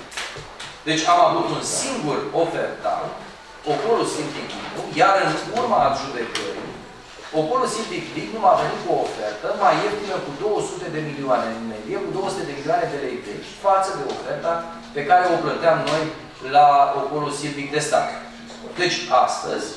Deci am avut un singur ofertant, Opolul Silvic Ligneș, iar în urma adjudecării, Opolul Silvic Ligneș a venit cu o ofertă mai ieftină cu două sute de milioane în medie, cu două sute de milioane de lei vechi, față de oferta pe care o plăteam noi la Opolul Silvic de stat. Deci, astăzi,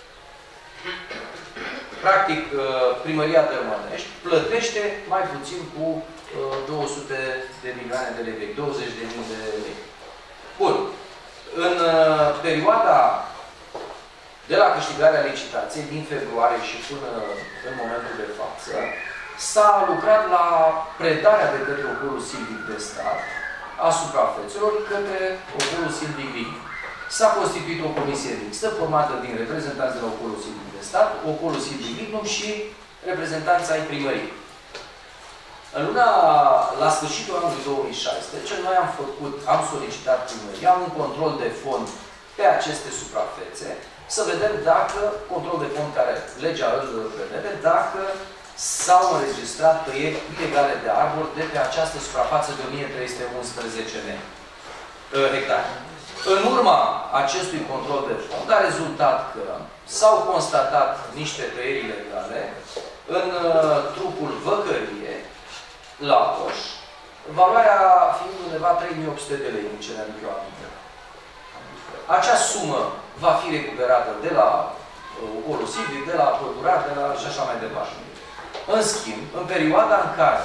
practic, Primăria Dărmănești plătește mai puțin cu două sute de milioane de lei vechi, douăzeci de mii de lei. Bun. În perioada de la câștigarea licitației, din februarie și până în momentul de față, s-a lucrat la predarea de către Opolul Silvic de stat a suprafețelor către Opolul Silvic Ligneș. S-a constituit o comisie mixtă formată din reprezentanți de la Ocolul Silvic de Stat, Ocolul Silvic Lignum și reprezentanța ai primăriei. În luna, la sfârșitul anului două mii șaisprezece, noi am făcut, am solicitat primăria un control de fond pe aceste suprafețe, să vedem dacă, control de fond care legea îl prevede, dacă s-au înregistrat tăieri ilegale de arbori de pe această suprafață de o mie trei sute unsprezece hectare. În urma acestui control de fond a rezultat că s-au constatat niște tăieri ilegale în uh, trupul Văcărie, la Oș, valoarea fiind undeva trei mii opt sute de lei, în ce ne-am eu aminte. Acea sumă va fi recuperată de la uh, Ocolul Silvic, de la Pădurar, de la și așa mai departe. În schimb, în perioada în care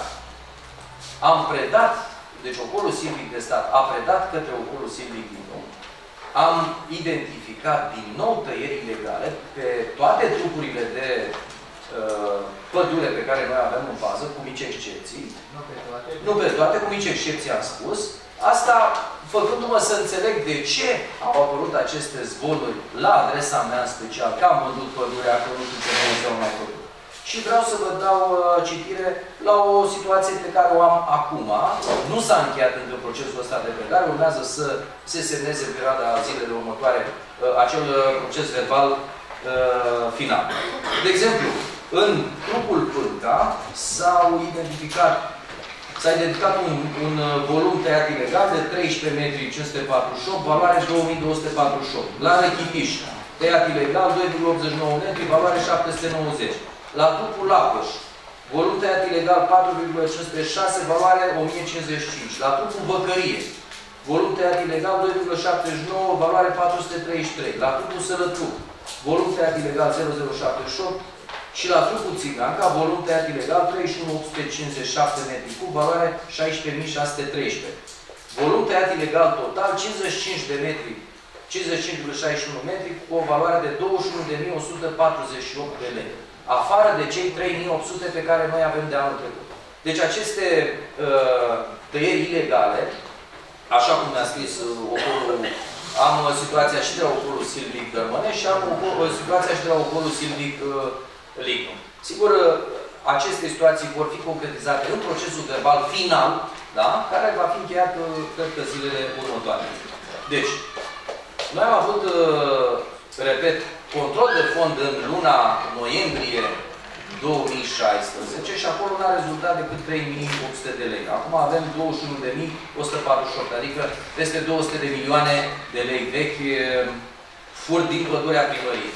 am predat, deci Ocolul Silvic de Stat a predat către Ocolul Silvic din nou, am identificat din nou tăieri ilegale pe toate trupurile de uh, pădure pe care noi avem în fază, cu mici excepții. Nu pe toate. Nu pe toate, cu mici excepții am spus. Asta făcându-mă să înțeleg de ce au apărut aceste zvonuri la adresa mea în special, că am vândut pădurea, că nu știu ce nu au mai făcut. Și vreau să vă dau uh, citire la o situație pe care o am acum. Nu s-a încheiat încă procesul ăsta de predare, urmează să se semneze în perioada zilele următoare uh, acel uh, proces verbal uh, final. De exemplu, în trupul Pânta s-au identificat s-a identificat un, un volum tăiat ilegal de treisprezece metri cinci sute patruzeci și opt, valoare două mii două sute patruzeci și opt. La Rechipiș, tăiat ilegal doi virgulă optzeci și nouă metri, valoare șapte sute nouăzeci. La trupul Lacoș, volum tăiat ilegal patru virgulă cinci sute șase, valoare o mie cincizeci și cinci. La trupul Văcărie, volum tăiat ilegal doi virgulă șaptezeci și nouă, valoare patru sute treizeci și trei. La trupul Sălătruc, volum tăiat ilegal zero virgulă șaptezeci și opt. Și la trupul Țiganca, volum tăiat ilegal treizeci și unu mii opt sute cincizeci și șapte metri cub, valoare șaisprezece mii șase sute treisprezece. Volum tăiat ilegal total cincizeci și cinci de metri, cincizeci și cinci virgulă șaizeci și unu metri cu o valoare de douăzeci și unu de mii o sută patruzeci și opt de lei. Afară de cei trei mii opt sute pe care noi avem de anul trecut. Deci aceste uh, tăieri ilegale, așa cum mi-a scris uh, Ocolul, am uh, situația și de la Ocolul Silvic Dărmănești și am uh, situația și de la Ocolul Silvic uh, Lignum. Sigur, uh, aceste situații vor fi concretizate în procesul verbal final, da? Care va fi încheiat, uh, cred că, zilele următoare. Deci, noi am avut, uh, repet, control de fond în luna noiembrie două mii șaisprezece și acolo n-a rezultat decât trei mii opt sute de lei. Acum avem douăzeci și unu de mii o sută patruzeci și opt, adică peste două sute de milioane de lei vechi fur din pădurea primăriei.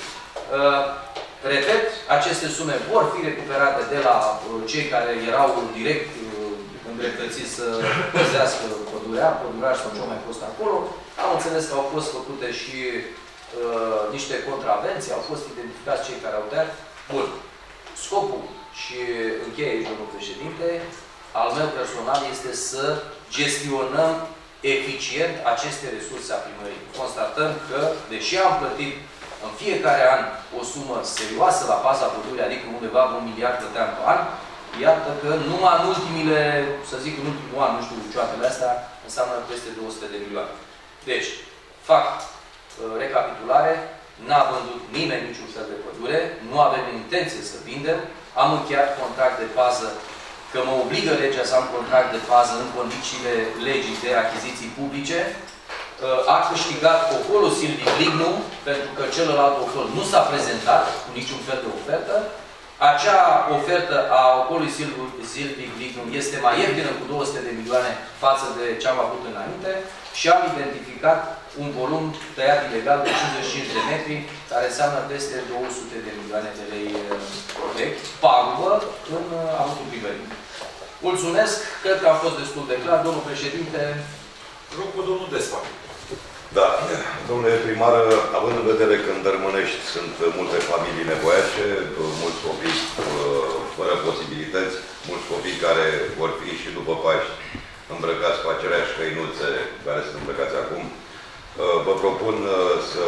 Repet, aceste sume vor fi recuperate de la cei care erau direct îndreptățiți să păzească pădurea, pădurași sau ce au mai fost acolo. Am înțeles că au fost făcute și uh, niște contravenții, au fost identificați cei care au tăiat. Bun. Scopul și încheie, domnul președinte, al meu personal este să gestionăm eficient aceste resurse a primăriei. Constatăm că, deși am plătit în fiecare an o sumă serioasă la baza pădurii, adică undeva un miliard plăteam pe an, iată că numai în ultimile, să zic în ultimul an, nu știu, cioatele astea, înseamnă peste două sute de milioane. Deci, fac uh, recapitulare, n-a vândut nimeni niciun fel de pădure, nu avem intenție să vindem, am încheiat contract de pază, că mă obligă legea să am contract de pază în condițiile legii de achiziții publice, uh, a câștigat Ocolul Silvic Lignum, pentru că celălalt ocol nu s-a prezentat cu niciun fel de ofertă. Acea ofertă a Ocolului Silvic Lignum este mai ieftină cu două sute de milioane față de ce am avut înainte și am identificat un volum tăiat ilegal de cincizeci și cinci de metri, care înseamnă peste două sute de milioane de lei vechi, pagubă în avutul primării. Mulțumesc, cred că a fost destul de clar. Domnul președinte, rog pe domnul Despa. Da, domnule primar, având în vedere că în Dărmănești sunt multe familii nevoiace, mulți copii fără posibilități, mulți copii care vor fi și după Paști îmbrăcați cu aceleași căinuțe care sunt îmbrăcați acum, vă propun să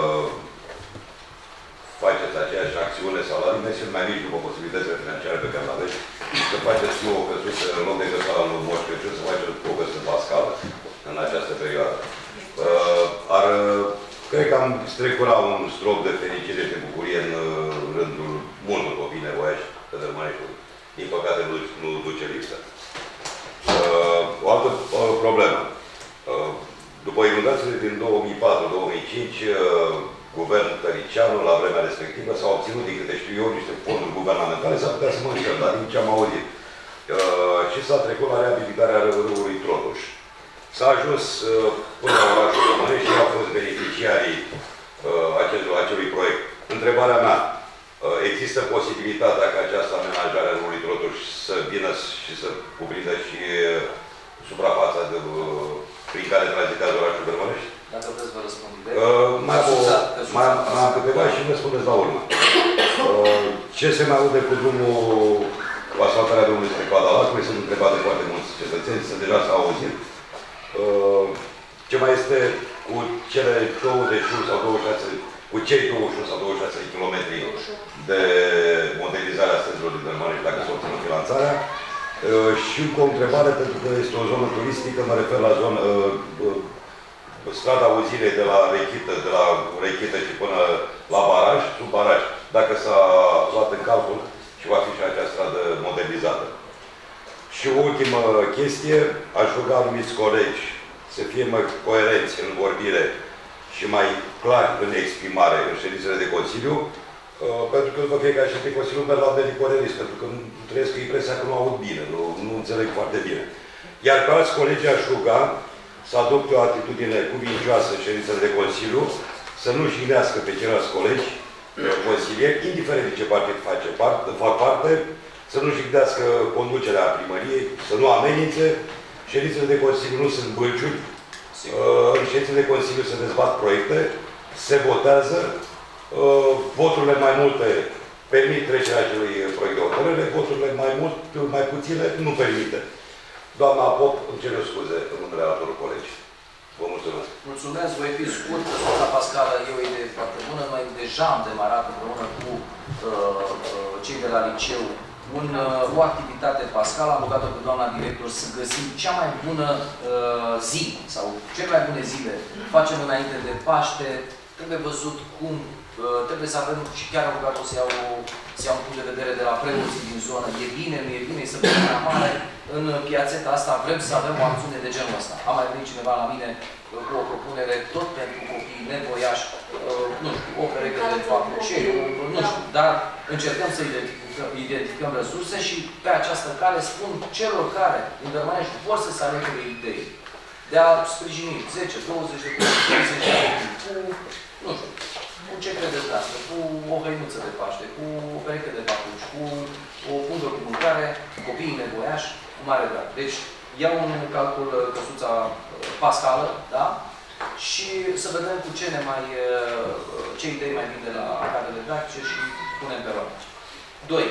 faceți aceeași acțiune sau la dimensiuni mai mici după posibilitățile financiare pe care le aveți, să faceți și o căsuță, în loc de căsuța lui Moș Crăciun, să faceți o căsuță pascală în această perioadă. Uh, ar Cred că am strecurat un strop de fericire și de bucurie în rândul multor copii nevoiași pe Dărmăneștiul. Din păcate nu, nu duce lipsă. Uh, o altă uh, problemă. Uh, după inundațiile din două mii patru două mii cinci, uh, guvernul Tăricianu, la vremea respectivă, s-a obținut, din câte știu eu, niște fonduri guvernamentale, s-ar putea să mă înșel, dar din ce am auzit. Uh, și s-a trecut la reabilitarea râului Trotuș. S-a ajuns uh, până la orașul Dărmănești și au fost beneficiarii uh, acelui, acelui proiect. Întrebarea mea, uh, există posibilitatea ca această amenajare a râului Trotuș să vină și să cuprindă și uh, suprafața de, uh, prin care tranzitează orașul Dărmănești? Dacă vreți, vă răspund. Uh, mai am, o, mai, mai am câteva și vă spuneți la urmă. Uh, ce se mai aude cu drumul, cu asfaltarea drumului spre Coada Lacului? Sunt întrebate foarte mulți cetățeni, să deja s-au auzit. Uh, ce mai este cu cele douăzeci și unu sau douăzeci și șase, cu cei douăzeci și unu sau douăzeci și șase de kilometri de modernizare a străzilor din Dărmănești, dacă se obțină finanțarea? Uh, și cu o întrebare, pentru că este o zonă turistică, mă refer la zonă, uh, uh, strada Uzilei de la Rechită, de la Rechită și până la baraj, sub baraj, dacă s-a luat în calcul și va fi și acea stradă modernizată. Și o ultimă chestie, aș ruga anumiți colegi să fie mai coerenți în vorbire și mai clari în exprimare în ședințele de Consiliu, uh, pentru că după fiecare ședință de Consiliu merg la medicorelist, pentru că trăiesc impresia că nu aud bine, nu, nu înțeleg foarte bine. Iar pe alți colegi aș ruga să adopte o atitudine cuvincioasă în ședințele de Consiliu, să nu jignească pe ceilalți colegi, consilieri, indiferent de ce partid face parte, fac parte, să nu jignească conducerea primăriei, să nu amenințe. Ședințele de Consiliu nu sunt bâlciuri. În ședințele de Consiliu se dezbat proiecte, se votează, voturile mai multe permit trecerea acelui proiect de hotărâre, voturile mai mult, mai puține nu permite. Doamna Pop, îmi cer scuze în numele altor colegi. Vă mulțumesc. Mulțumesc, voi fi scurt. Sfânta Pascală e o idee foarte bună. Noi deja am demarat împreună cu uh, cei de la liceu un, uh, o activitate pascală. Am rugat-o pe doamna director să găsim cea mai bună uh, zi sau cele mai bune zile. Facem înainte de Paște. Trebuie văzut cum uh, trebuie să avem și chiar am rugat-o să iau, să iau un punct de vedere de la preoții din zonă. E bine, nu e bine, e săptămâna mare. În piațeta asta vrem să avem o acțiune de genul ăsta. A mai venit cineva la mine cu o propunere tot pentru copii nevoiași, nu știu, o pereche de papucei, nu știu, dar încercăm să identificăm, identificăm resurse și pe această cale spun celor care în Dărmănești vor să se alege idei de a sprijini zece, douăzeci de treizeci de ani, cu, nu știu, cu ce credeți asta, cu o hăinuță de Paște, cu o pereche de papuci, cu o pungă cu mâncare, copiii nevoiași, cu mare drag. Deci, iau în calcul căsuța pascală, da? Și să vedem cu ce ne mai, ce idei mai vin de la cadrele didactice și punem pe roată. Doi.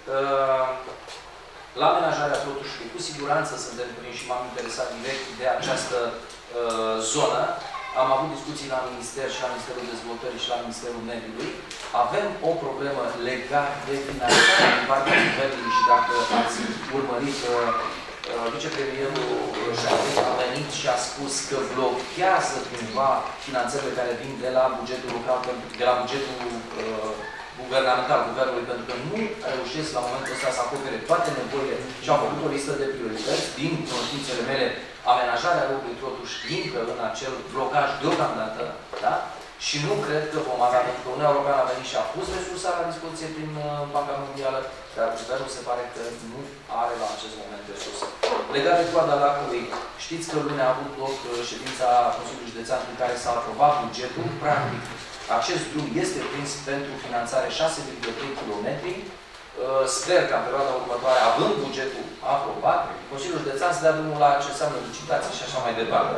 La amenajarea Trotușului, cu siguranță suntem prinși și m-am interesat direct de această uh, zonă. Am avut discuții la Minister și la Ministerul Dezvoltării și la Ministerul Mediului. Avem o problemă legată de finanțare din partea Guvernului și dacă ați urmărit, uh, vicepremierul Șarec a venit și a spus că blochează cumva finanțările care vin de la bugetul local, de la bugetul uh, guvernamental, guvernului, pentru că nu reușesc la momentul ăsta să acopere toate nevoile și au făcut o listă de priorități. Din cunoștințele mele, amenajarea râului Trotuș intră în acel blocaj deocamdată, da? Și nu cred că vom avea, pentru că Uniunea Europeană a venit și a pus resursa la dispoziție prin Banca Mondială, dar guvernul se pare că nu are la acest moment resurse. Legat de Coada Lacului, știți că luni a avut loc ședința Consiliului Județean în care s-a aprobat bugetul. Practic, acest drum este prins pentru finanțare șase virgulă trei kilometri. Sper că în perioada următoare, având bugetul aprobat, Consiliul Județean să dea drumul la ce înseamnă licitații și așa mai departe.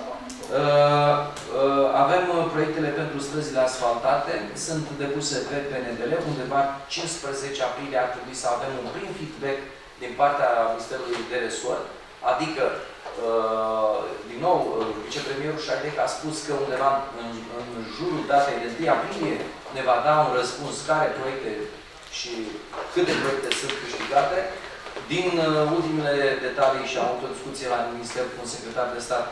Avem proiectele pentru străzile asfaltate, sunt depuse pe P N D L, undeva cincisprezece aprilie ar trebui să avem un prim feedback din partea Ministerului de Resort, adică, din nou, vicepremierul Șarec a spus că undeva în, în jurul datei de întâi aprilie ne va da un răspuns care proiecte și câte proiecte sunt câștigate. Din ultimele detalii și am avut o discuție la Minister cu un secretar de stat,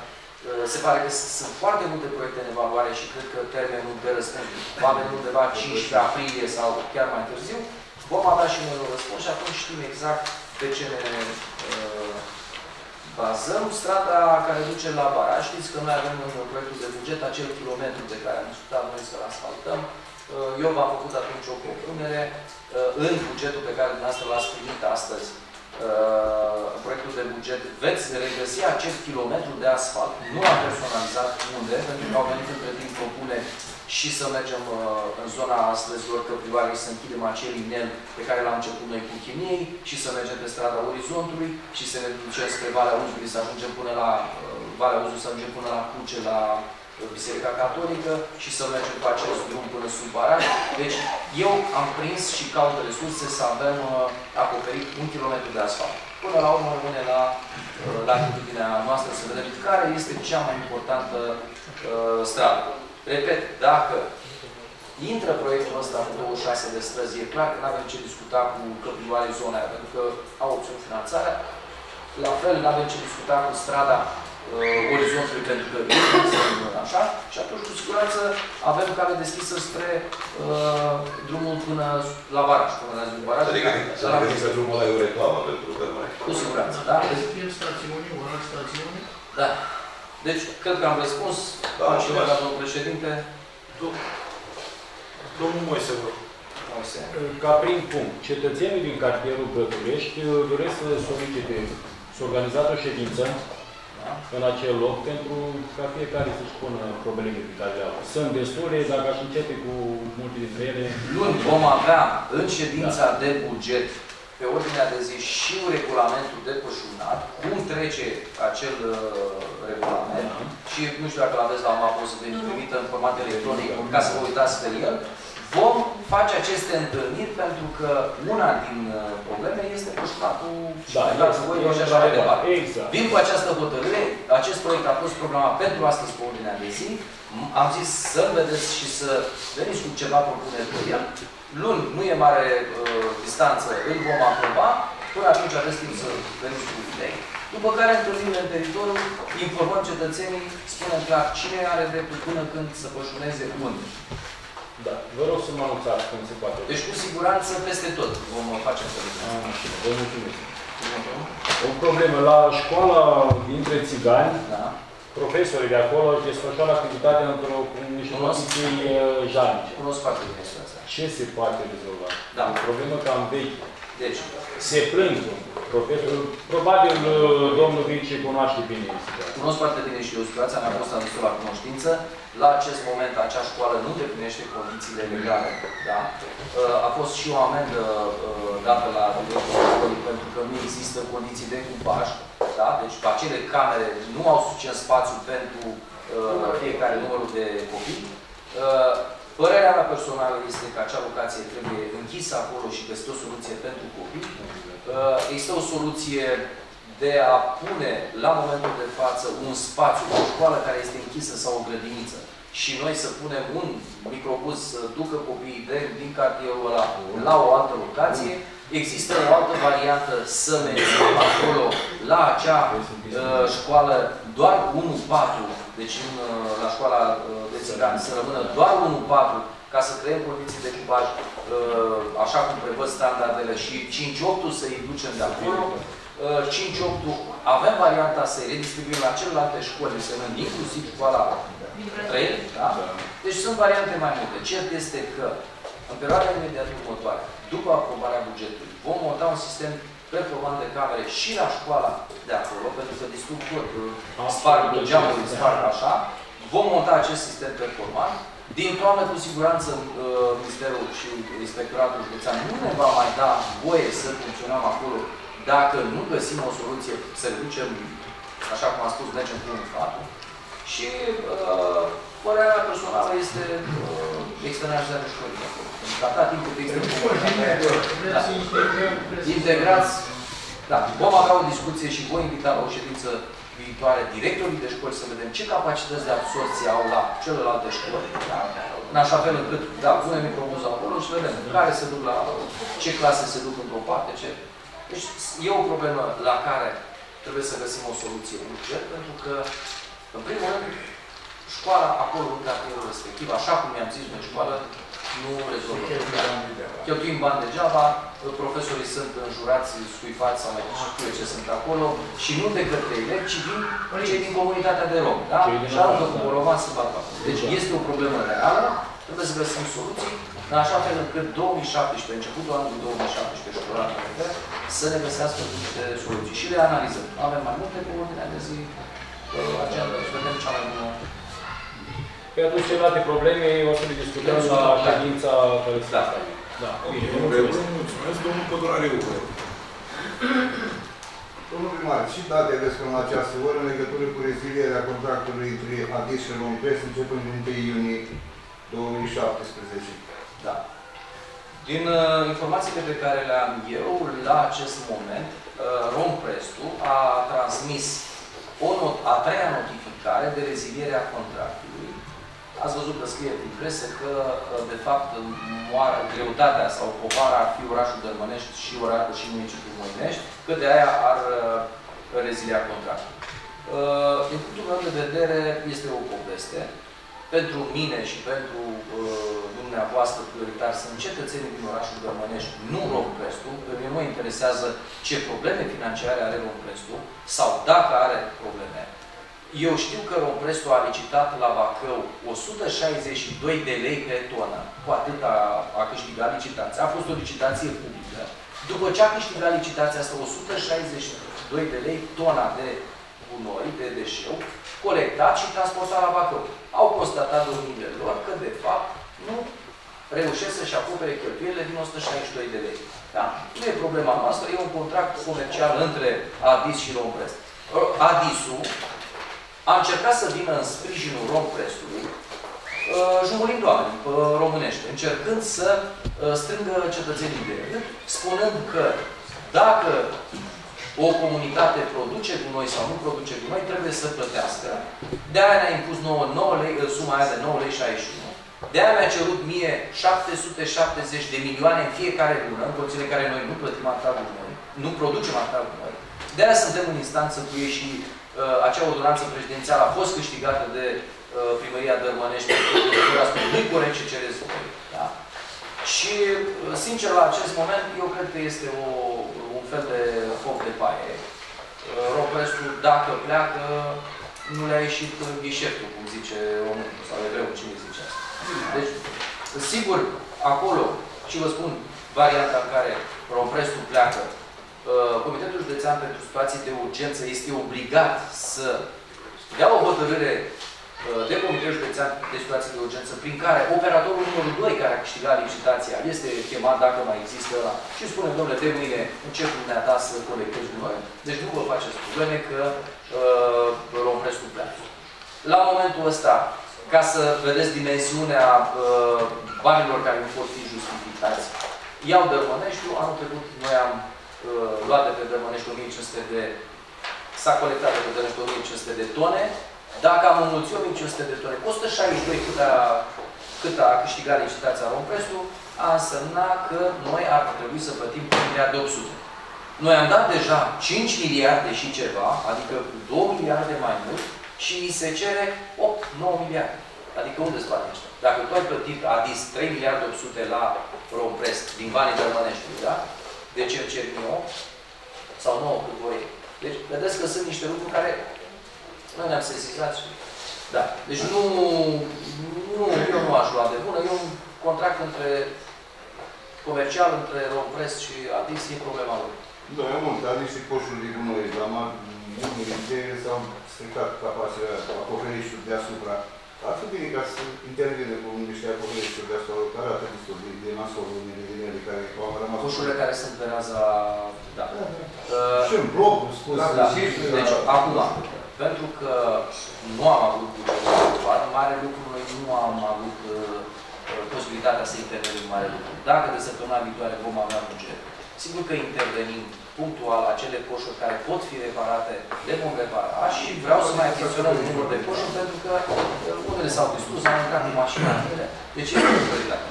Se pare că sunt foarte multe proiecte în evaluare și cred că termenul de răspuns va veni undeva cincisprezece aprilie sau chiar mai târziu. Vom avea și noi un răspuns și atunci știm exact pe ce ne uh, bazăm. Strada care duce la baraj, știți că noi avem în proiectul de buget acel kilometru de care am discutat noi să-l asfaltăm. Uh, eu v-am făcut atunci o propunere uh, în bugetul pe care dumneavoastră l-ați primit astăzi. Uh, proiectul de buget, veți regăsi acest kilometru de asfalt. Nu am personalizat unde, pentru că au venit între timp propune și să mergem uh, în zona străzilor Căprioarei, să închidem acel inel pe care l-am început noi cu Chimiei și să mergem pe strada Orizontului și să ne ducem spre Valea Uzului, să ajungem până la uh, Valea Uzului, să ajungem până la Cruce, la uh, Biserica Catolică și să mergem pe acest drum până sub baraj. Deci eu am prins și caut resurse să avem uh, acoperit un kilometru de asfalt. Până la urmă rămâne la uh, la atitudinea noastră să vedem care este cea mai importantă uh, stradă. Repet, dacă intră proiectul ăsta în douăzeci și șase de străzi, e clar că nu avem ce discuta cu Căprioare zona aia, pentru că au opțiuni finanțarea. La fel, nu avem ce discuta cu strada uh, Orizontului, pentru că e așa. Și atunci, cu siguranță, avem cale deschisă spre uh, drumul până la baraj, până la drumul baraj. Adică, să ne gândim că drumul ăla e o reclamă pentru Cărmănești. Cu siguranță, da? Să fie stațiuni, ora stațiuni. Da. Deci, cred că am răspuns. Da, cineva, domnul președinte. Domnul Moise, vă rog. Moise. Ca prim punct, cetățenii din cartierul Brătulești doresc să solicite, să organizați o ședință da. în acel loc pentru ca fiecare să-și pună problemele pe care le au. Sunt destule, dacă aș începe cu multe dintre ele. Luni vom avea în ședința da. de buget pe ordinea de zi și regulamentul de pășunat, cum trece acel uh, regulament da. și nu știu dacă l-aveți la mapă, o să vă trimită în format electronic ca să vă uitați pe el. Vom face aceste întâlniri pentru că una din uh, probleme este pășunatul și da, voi și așa mai departe. Exact. Vin cu această hotărâre, acest proiect a fost programat pentru astăzi pe ordinea de zi. Am zis să-l vedeți și să veniți cu ceva propuneri pe el. Luni nu e mare uh, distanță, îl vom aproba, până atunci aveți timp să veniți cu idei. După care întâlnim în teritoriu, informăm cetățenii, spunem clar cine are dreptul până când să pășuneze unde. Da, vă rog să mă anunțați când se poate. Deci cu siguranță peste tot vom face întâlniri. Vă mulțumesc. O problemă, la școala dintre țigani, da. profesorii de acolo își desfășoară activitatea într-o niște condiții jalnice. Cunosc foarte bine asta. Ce se poate rezolva? Da. O problemă cam veche. Deci, se plâng profesorul. Probabil domnul Vice cunoaște bine situația. Cunosc foarte bine și eu situația, mi-a fost adusă la cunoștință. La acest moment, acea școală nu îndeplinește condițiile legale. Da? A fost și o amendă dată la directorul școlii pentru că nu există condiții de cupaj. Da? Deci, acele camere nu au suficient spațiu pentru uh, fiecare numărul de copii. Uh, Părerea mea personală este că acea locație trebuie închisă acolo și găsită o soluție pentru copii. Uh, există o soluție de a pune la momentul de față un spațiu, o școală care este închisă sau o grădiniță și noi să punem un microbuz să ducă copiii de, din cartierul ăla la o altă locație. Există o altă variantă să mergem acolo la acea uh, școală doar unu patru, deci în, uh, la școala uh, de țigani să rămână doar unu patru ca să creăm condiții de echipaj uh, așa cum prevăd standardele și cinci opt să-i ducem de acolo. Uh, cinci opt avem varianta să-i redistribuim la celelalte școli, însemnând inclusiv școala trei. Da? Deci sunt variante mai multe. Cert este că în perioada imediat următoare, după aprobarea bugetului, vom monta un sistem performant de camere și la școala de acolo, pentru că distrug tot, sparg geamul, sparg așa. Vom monta acest sistem performant. Din toamnă, cu siguranță, Ministerul și Inspectoratul Județean nu ne va mai da voie să funcționăm acolo dacă nu găsim o soluție să reducem, așa cum am spus, mergem cu un patru. Și uh, părerea mea personală este uh, externalizarea școlii acolo. Pentru că atât timp cât există da. integrați, da, vom avea o discuție și voi invita la o ședință viitoare directorii de școli să vedem ce capacități de absorție au la celelalte școli. Da? În așa fel încât, da, punem microbuzul acolo și vedem care se duc la ce clase se duc într-o parte. Ce... Deci e o problemă la care trebuie să găsim o soluție urgent, pentru că În primul rând, școala acolo, în cartierul respectiv, așa cum i-am zis noi, școală, nu rezolvă. Cheltuim bani degeaba, profesorii sunt înjurați, scuifați sau mai știu ce sunt acolo și nu de către elevi, ci din cei din comunitatea de romi. Da? Și aruncă cu bolovan să bată. Deci este o problemă reală, trebuie să găsim soluții, în așa fel încât două mii șaptesprezece, începutul anului două mii șaptesprezece, școala să ne găsească niște soluții. Și le analizăm. Avem mai multe pe ordinea de zi, agenda, să vedem cea mai bună. Pe atunci celelalte probleme o să le discutăm la ședința care se asta. Da. Mulțumesc, domnul Pădurariu. Domnul primar, și date aveți până la această oră în legătură cu rezilierea contractului între Adis și Romprest începând din întâi iunie două mii șaptesprezece. Da. Din uh, informațiile pe care le am eu, la acest moment, uh, Romprestu a transmis o not a treia notificare de reziliere a contractului. Ați văzut că scrie prin presă că, de fapt, moară, greutatea sau povara ar fi orașul Dărmănești și orașul și municipiul Moinești, că de aia ar rezilia contractul. Din punctul meu de vedere, este o poveste. Pentru mine și pentru dumneavoastră prioritar sunt cetățenii din orașul Dărmănești, nu Romprestu. Pe mine nu mă interesează ce probleme financiare are Romprestu sau dacă are probleme. Eu știu că Romprestu a licitat la Bacău o sută șaizeci și doi de lei pe tonă. Cu atât a, a câștigat licitația. A fost o licitație publică. După ce a câștigat licitația asta o sută șaizeci și doi de lei tona de gunoi, de deșeu, colectat și transportat la Bacău. Au constatat domnile lor că, de fapt, nu reușesc să-și acopere cheltuielile din o sută șaizeci și doi de lei. Da? Nu e problema noastră, e un contract comercial între Adis și Romprest. Adisul a încercat să vină în sprijinul Romprestului, jumulind oameni românești, încercând să strângă cetățenii de rând, spunând că dacă o comunitate produce gunoi sau nu produce gunoi, trebuie să plătească. De-aia ne-a impus nouă, nouă lei, suma aia de nouă lei șaizeci și unu. De-aia mi-a cerut mie șapte sute șaptezeci de milioane în fiecare lună, în condițiile care noi nu plătim atâta gunoi, nu producem atâta gunoi. De-aia suntem în instanță cu ei și uh, acea ordonanță prezidențială a fost câștigată de uh, primăria Dărmănești, nu-i corect ce cereți voi. Da? Și, uh, sincer, la acest moment, eu cred că este o, un fel de foc de paie. Uh, Romprestul, dacă pleacă, nu le-a ieșit ghișetul, cum zice românul, sau evreu, cine zice asta. Deci, sigur, acolo, și vă spun, varianta în care Romprestul pleacă, Comitetul Județean pentru Situații de Urgență este obligat să dea o hotărâre de Comitetul Județean de Situații de Urgență prin care operatorul numărul doi care a câștigat licitația este chemat, dacă mai există ăla, și spune, domnule, de mâine încep dumneata să colectezi gunoi. Deci nu vă faceți probleme că uh, Romprestul pleacă. La momentul ăsta, ca să vedeți dimensiunea uh, banilor care nu pot fi justificați, iau Dărmăneștiul. Anul trecut noi am uh, luat de pe Dărmănești o mie cinci sute de... s-a colectat de pe Dărmănești o mie cinci sute de tone. Dacă am înmulțit o mie cinci sute de tone cu o sută șaizeci și doi cât a, cât a câștigat licitația Romprestul, a însemnat că noi ar trebui să plătim trei miliarde opt sute. Noi am dat deja cinci miliarde și ceva, adică cu două miliarde mai mult, și îi se cere opt nouă miliarde. Adică unde sunt banii ăștia? Dacă tu ai plătit Adis trei miliarde opt sute la Romprest din banii Dărmăneștiului, da? De ce îl cer opt sau nouă cât voi. Deci, vedeți că sunt niște lucruri care noi ne-am sesizat și... Da. Deci nu, nu, eu nu aș lua de bună. E un contract între comercial între Romprest și Adis, e problema lor. Da, eu am montat niște coșuri de gunoi la mari, unul dintre ele s-au stricat capacitatea acoperișului deasupra. Ar fi bine ca să intervine cu niște acoperișuri deasupra, care arată destul de, de nasol, unele din ele care au rămas... Coșurile care sunt pe raza... Da. Da, da. Uh, și în bloc, spus. Da, da. Deci, acum, pentru că nu am avut bugetul, mare lucru, noi nu am avut uh, posibilitatea să intervenim mare lucru. Dacă de săptămâna viitoare vom avea buget, sigur că intervenim punctual acele coșuri care pot fi reparate, le vom repara și vreau să mai achiziționăm numărul de coșuri pentru că unele s-au distrus, am intrat cu mașinile. Deci e o prioritate.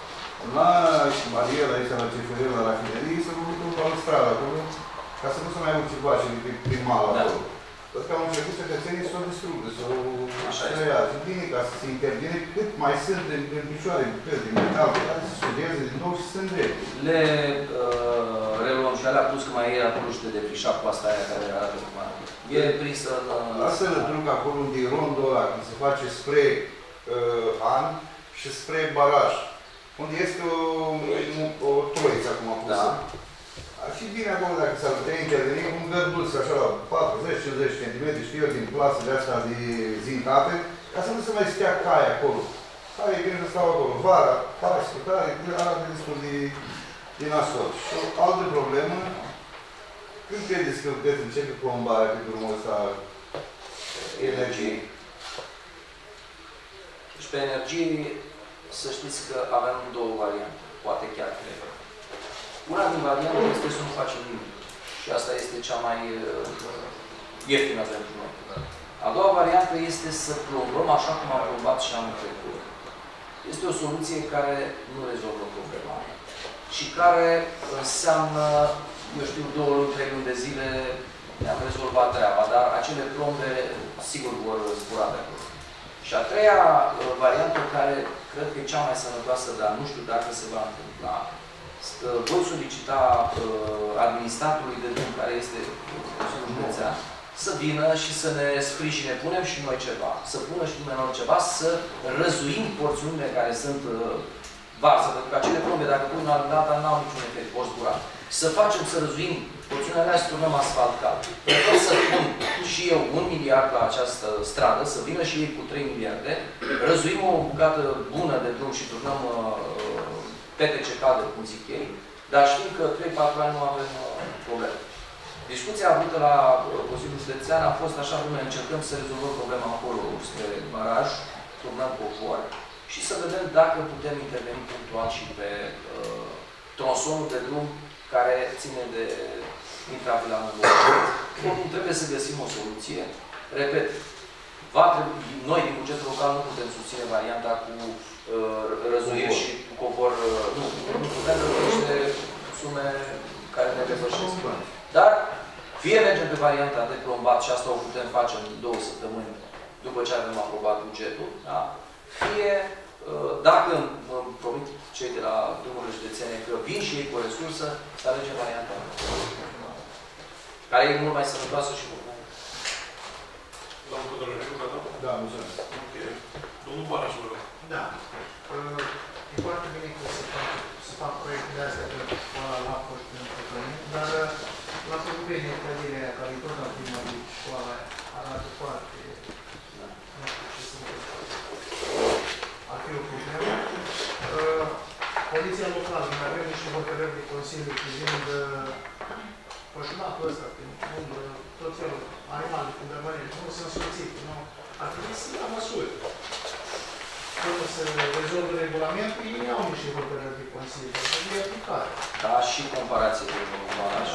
La bariera aici, la Cefărel, la rafinerie, s-a făcut un balustradă acolo, ca să nu se mai mulți vaci prin mal acolo. Tot că au început cetățenii să o distrugă, să o ia. Zic bine ca să se intervine cât mai sunt în, în picioare, bucăți de metal, care să studieze din nou și să sunt drepte. Le uh, reluăm și alea, plus că mai e acolo și de defrișat cu asta aia care arată cum arată. E prinsă în... Lasă-l drug acolo unde e rondul ăla, când se face spre uh, an și spre baraj. Unde este o, o, o troiță acum pusă. Da. Ar fi bine acolo dacă s-ar putea interveni un gărduț așa la patruzeci cincizeci centimetri, știu eu, din plasele astea de zincate, ca să nu se mai stea caia acolo. Caia e bine să stau acolo. Vara, pași, scutare, arată destul de, de nasol. Și o altă problemă, când credeți că puteți începe plombarea pe drumul ăsta energiei? Și pe energie, să știți că avem două variante, poate chiar trei. Una din variante este să nu facem nimic. Și asta este cea mai uh, ieftină pentru noi. A doua variantă este să plombăm așa cum am plombat și anul trecut. Este o soluție care nu rezolvă problema și care înseamnă, eu știu, două luni, trei luni de zile ne-am rezolvat treaba, dar acele plombe sigur vor zbura de acolo. Și a treia uh, variantă, care cred că e cea mai sănătoasă, dar nu știu dacă se va întâmpla, voi solicita uh, administratorului de drum, care este Consiliul Județean, să vină și să ne sprijine, punem și noi ceva, să pună și dumneavoastră ceva, să răzuim porțiunile care sunt uh, varză, pentru că acele plombe, dacă pun la data, n-au niciun efect, vor zbura. Să facem, să răzuim porțiunile alea, să turnăm asfalt cald. Vreau să pun și eu un miliard la această stradă, să vină și ei cu trei miliarde, răzuim o bucată bună de drum și turnăm uh, petece calde, cum zic ei, dar știm că trei patru ani nu avem uh, probleme. Discuția avută la uh, Consiliul Județean a fost așa cum încercăm să rezolvăm problema acolo spre baraj, turnăm covor și să vedem dacă putem interveni punctual și pe uh, tronsonul de drum care ține de intravilanul. Oricum trebuie să găsim o soluție. Repet, va trebui, noi din bugetul local nu putem susține varianta cu uh, răzuiri și cu covor. Uh, nu, nu putem răzuiește sume care ne depășesc. Dar fie mergem pe varianta de plombat și asta o putem face în două săptămâni după ce avem aprobat bugetul, da? Fie uh, dacă îmi promit cei de la drumurile județene că vin și ei cu o resursă, să alegem varianta care e mult mai sănătoasă și bună. Domnul Codorăciu, gata? Da, mulțumesc. Ok. Domnul Baraș, vă rog. Da. E foarte bine că se fac, se fac proiecte de astea pe școala la Lapăș pentru Călănit, dar la Pădurenie, clădirea aia, care tot la primărie, școala aia, arată foarte... Nu știu ce sunt. Ar fi o problemă. Poliția locală, noi avem niște hotărâri de Consiliu privind pășunatul ăsta, prin umbră, tot felul, animale, când rămâne, nu sunt însuțite, nu? Ar trebui să ia măsuri. Până să rezolvă regulamentul, ei au niște hotărâri de Consiliu, să fie aplicare. Da, și comparație de Baraș.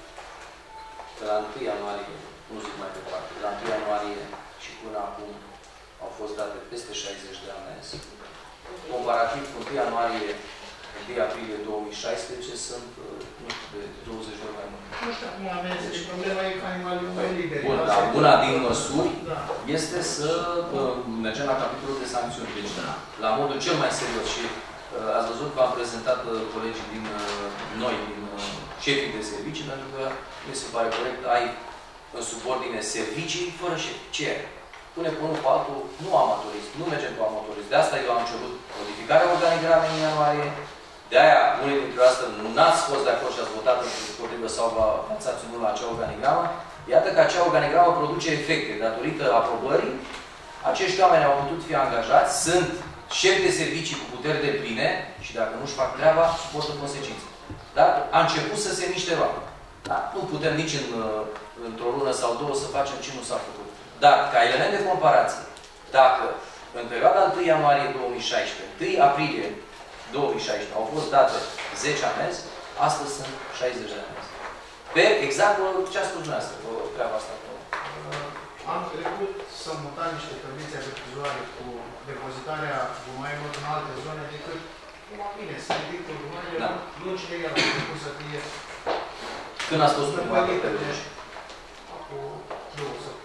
De la întâi ianuarie, nu zic mai departe, de la întâi ianuarie și până acum au fost date peste șaizeci de amenzi. Comparativ cu întâi ianuarie, întâi aprilie două mii șaisprezece sunt, nu știu, de douăzeci de ori mai mult. Nu știu, acum amenzi, deci problema e că animalii nu liberi. Bun, dar una din măsuri este să uh, mergem la capitolul de sancțiuni. Deci, la modul cel mai serios și uh, ați văzut că am prezentat uh, colegii din uh, noi, din uh, șefii de servicii, pentru că mi se pare corect, ai în subordine servicii fără șef. Ce? Pune pe unul pe altul, nu amatorist, nu mergem cu amatorist. De asta eu am cerut modificarea organigramei în ianuarie. De aia, unii dintre astea n-ați fost de acord și ați votat împotrivă sau v-ați abținut la acea organigramă. Iată că acea organigramă produce efecte. Datorită aprobării, acești oameni au putut fi angajați, sunt șefi de servicii cu puteri de pline și dacă nu-și fac treaba, suportă consecințe. Dar a început să se miște roata. Da? Nu putem nici în, într-o lună sau două să facem ce nu s-a făcut. Dar, ca element de comparație, dacă în perioada întâi ianuarie două mii șaisprezece, întâi aprilie două mii șaisprezece au fost date zece amenzi, astăzi sunt șaizeci de amenzi. Pe exact ce a spus dumneavoastră, cu treaba asta. Anul trecut s-au mutat niște permiții avertizoare cu depozitarea gunoaielor în alte zone decât, cum bine, să ridică gunoaiele, da. Lungile ele au început să fie... Când a spus prima dată? Acum două săptămâni.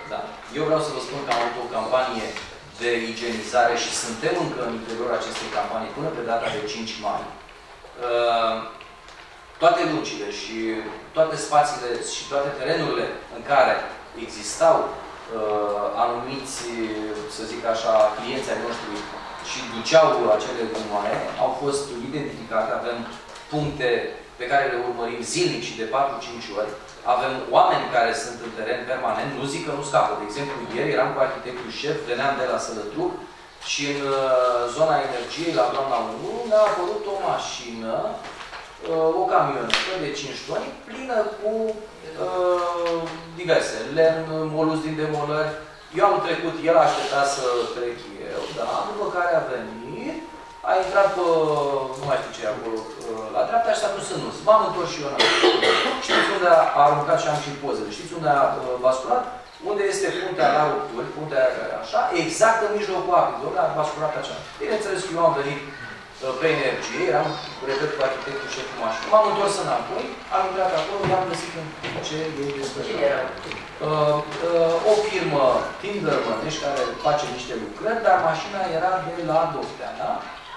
Da. Eu vreau să vă spun că am avut o campanie de igienizare și suntem încă în interiorul acestei campanii până pe data de cinci mai. Uh, toate lucile și toate spațiile și toate terenurile în care existau uh, anumiți, să zic așa, clienți ai noștri și duceau acele gunoaie, au fost identificate, avem puncte pe care le urmărim zilnic și de patru-cinci ori. Avem oameni care sunt în teren permanent, nu zic că nu scapă. De exemplu, ieri eram cu arhitectul șef, veneam de la Sălătruc și în uh, zona energiei, la doamna unu, ne-a apărut o mașină, uh, o camionetă de cinci toni, plină cu uh, diverse, lemn, moluz din demolări. Eu am trecut, el a așteptat să trec eu, da, după care a venit, a intrat pe, nu mai știu ce e acolo, la dreapta și s-a dus în nus. M-am întors și eu în Știți unde a aruncat și am și pozele? Știți unde a basculat? Unde este puntea la rupturi, puntea aia, așa, exact în mijlocul apei, unde a basculat așa. Bineînțeles că eu am venit pe energie, eram, repet, cu arhitectul șeful mașină. M-am întors înapoi, am intrat acolo, i-am găsit în ce ei desfășoară. Uh, uh, o firmă din Dărmănești care face niște lucrări, dar mașina era de la Dofteana,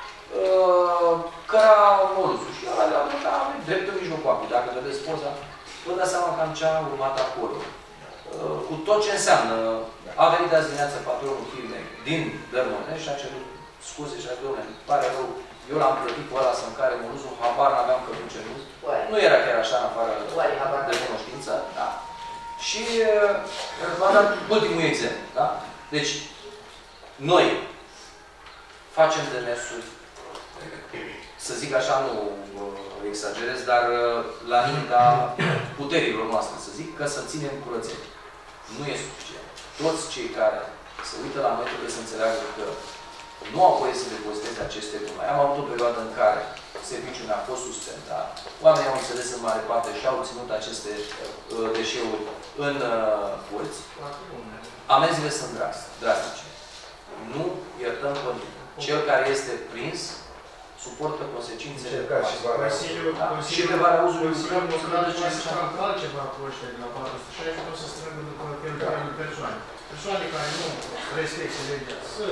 uh, căra Molusul. Și ăla le-a văzut, am drept în mijlocul apei. Dacă vedeți poza, vă dați seama cam ce a urmat acolo. Uh, cu tot ce înseamnă, a venit azi dimineață patronul firmei din Dărmănești și a cerut scuze și a zis, dom'le, pare rău, eu l-am plătit pe ăla să-mi care Molusul, habar n-aveam că nu cerut. Nu era chiar așa în afară de cunoștință, da. Și v-am dat ultimul exemplu, da? Deci, noi facem demersuri, să zic așa, nu exagerez, dar la limita puterilor noastre, să zic, că să ținem curățenie. Nu e suficient. Toți cei care se uită la noi trebuie să înțeleagă că nu au voie să depoziteze aceste gunoaie. Am avut o perioadă în care serviciul ne-a fost suspendat. Oamenii au înțeles în mare parte și au ținut aceste uh, deșeuri în curți. Uh, Amenzile sunt drastice. Nu iertăm pe nimeni. Cel care este prins suportă consecințele de și pe vara uzului lucrăm, nu să facă altceva cu ăștia de la patru sute șaisprezece, o să strângă după cheltuielile persoane. Persoane care nu respectă legea să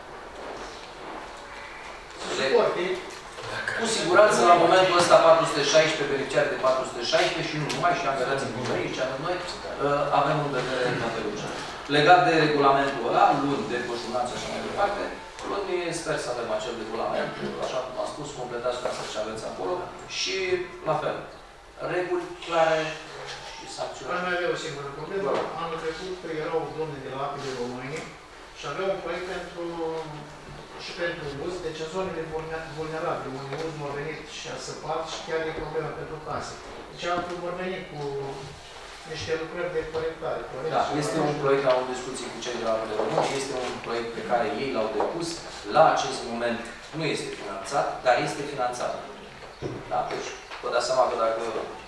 suporte. Cu siguranță, la momentul ăsta, patru sute șaisprezece, beneficiari de patru sute șaisprezece și nu numai, și angajații primării, și avem noi, avem în vedere toate lucrurile. Legat de regulamentul ăla, luni de coșunați și așa mai departe, luni sper să avem acel regulament, așa cum am spus, completați ca să ce aveți acolo și, la fel, reguli clare și sancțiuni. Aș mai avea o singură problemă. Anul trecut erau domne de la Apele României și aveau un proiect pentru și pentru uz, deci în zonele vulnerabile, unde uzul a venit și a săpat și chiar e problema pentru case. Deci altul vor veni cu niște lucrări de corectare. Da, este un proiect, am o discuție cu cei de la Apele României, este un proiect pe care ei l-au depus, la acest moment nu este finanțat, dar este finanțat. Da, deci vă dați seama că dacă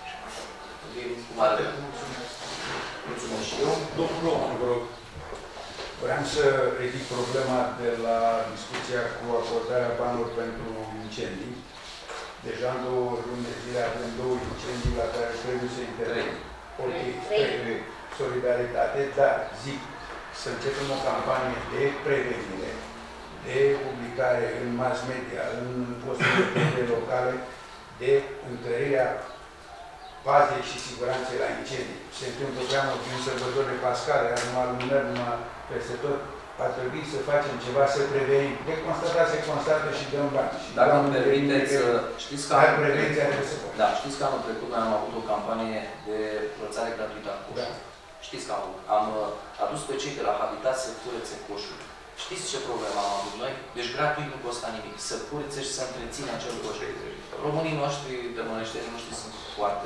vin cu mare... Mulțumesc și eu. Domnul vă rog. Vreau să ridic problema de la discuția cu acordarea banilor pentru incendii. Deja în două luni de zile avem două incendii la care trebuie să intervenim. Ok, solidaritate, dar zic să începem o campanie de prevenire, de publicare în mass media, în posturile locale, de întărirea pazei și siguranței la incendii. Se întâmplă prea mult prin sărbătorile pascale, numai lumânări, numai peste tot. Ar trebui să facem ceva, să prevenim. De constatat se constată și dăm bani. Dacă îmi permiteți, știți că anul prevenția trebuie să facă. Da, știți că anul trecut noi am avut o campanie de curățare gratuită a coșului. Da. Știți că am, am adus pe cei de la Habitat să curețe coșul. Știți ce problemă am avut noi? Deci gratuit nu costă nimic. Să curețe și să întrețină acel coș. Românii noștri, dărmăneștenii noștri sunt foarte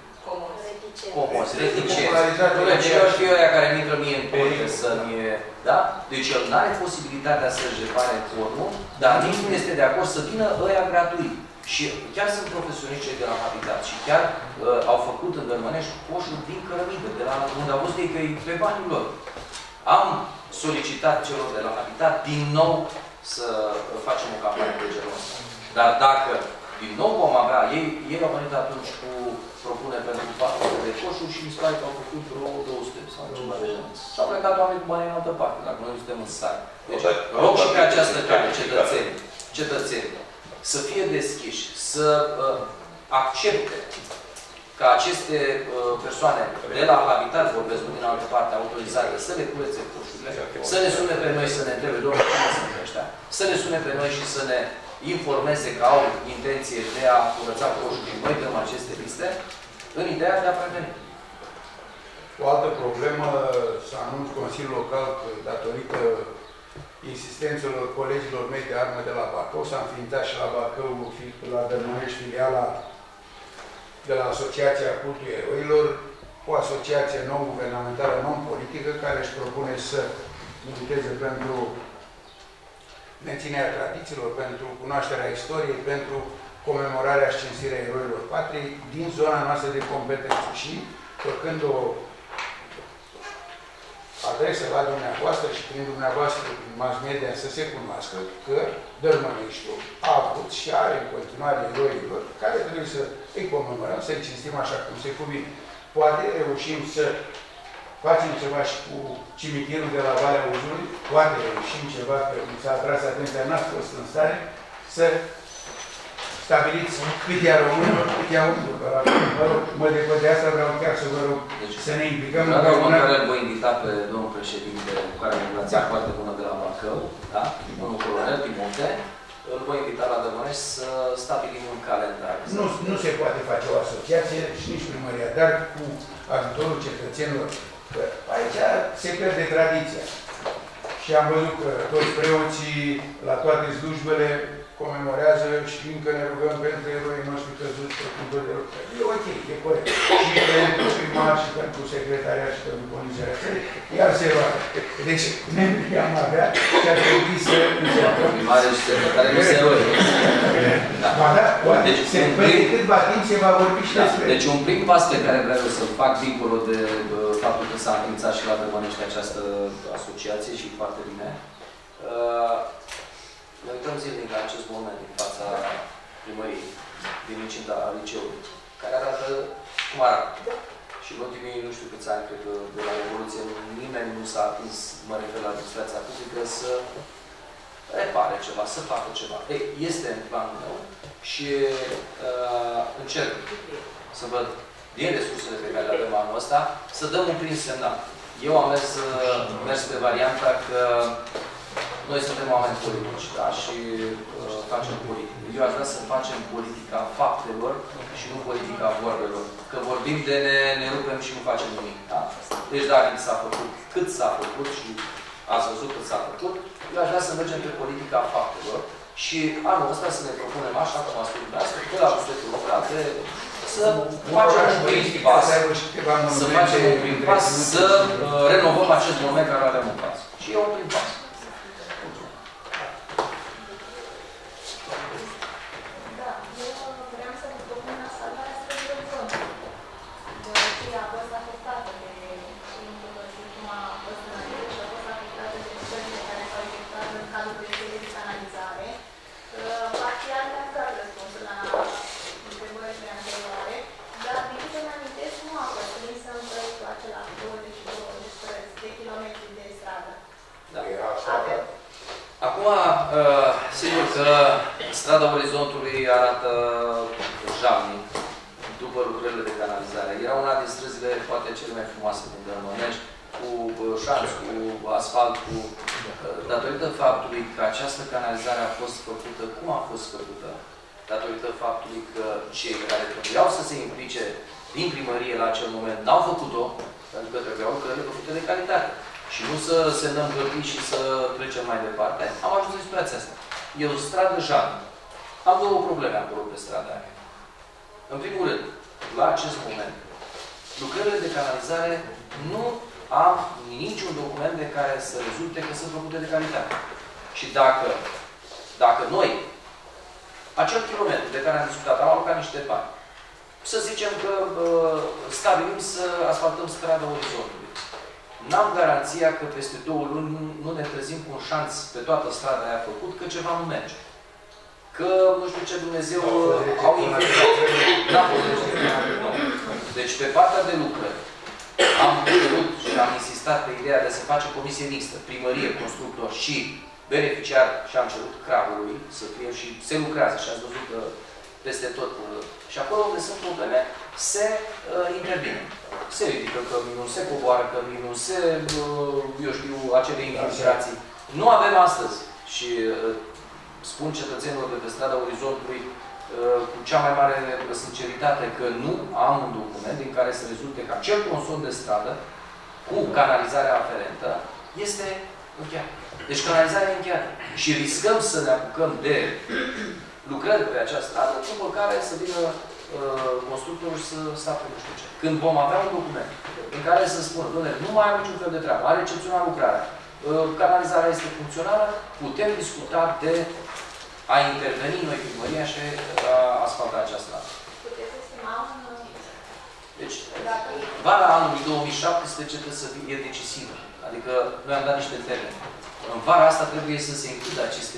comozi, reticenți. Cei ar fi ăia care mi intră mie în cote să-mi... Da? Deci el nu are posibilitatea să-și repare formul, dar nici nu este de acord să vină ăia gratuit. Și chiar sunt profesioniști cei de la Habitat și chiar uh, au făcut în Dărmănești coșuri din cărămidă, de la unde au văzut ei că e pe banii lor. Am solicitat celor de la Habitat din nou să facem o campanie de genul ăsta. Dar dacă Din nou vom avea, ei, ei au venit atunci cu propuneri pentru patru sute de coșuri și mi se pare că au făcut vreo două sute sau ceva de genul. Și au plecat oamenii cu bani în altă parte, dacă noi suntem în stare. Deci, rog și pe această cale, cetățeni, cetățeni, să fie deschiși, să uh, accepte ca aceste uh, persoane de la Habitat, vorbesc nu din altă parte, autorizate, să le curețe coșurile, să ne sune pe noi, să ne întrebe, domnule, cine sunt ăștia, să ne sune pe noi și să ne informeze că au intenție de a curăța coșul și noi dăm aceste liste, în ideea de a preveni. O altă problemă, să anunț Consiliul Local că, datorită insistențelor colegilor mei de armă de la Bacău, s-a înființat și la Bacău, la Dărmănești, filiala de la Asociația Cultului Eroilor, o asociație non-guvernamentală, non-politică, care își propune să militeze pentru menținerea tradițiilor, pentru cunoașterea istoriei, pentru comemorarea și cinstirea eroilor patriei din zona noastră de competență. Și făcând o adresă la dumneavoastră și prin dumneavoastră, prin mass media, să se cunoască că Dărmăneștiul a avut și are în continuare eroilor care trebuie să îi comemorăm, să-i cinstim așa cum se cuvine. Poate reușim să facem ceva și cu cimitirul de la Valea Uzului, poate reușim ceva, că mi s-a atras atenția, n-ați fost în stare, să stabiliți cât ia românilor, cât ia unul. Mă rog, mă depăr de asta, vreau chiar să vă rog deci, să ne implicăm. Vreau în următoare care îl voi invita pe domnul președinte, cu care am relația da. foarte bună de la Bacău, da? Domnul colonel Timote, îl voi invita la Dărmănești să stabilim un calendar. Nu, nu se poate face o asociație și nici primăria, dar cu ajutorul cetățenilor. Că aici se pierde tradiția. Și am văzut că toți preoții la toate slujbele comemorează și încă ne rugăm pentru eroii noștri căzuți, pentru de rog. E ok, e corect. Și pentru primar, și pentru secretariat, și pentru conducerea țării, iar se roagă. Deci, membrii am avea și ar trebui să încercăm. Primare și secretare nu se eroi. Ba da, deci, prin câtva timp se va vorbi și despre. Deci un prim pas pe care vreau să-l fac dincolo de faptul că s-a înființat și la Dărmănești această asociație și foarte bine. Ne uităm zilnic la acest moment din fața primăriei din incinta liceului, care arată cum arată. Și în ultimii, nu știu câți ani, cred că de la Revoluție, nimeni nu s-a atins, mă refer la administrația publică, să repare ceva, să facă ceva. Ei, este în planul meu și uh, încerc să văd din resursele pe care le avem anul ăsta, să dăm un prim semnal. Eu am mers, uh, mers pe varianta că noi suntem oameni politici, da? Și uh, facem politică. Eu aș vrea să facem politica faptelor și nu politica vorbelor. Că vorbim de ne, ne rupem și nu facem nimic, da? Deci dacă s-a făcut cât s-a făcut și ați văzut cât s-a făcut, eu aș vrea să mergem pe politica faptelor și anul ăsta să ne propunem, așa cum a spus dumneavoastră, de la bugetul local, să facem un prim pas, să facem un prim pas, să uh, renovăm acest moment care avem în față. Și e un prim pas. Acum, uh, sigur că strada Orizontului arată jalnic după lucrările de canalizare. Era una din străzile poate cele mai frumoase din Dărmănești, cu șanț, cu asfalt, cu... Datorită faptului că această canalizare a fost făcută, cum a fost făcută? Datorită faptului că cei care trebuiau să se implice din primărie la acel moment n-au făcut-o, pentru că trebuiau lucrările făcute de calitate. Și nu să se nămgăpi și să trecem mai departe, am ajuns în situația asta. E o stradă jalnică. Am două probleme acolo pe strada aia. În primul rând, la acest moment, lucrările de canalizare nu am niciun document de care să rezulte că sunt făcute de calitate. Și dacă, dacă noi, acel kilometru de care am discutat, am alocat niște bani, să zicem că uh, stabilim să asfaltăm strada Orizontului. N-am garanția că peste două luni nu ne trezim cu un șanț pe toată strada aia făcut, că ceva nu merge. că, nu știu ce Dumnezeu, au infiltrat. N-a fost nu. Deci, pe partea de lucrări, am cerut și am insistat pe ideea de a se face comisie mixtă, primărie, constructor și beneficiar, și am cerut crabului să fie și se lucrează și ați văzut că peste tot. Și acolo unde sunt probleme, se uh, intervine. Se ridică căminul, se coboară căminul, se, uh, eu știu, acele infiltrații. Nu avem astăzi și uh, spun cetățenilor de pe strada Orizontului uh, cu cea mai mare sinceritate că nu am un document din care să rezulte că acel conson de stradă cu canalizarea aferentă este încheiat. Deci canalizarea e încheiată. Și riscăm să ne apucăm de lucrări pe această stradă, după care să vină uh, constructorul și să sape nu știu ce. Când vom avea un document în care să spună, doamne, nu mai am niciun fel de treabă, a recepționat lucrarea, uh, canalizarea este funcțională, putem discuta de a interveni noi primăria și a asfalta această stradă. Puteți estima un... Deci, vara anului două mii șaptesprezece trebuie să fie decisivă. Adică noi am dat niște termeni. În vara asta trebuie să se includă aceste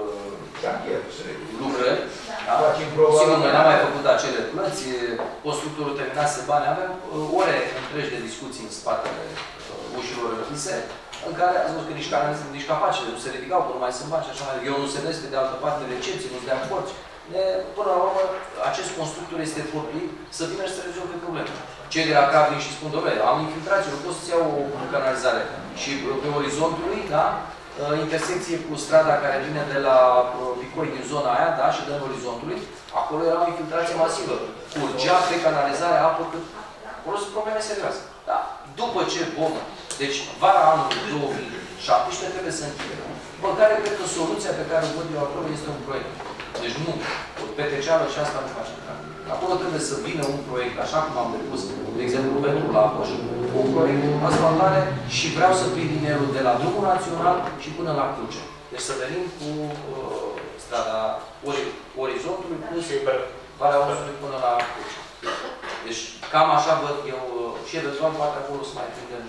uh, lucrări. Da? Sigur, noi n-am mai făcut acele plăți, constructorul terminase bani, avem uh, ore întregi de discuții în spatele uh, ușilor închise, în care ați văzut că nici, nici capacele nu se ridicau, că nu mai sunt bani și așa mai departe. Eu nu se vezi, pe de altă parte, recepții, nu-ți dea porci. Până la urmă, acest constructor este fortuit să vină și să rezolve probleme. Cei de la Crab vin și spun, domnule, am infiltrație, nu pot să-ți iau o canalizare. Și pe orizontului, da, intersecție cu strada care vine de la Picoi din zona aia, da, și dă în orizontului, acolo era o infiltrație masivă. Curgea pe canalizare apă cât... Acolo sunt probleme serioase. Da. După ce vom, deci vara anului două mii șaptesprezece trebuie să închidem. După care cred că soluția pe care o văd eu acolo este un proiect. Deci nu, pe teceală și asta nu facem. Acolo trebuie să vină un proiect, așa cum am depus, de exemplu, pentru Lacoș, un proiect asfaltare și vreau să prind dinerul de la drumul național și până la Cruce. Deci să venim cu uh, strada ori, Orizontului plus Valea Onsului până la Cruce. Deci cam așa văd eu și eventual poate acolo să mai prindem.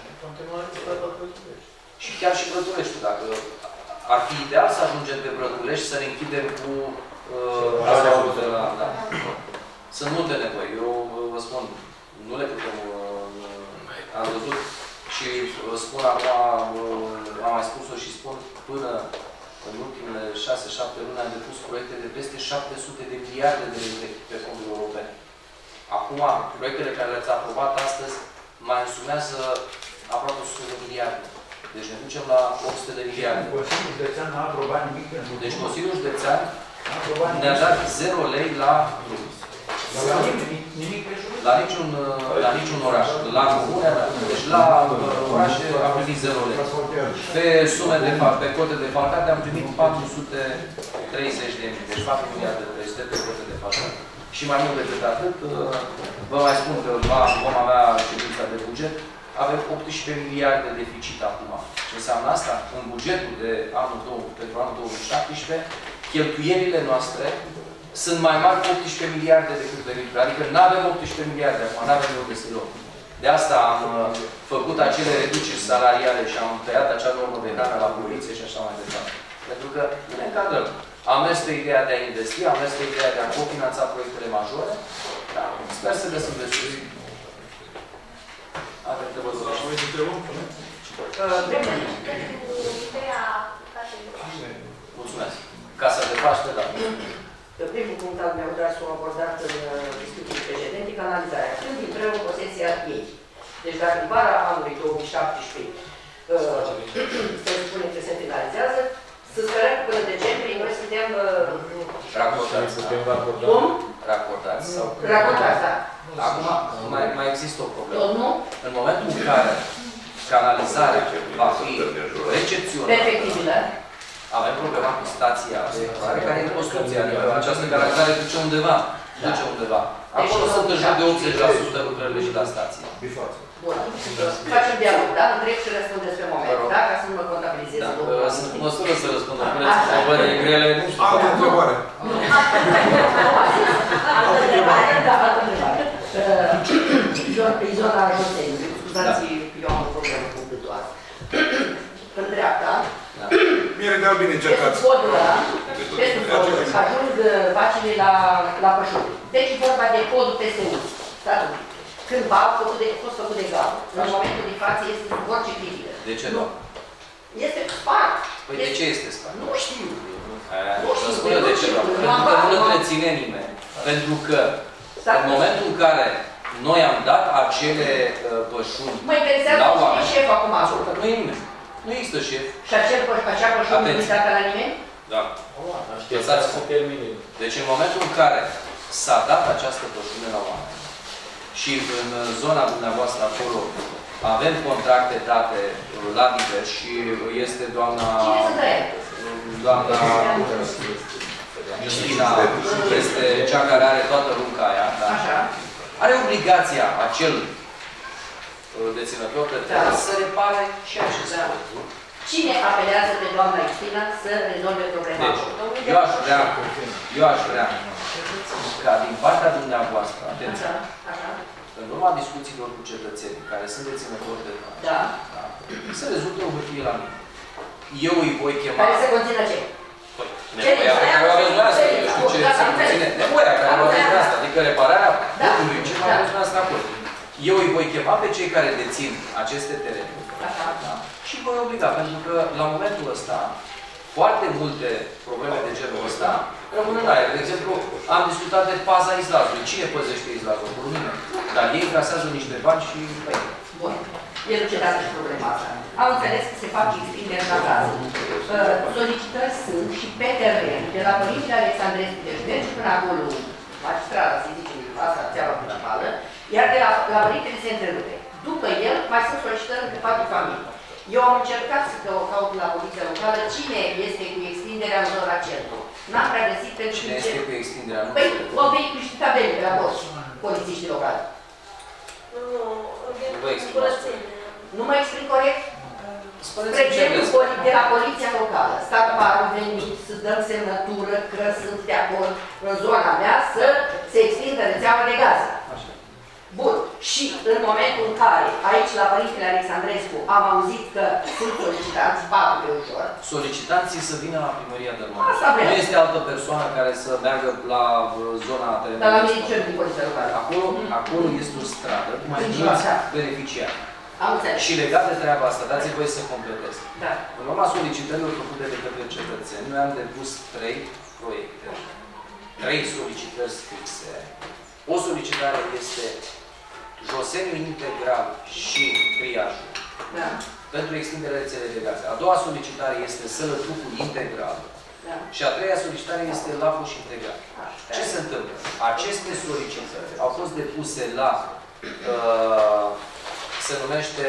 Și chiar și Brătulești, dacă ar fi ideal să ajungem pe Brătulești, să ne închidem cu uh, asfaltul de la... Da. Sunt multe nevoi. Eu vă spun, nu le putem... Uh, am văzut și vă spun acum, uh, am mai spus-o și spun, până în ultimele șase șapte luni am depus proiecte de peste șapte sute de miliarde de lei pe fonduri europene. Acum, proiectele care le-ați aprobat astăzi mai însumează aproape o sută de miliarde. Deci ne ducem la opt sute de miliarde. Consiliul Județean n-a aprobat nimic pentru... Deci Consiliul Județean ne-a dat zero lei la drum. La nimic pe județ? La niciun, la niciun oraș. La comune, deci la orașe am primit zero lei. Pe sume de fapt, pe cote de falcate am primit patru sute treizeci de mii. Deci patru miliarde de trei sute pe cote de falcate. Și mai mult decât atât, vă mai spun că vom avea ședința de buget. Avem optsprezece miliarde de deficit acum. Ce înseamnă asta? În bugetul de anul două, pentru anul două mii șaptesprezece, cheltuielile noastre sunt mai mari cu optsprezece miliarde decât venituri. Adică nu avem optsprezece miliarde acum, nu avem loc de să luăm. De asta am făcut acele reduceri salariale și am tăiat acea normă de hrană la poliție și așa mai departe. Pentru că ne încadrăm. Am mers pe ideea de a investi, am mers pe ideea de a cofinanța proiectele majore. Da, sper să găsim resurse. Avem de văzut. Pentru ideea casei de Paște. Mulțumesc. Casa de Paște, da. Primul punct al meu, dar s-a abordat în discuții precedente, canalizarea. Când intră în posesia ei. Deci dacă în vara anului două mii șaptesprezece se spune că se finalizează, să sperăm că până decembrie noi suntem... Raportați. Cum? Raportați. Sau... Raportați, da. Acum mai, mai există o problemă. Tot nu? În momentul în care canalizarea va fi recepționată, perfectibilă, avem problema cu stația de care care e în construcție, adică această canalizare duce undeva. Duce undeva. Acolo sunt în jur de optzeci la sută lucrările și la stație. Bun. Facem dialog, da? Întreb și răspundeți pe moment, da? Ca să nu mă contabilizez. Sunt în măsură să răspund. Vreți întrebări grele? Nu știu. Altă întrebare. Altă întrebare, da, altă întrebare. Pe zona Josei, scuzați, eu am o problemă cu gâtul asta. În dreapta, Mie regal bine încercați. peste podul ăla, peste podul ajung vacile la, la pășuri. Deci e vorba de podul P S U. Cândva a făcut de, fost făcut de gavă. În momentul de față este orice critică. De ce nu? Este spart. Păi de ce este spart? Nu știu. Nu știu. Spune de ce nu. Pentru că nu întreține nimeni. Pentru că în momentul în care noi am dat acele pășuni mă interesează cine e șef acum ascultă. Nu e nimeni. Nu există șef. Și acel păș, acea pășuni nu este dată la nimeni? Da. Deci în momentul în care s-a dat această pășune la oameni și în zona dumneavoastră acolo avem contracte date la divers și este doamna doamna Justina, este cea care are toată lunca aia, da? Are obligația acel deținător de teren să repare și acestea. Cine apelează pe doamna Justina să rezolve problema? Deci, eu aș vrea, eu aș vrea ca din partea dumneavoastră, atenție, în urma discuțiilor cu cetățenii care sunt deținători de teren, da. Da, să rezulte o hârtie la mine. Eu îi voi chema... Care să conțină ce? Nevoia pe care o aveți dumneavoastră, eu știu ce se conține. Nevoia pe care o aveți dumneavoastră, adică repararea podului, ce mai aveți dumneavoastră acolo. Eu îi voi chema pe cei care dețin aceste terenuri, da? Și voi obliga, pentru că la momentul ăsta, foarte multe probleme de genul ăsta rămân în aer. De exemplu, am discutat de paza Izlazului. Cine păzește Izlazul? Cu lumine. Dar ei încasează niște bani și... Bun. Elucidează și problema asta. Am înțeles că se fac extinderi la casă. Solicitări sunt și pe teren, de la Părintele Alexandrescu, deci merge până acolo, magistrala, să zicem, asta, țeava principală, iar de la, la Părintele se întrerupe. După el, mai sunt solicitări între patru familii. Eu am încercat să caut la poliția locală cine este cu extinderea în zona centru. N-am prea găsit pentru cine este cu extinderea? Păi, o vei cu și tabele pe la post, polițiștii locali. Nu vă exprim. Nu mă exprim corect? Spre exemplu, de la poliția locală, stat parul venit să dăm semnătură că sunt de acord în zona mea să se extindă rețeaua de gaze. Bun. Și în momentul în care, aici la Părintele Alexandrescu, am auzit că sunt solicitanți, patru pe ușor. Solicitanții să vină la primăria Dărmănești. Nu este altă persoană care să meargă la zona terenului. Dar la mine ce din poliția locală? Acolo, acolo este o stradă cu mai mulți beneficiari. Am înțeles. Și legat de treaba asta, dați-mi voie să completez. Da. În urma solicitărilor făcute de către cetățeni, noi am depus trei proiecte, trei solicitări scrise. O solicitare este Joseniu integral și triajul, da, pentru extinderea rețelei de gaze. A doua solicitare este Sălătucul integral, da, și a treia solicitare este Lafoș integral. Ce se întâmplă? Aceste solicitări au fost depuse la uh, se numește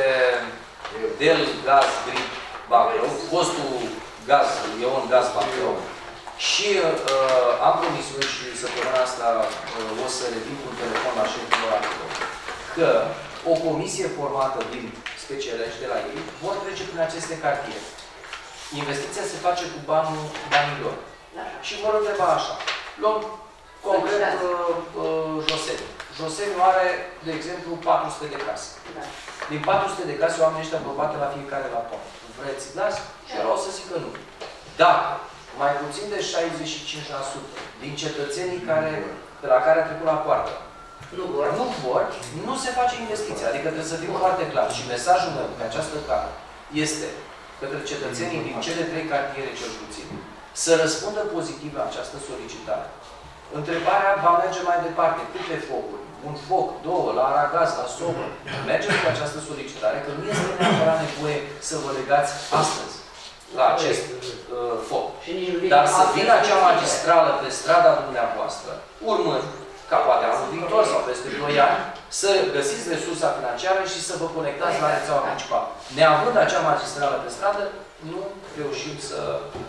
Del Gaz Grip Bacău, fostul gaz, Ion Gaz Bacău, și uh, am promisiuni și săptămâna asta uh, o să revin cu un telefon la șeful acolo, că o comisie formată din specialiști de la ei vor trece prin aceste cartiere. Investiția se face cu banul banilor. Și vor întreba așa. Luăm concret uh, uh, Joseniu. Joseniu are, de exemplu, patru sute de case. Din patru sute de case, oamenii ăștia vor bate la fiecare la poartă. Vreți gaz? Și eu o să zic că nu. Dacă mai puțin de șaizeci și cinci la sută din cetățenii care, de la care a trecut la poartă nu vor, nu vor, nu se face investiția. Adică trebuie să fim foarte clar. Și mesajul meu pe această carte este către cetățenii din cele trei cartiere cel puțin să răspundă pozitiv la această solicitare. Întrebarea va merge mai departe. Câte focuri? Un foc, două, la Aragaz, la Sobă. Mergeți cu această solicitare, că nu este neapărat nevoie să vă legați astăzi la acest uh, foc. Dar să vină acea magistrală pe strada dumneavoastră, urmând, ca poate anul viitor sau peste doi ani, să găsiți resursa financiară și să vă conectați la rețeaua principală. Neavând acea magistrală pe stradă, nu reușim să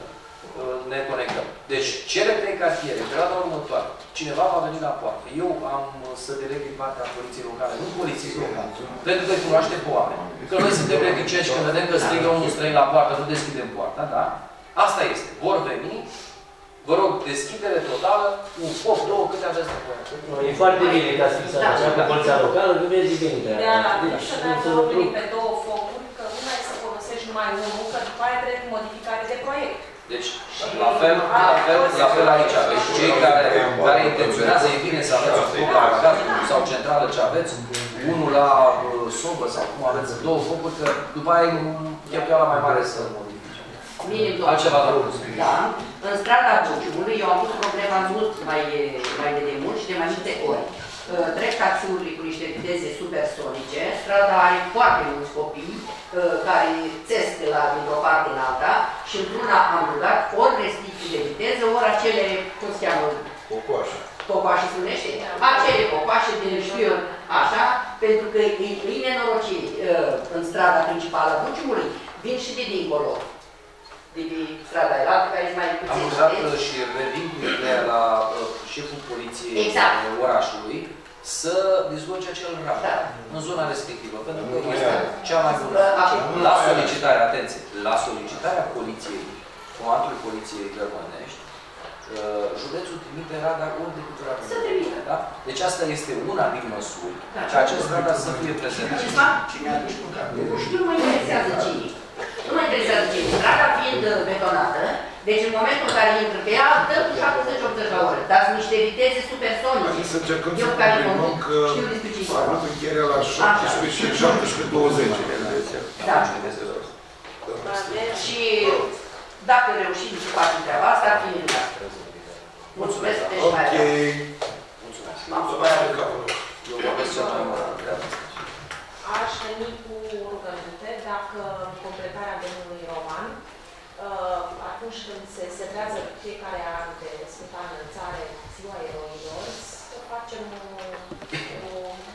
ne conectăm. Deci, cele trei cartiere, în perioada următoare, cineva va veni la poartă. Eu am să deleg din partea poliției locale, nu poliției locale, pentru că îi cunoaște pe oameni. Că noi suntem reticenți, când vedem că strigă unul străin la poartă, nu deschidem poarta, da? Asta este. Vor veni, vă rog, deschidere totală, un foc, două, câte aveți nevoie. E foarte bine ca să fiți așa cu poliția locală, că vezi bine. De ala, niciodată au venit pe două focuri, că una e să folosești numai unul, că după aia trebuie modificare de proiect. Deci, la fel, la fel, la fel aici. Deci, cei care, care intenționează, e bine să aveți un foc la gazul sau centrală ce aveți, unul la uh, sobă sau cum aveți două focuri, că după aia e cheltuiala mai mare să modifice. Altceva la plus. Da. În strada Buciului, eu am avut problema mult mai, mai de demult și de mai multe ori. Trec taxiurile cu niște viteze supersonice, strada are foarte mulți copii care țesc de la dintr-o parte în alta și într-una am rugat ori restricții de viteză, ori acele, cum se cheamă? Cocoașe. Cocoașe se numește? Acele cocoașe de știu eu, așa, pentru că e, e nenorocire în strada principală a Buciumului, vin și de dincolo. De pe strada elaltă, care e mai puțin. Am uzat și revin cu ideea la uh, șeful poliției exact. orașului să dezvolge acel raport în zona respectivă, pentru că este cea mai bună. La solicitare, atenție, la solicitarea poliției, comandului poliției Gărmănești, uh, județul trimite radar ori de câte ori trimite, da? Deci asta este una din măsuri, ca acest radar să fie prezentat. Cine a dus cu capul? Nu știu, nu mă interesează cine. Nu mă interesează cine. Strada fiind betonată, deci în momentul în care intră pe ea, dă cu șaptezeci optzeci la oră. Dar sunt niște viteze supersonice. Să încercăm să confirmăm că a avut încheierea la șaptesprezece și șaptesprezece douăzeci. Da. Și dacă reușim să facem treaba asta, ar fi minunat. Mulțumesc, deci mai Ok. M-am supărat. Eu vorbesc cel mai mult. Aș veni cu rugăminte dacă completarea domnului Roman, atunci când se setrează fiecare an de Sfânta Înălțare, Ziua Eroilor, să facem o, o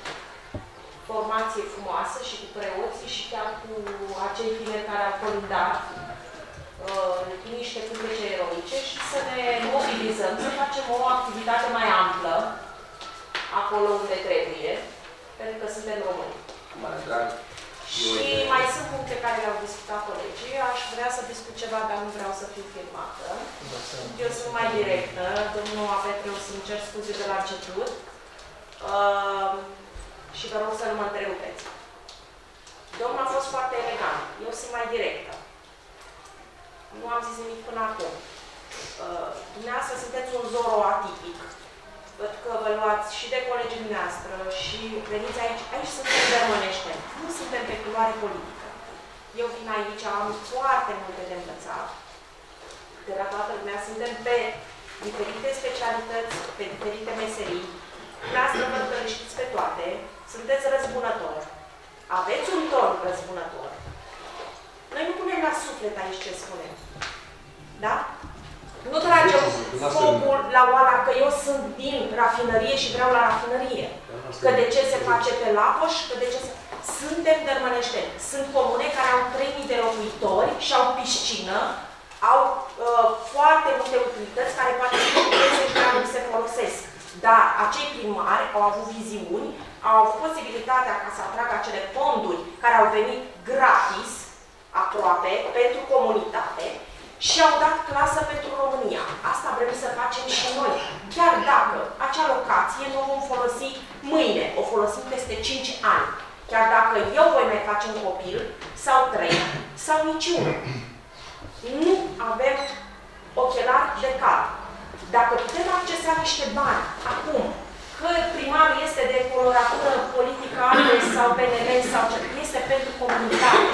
formație frumoasă și cu preoții și chiar cu acei tineri care au colindat niște cântece eroice și să ne mobilizăm, să facem o activitate mai amplă acolo unde trebuie, pentru că suntem români. Mare drag. Și mai sunt puncte care le-au discutat colegii. Aș vrea să discut ceva, dar nu vreau să fiu filmată. Eu sunt mai directă. Domnul Apetre, o să-mi cer scuze de la început. Uh, și vă rog să nu mă întrerupeți. Domnul a fost foarte elegant. Eu sunt mai directă. Nu am zis nimic până acum. Uh, dumneavoastră sunteți un Zoro atipic. Văd că vă luați și de colegii dumneavoastră și veniți aici. Aici suntem germăneșteni. Nu suntem pe culoare politică. Eu vin aici, am foarte multe de învățat. De la toată lumea suntem pe diferite specialități, pe diferite meserii. Dumneavoastră văd că le știți pe toate. Sunteți răzbunători. Aveți un ton răzbunător. Noi nu punem la suflet aici ce spunem. Da? Nu tragem focul la oala că eu sunt din rafinărie și vreau la rafinărie. Că de ce se face pe Lapoș, că de ce se... Suntem dărmăneșteni. Sunt comune care au trei mii de locuitori și au piscină, au uh, foarte multe utilități care poate fi treizeci de ani nu se folosesc. Dar acei primari au avut viziuni, au avut posibilitatea ca să atragă acele fonduri care au venit gratis, aproape, pentru comunitate, și au dat clasă pentru România. Asta vrem să facem și noi. Chiar dacă acea locație nu o vom folosi mâine, o folosim peste cinci ani. Chiar dacă eu voi mai face un copil, sau trei, sau niciunul. Nu avem ochelari de cal. Dacă putem accesa niște bani acum, că primarul este de coloratură politică sau P N L sau ce, este pentru comunitate.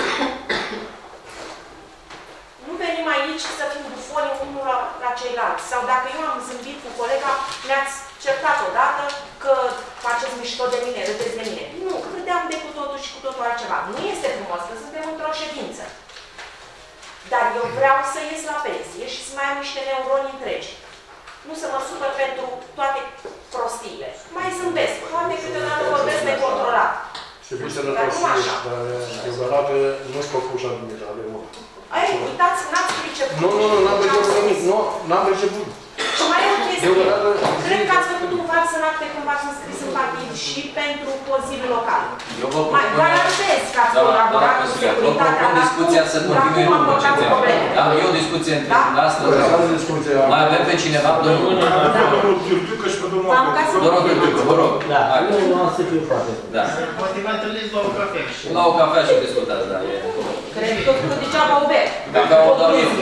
Nu venim aici să fim bufoni unul la, la ceilalți. Sau dacă eu am zâmbit cu colega, ne-ați certat odată că faceți mișto de mine, râdeți de mine. Nu, râdeam de cu totul și cu totul altceva. Nu este frumos, că suntem într-o ședință. Dar eu vreau să ies la pensie și să mai am niște neuroni întregi. Nu să mă supăr pentru toate prostiile. Mai zâmbesc, poate câteodată vorbesc necontrolat. Și fi sănătoși, dar deocamdată nu-ți propuși admira, avem mult. Ai, uitați, n-ați priceput. Nu, nu, nu, n-am priceput nimic, nu, n-am priceput. Și mai e o chestie. Cred că ați făcut un fax în acte când v-ați înscris în partid și pentru Consiliul Local. Eu vă propun... Mai garantez că ați colaborat cu securitatea, dar discuția să continue după ce terminăm. Da, e o discuție între dumneavoastră. Mai avem pe cineva? Domnul Domnul Chiurciu, că și pe Domnul Târgu, vă rog. Da, nu am să fiu foarte. Da. Poate vă întâlniți la o cafea și... La o cafea și discutați, da. Cred că tot degeaba o bea. Dacă o dau eu.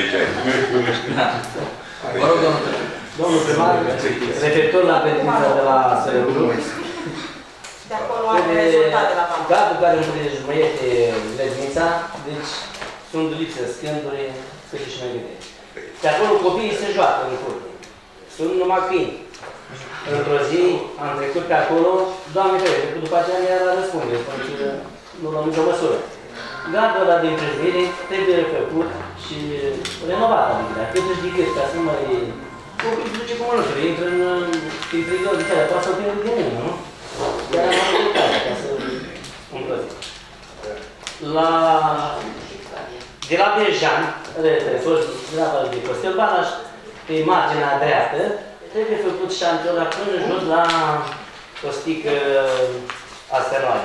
Vă rog, domnul Târgu. Domnul primar, referitor la grădinița de la Sărăulu, de acolo are rezultate la bancă. gardul care împrejmuiește grădinița, deci sunt lipsă scânduri, câte și mai gândire. De acolo copiii se joacă în curte. Sunt numai câini. Într-o zi am trecut pe acolo, Doamne ferește, după aceea mi-a răspunde, pentru că nu luăm nicio măsură. Gardul ăla de împrejmuire trebuie făcut și renovat, adică, cât își decât, ca să nu mai... Copiii se duce cu mănușele, intră în intrigări de care, poate să-l pierdă de mână, nu? Chiar am ajutat, ca să împlăzi. La... De la Bejan, de la Valul de Costel Balaș, pe marginea dreaptă, trebuie făcut șantiul ăla până jos la o stică astenoare.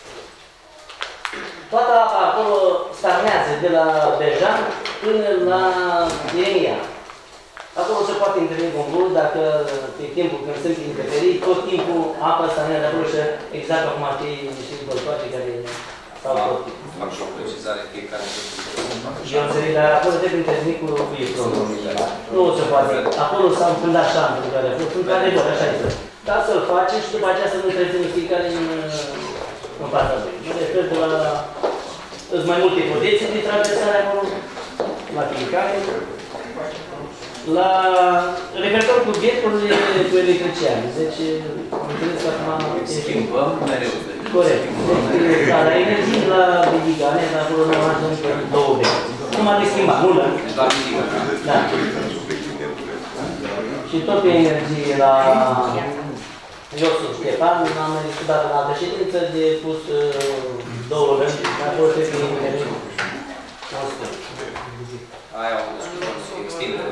Toată apa acolo stagnează de la Bejan până la Ieremia. Acolo se poate întâlni concluz dacă pe timpul când sunt interferii, tot timpul apa stagnează acolo și exact acum ar fi niște băltoace care stau tot timpul. Am și o precizare fiecare. Eu înțeleg, dar acolo trebuie întâlnit cu viitorul. Nu o să poate. Acolo s-au înfundat șantul care a fost, în care vor, așa este. Dar să-l face și după aceea să nu întreținem fiecare în, în partea lui. Mă refer de la... Sunt mai multe protecții de traversare acolo, la fiecare. La referitor cu bieturile cu electriciani. Deci, am înțeles că acum... Schimbăm mereu. Corect. Deci, la energie, la Bidigane, dar acolo nu am ajuns două bine. Nu m-a de schimbat, nu la... La Bidigane. Da. Și tot pe energie la Iosul Ștefan, am discutat în altă ședință de pus două rând, dar acolo trebuie energie. Aia o discuție extindere.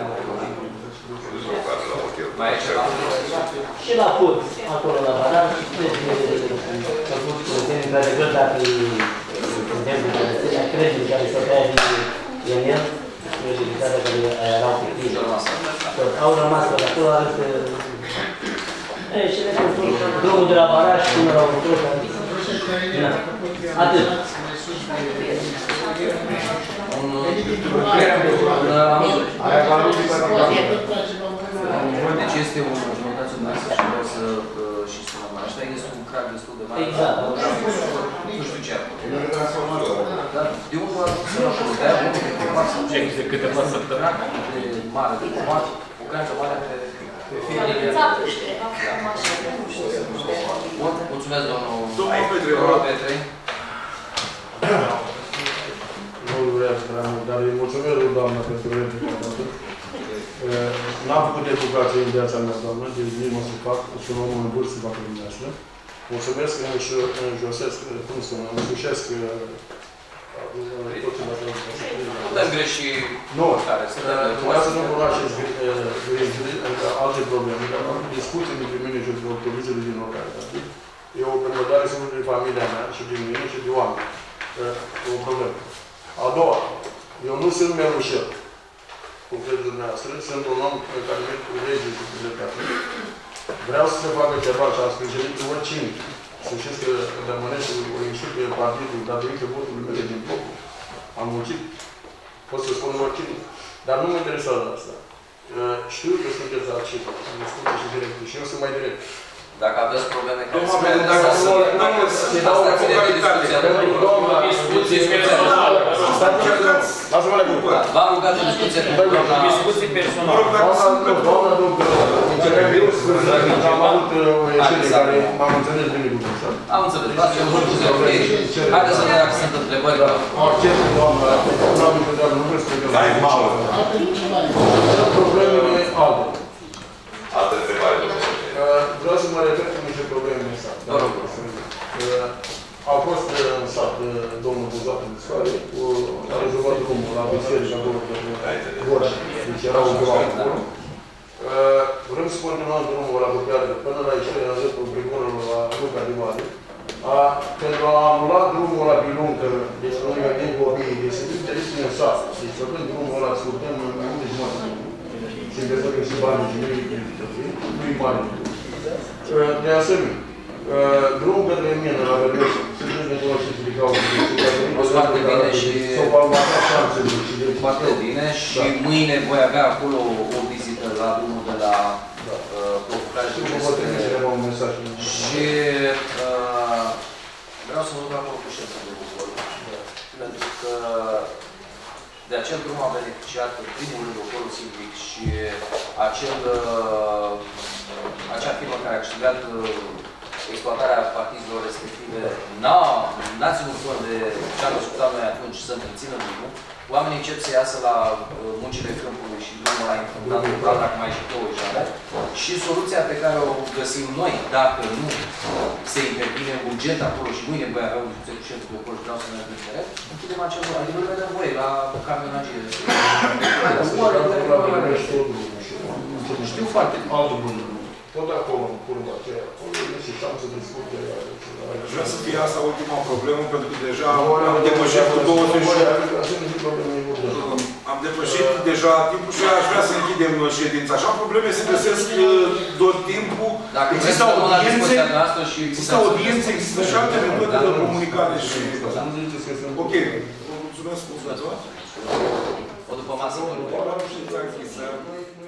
Mai e ceva? Și la Furt, acolo la Badar, și trebuie făcut într-adevăr dacă e crezile care se tăia din el, utilizarea care erau pe tine. Au rămas pe acolo, arătă... Și le spun, drumul de la Baraș până la următor, atât. Deci este o notație noastră și vreau să și spunem așa, este un crac destul de mare. Exact. Nu știu ce acolo. De unul a dus la acolo, de aia de câteva săptămâni de mare de comat, o creanță mare pe fiecare. Bun, mulțumesc domnul Petre. Nu vreau să prea mult, dar îi mulțumesc lui doamna pentru replica dată. N-am făcut educație în viața mea, doamnă, deci nici mă să fac, sunt omul în vârstă să fac dumneavoastră. Mulțumesc că își înjosesc, cum să spun, însușesc tot ce mă trebuie. Putem greși care sunt. Vreau să nu cunoașteți alte probleme, dar am discuții dintre mine și autoritățile din localitate. E o premădare sunt din familia mea și din mine și de oameni. O problemă. A doua, eu nu sunt merușel, cum credeți dumneavoastră, sunt un om care merg cu legii și cu dreptate. Vreau să se facă ceva și am sprijinit pe oricine. Să știți că Rămânești o ieșit pe partidul datorită votului mele din bloc. Am muncit, pot să spun oricine. Dar nu mă interesează asta. Știu că sunteți altceva, să vă spun și direct. Și eu sunt mai direct. Dacă aveți probleme care se merg să să... Asta ține de discuția de discuții personale. Lasă-mă la grupă. V-am rugat o discuție personală. Discuții personale. Doamna doctor, înțeleg eu că am avut o ieșire care m-am înțeles bine cu dumneavoastră. Am înțeles. Facem o scuze, ok? Haideți să vedem dacă sunt întrebări. Accept, doamna, nu am întrebat, nu vreau să vedem. Hai, mamă! Problemele alte. Altă întrebare, domnule. Vreau să mă refer cu niște probleme în sat. Au fost în sat domnul Buzat în Sfare, a rezolvat drumul la biserică acolo de Gorj, deci era o groamă acolo. Vrem să continuăm drumul la Bucreadă până la ieșirea în rândul primorului la Luca de Mare. Pentru a anula drumul la Biluncă, deci noi avem copiii, deci să duc televiziune în sat, deci făcând drumul ăla, scurtăm în unde jumătate. și întrebările și banii și nu-i banii. De asemenea, drumul către mine la Vermești, să știți de acolo și explicau o foarte bine și s-au valvat șansele și de foarte bine și mâine voi avea acolo o vizită la drumul de la provocare și și vreau să mă duc acolo cu șeful de Bucur, pentru că de acel drum a beneficiat în primul rând Ocolul Silvic și acel, acea firmă care a câștigat exploatarea partizilor respective n-a ținut cont de ce am discutat noi atunci să întrețină drumul. Oamenii încep să iasă la muncile câmpului și drumul ăla infundat cu prada acum mai și două jale. Și soluția pe care o găsim noi, dacă nu se intervine în buget acolo și mâine voi avea o discuție cu șeful de acolo și vreau să merg în teren, închidem acel drum. Adică nu vedem voie la camionagie. Știu foarte bine. Altul bun. Tot acolo, în curba aceea, acolo este șansă de discuție. Vreau să fie asta ultima problemă, pentru că deja am depășit cu douăzeci și am depășit deja timpul și aș vrea să închidem ședința. Așa, probleme se găsesc tot timpul. Există audiențe, există audiențe, există și alte metode de comunicare și... Ok, vă mulțumesc mult. O după masă. Ședința închisă.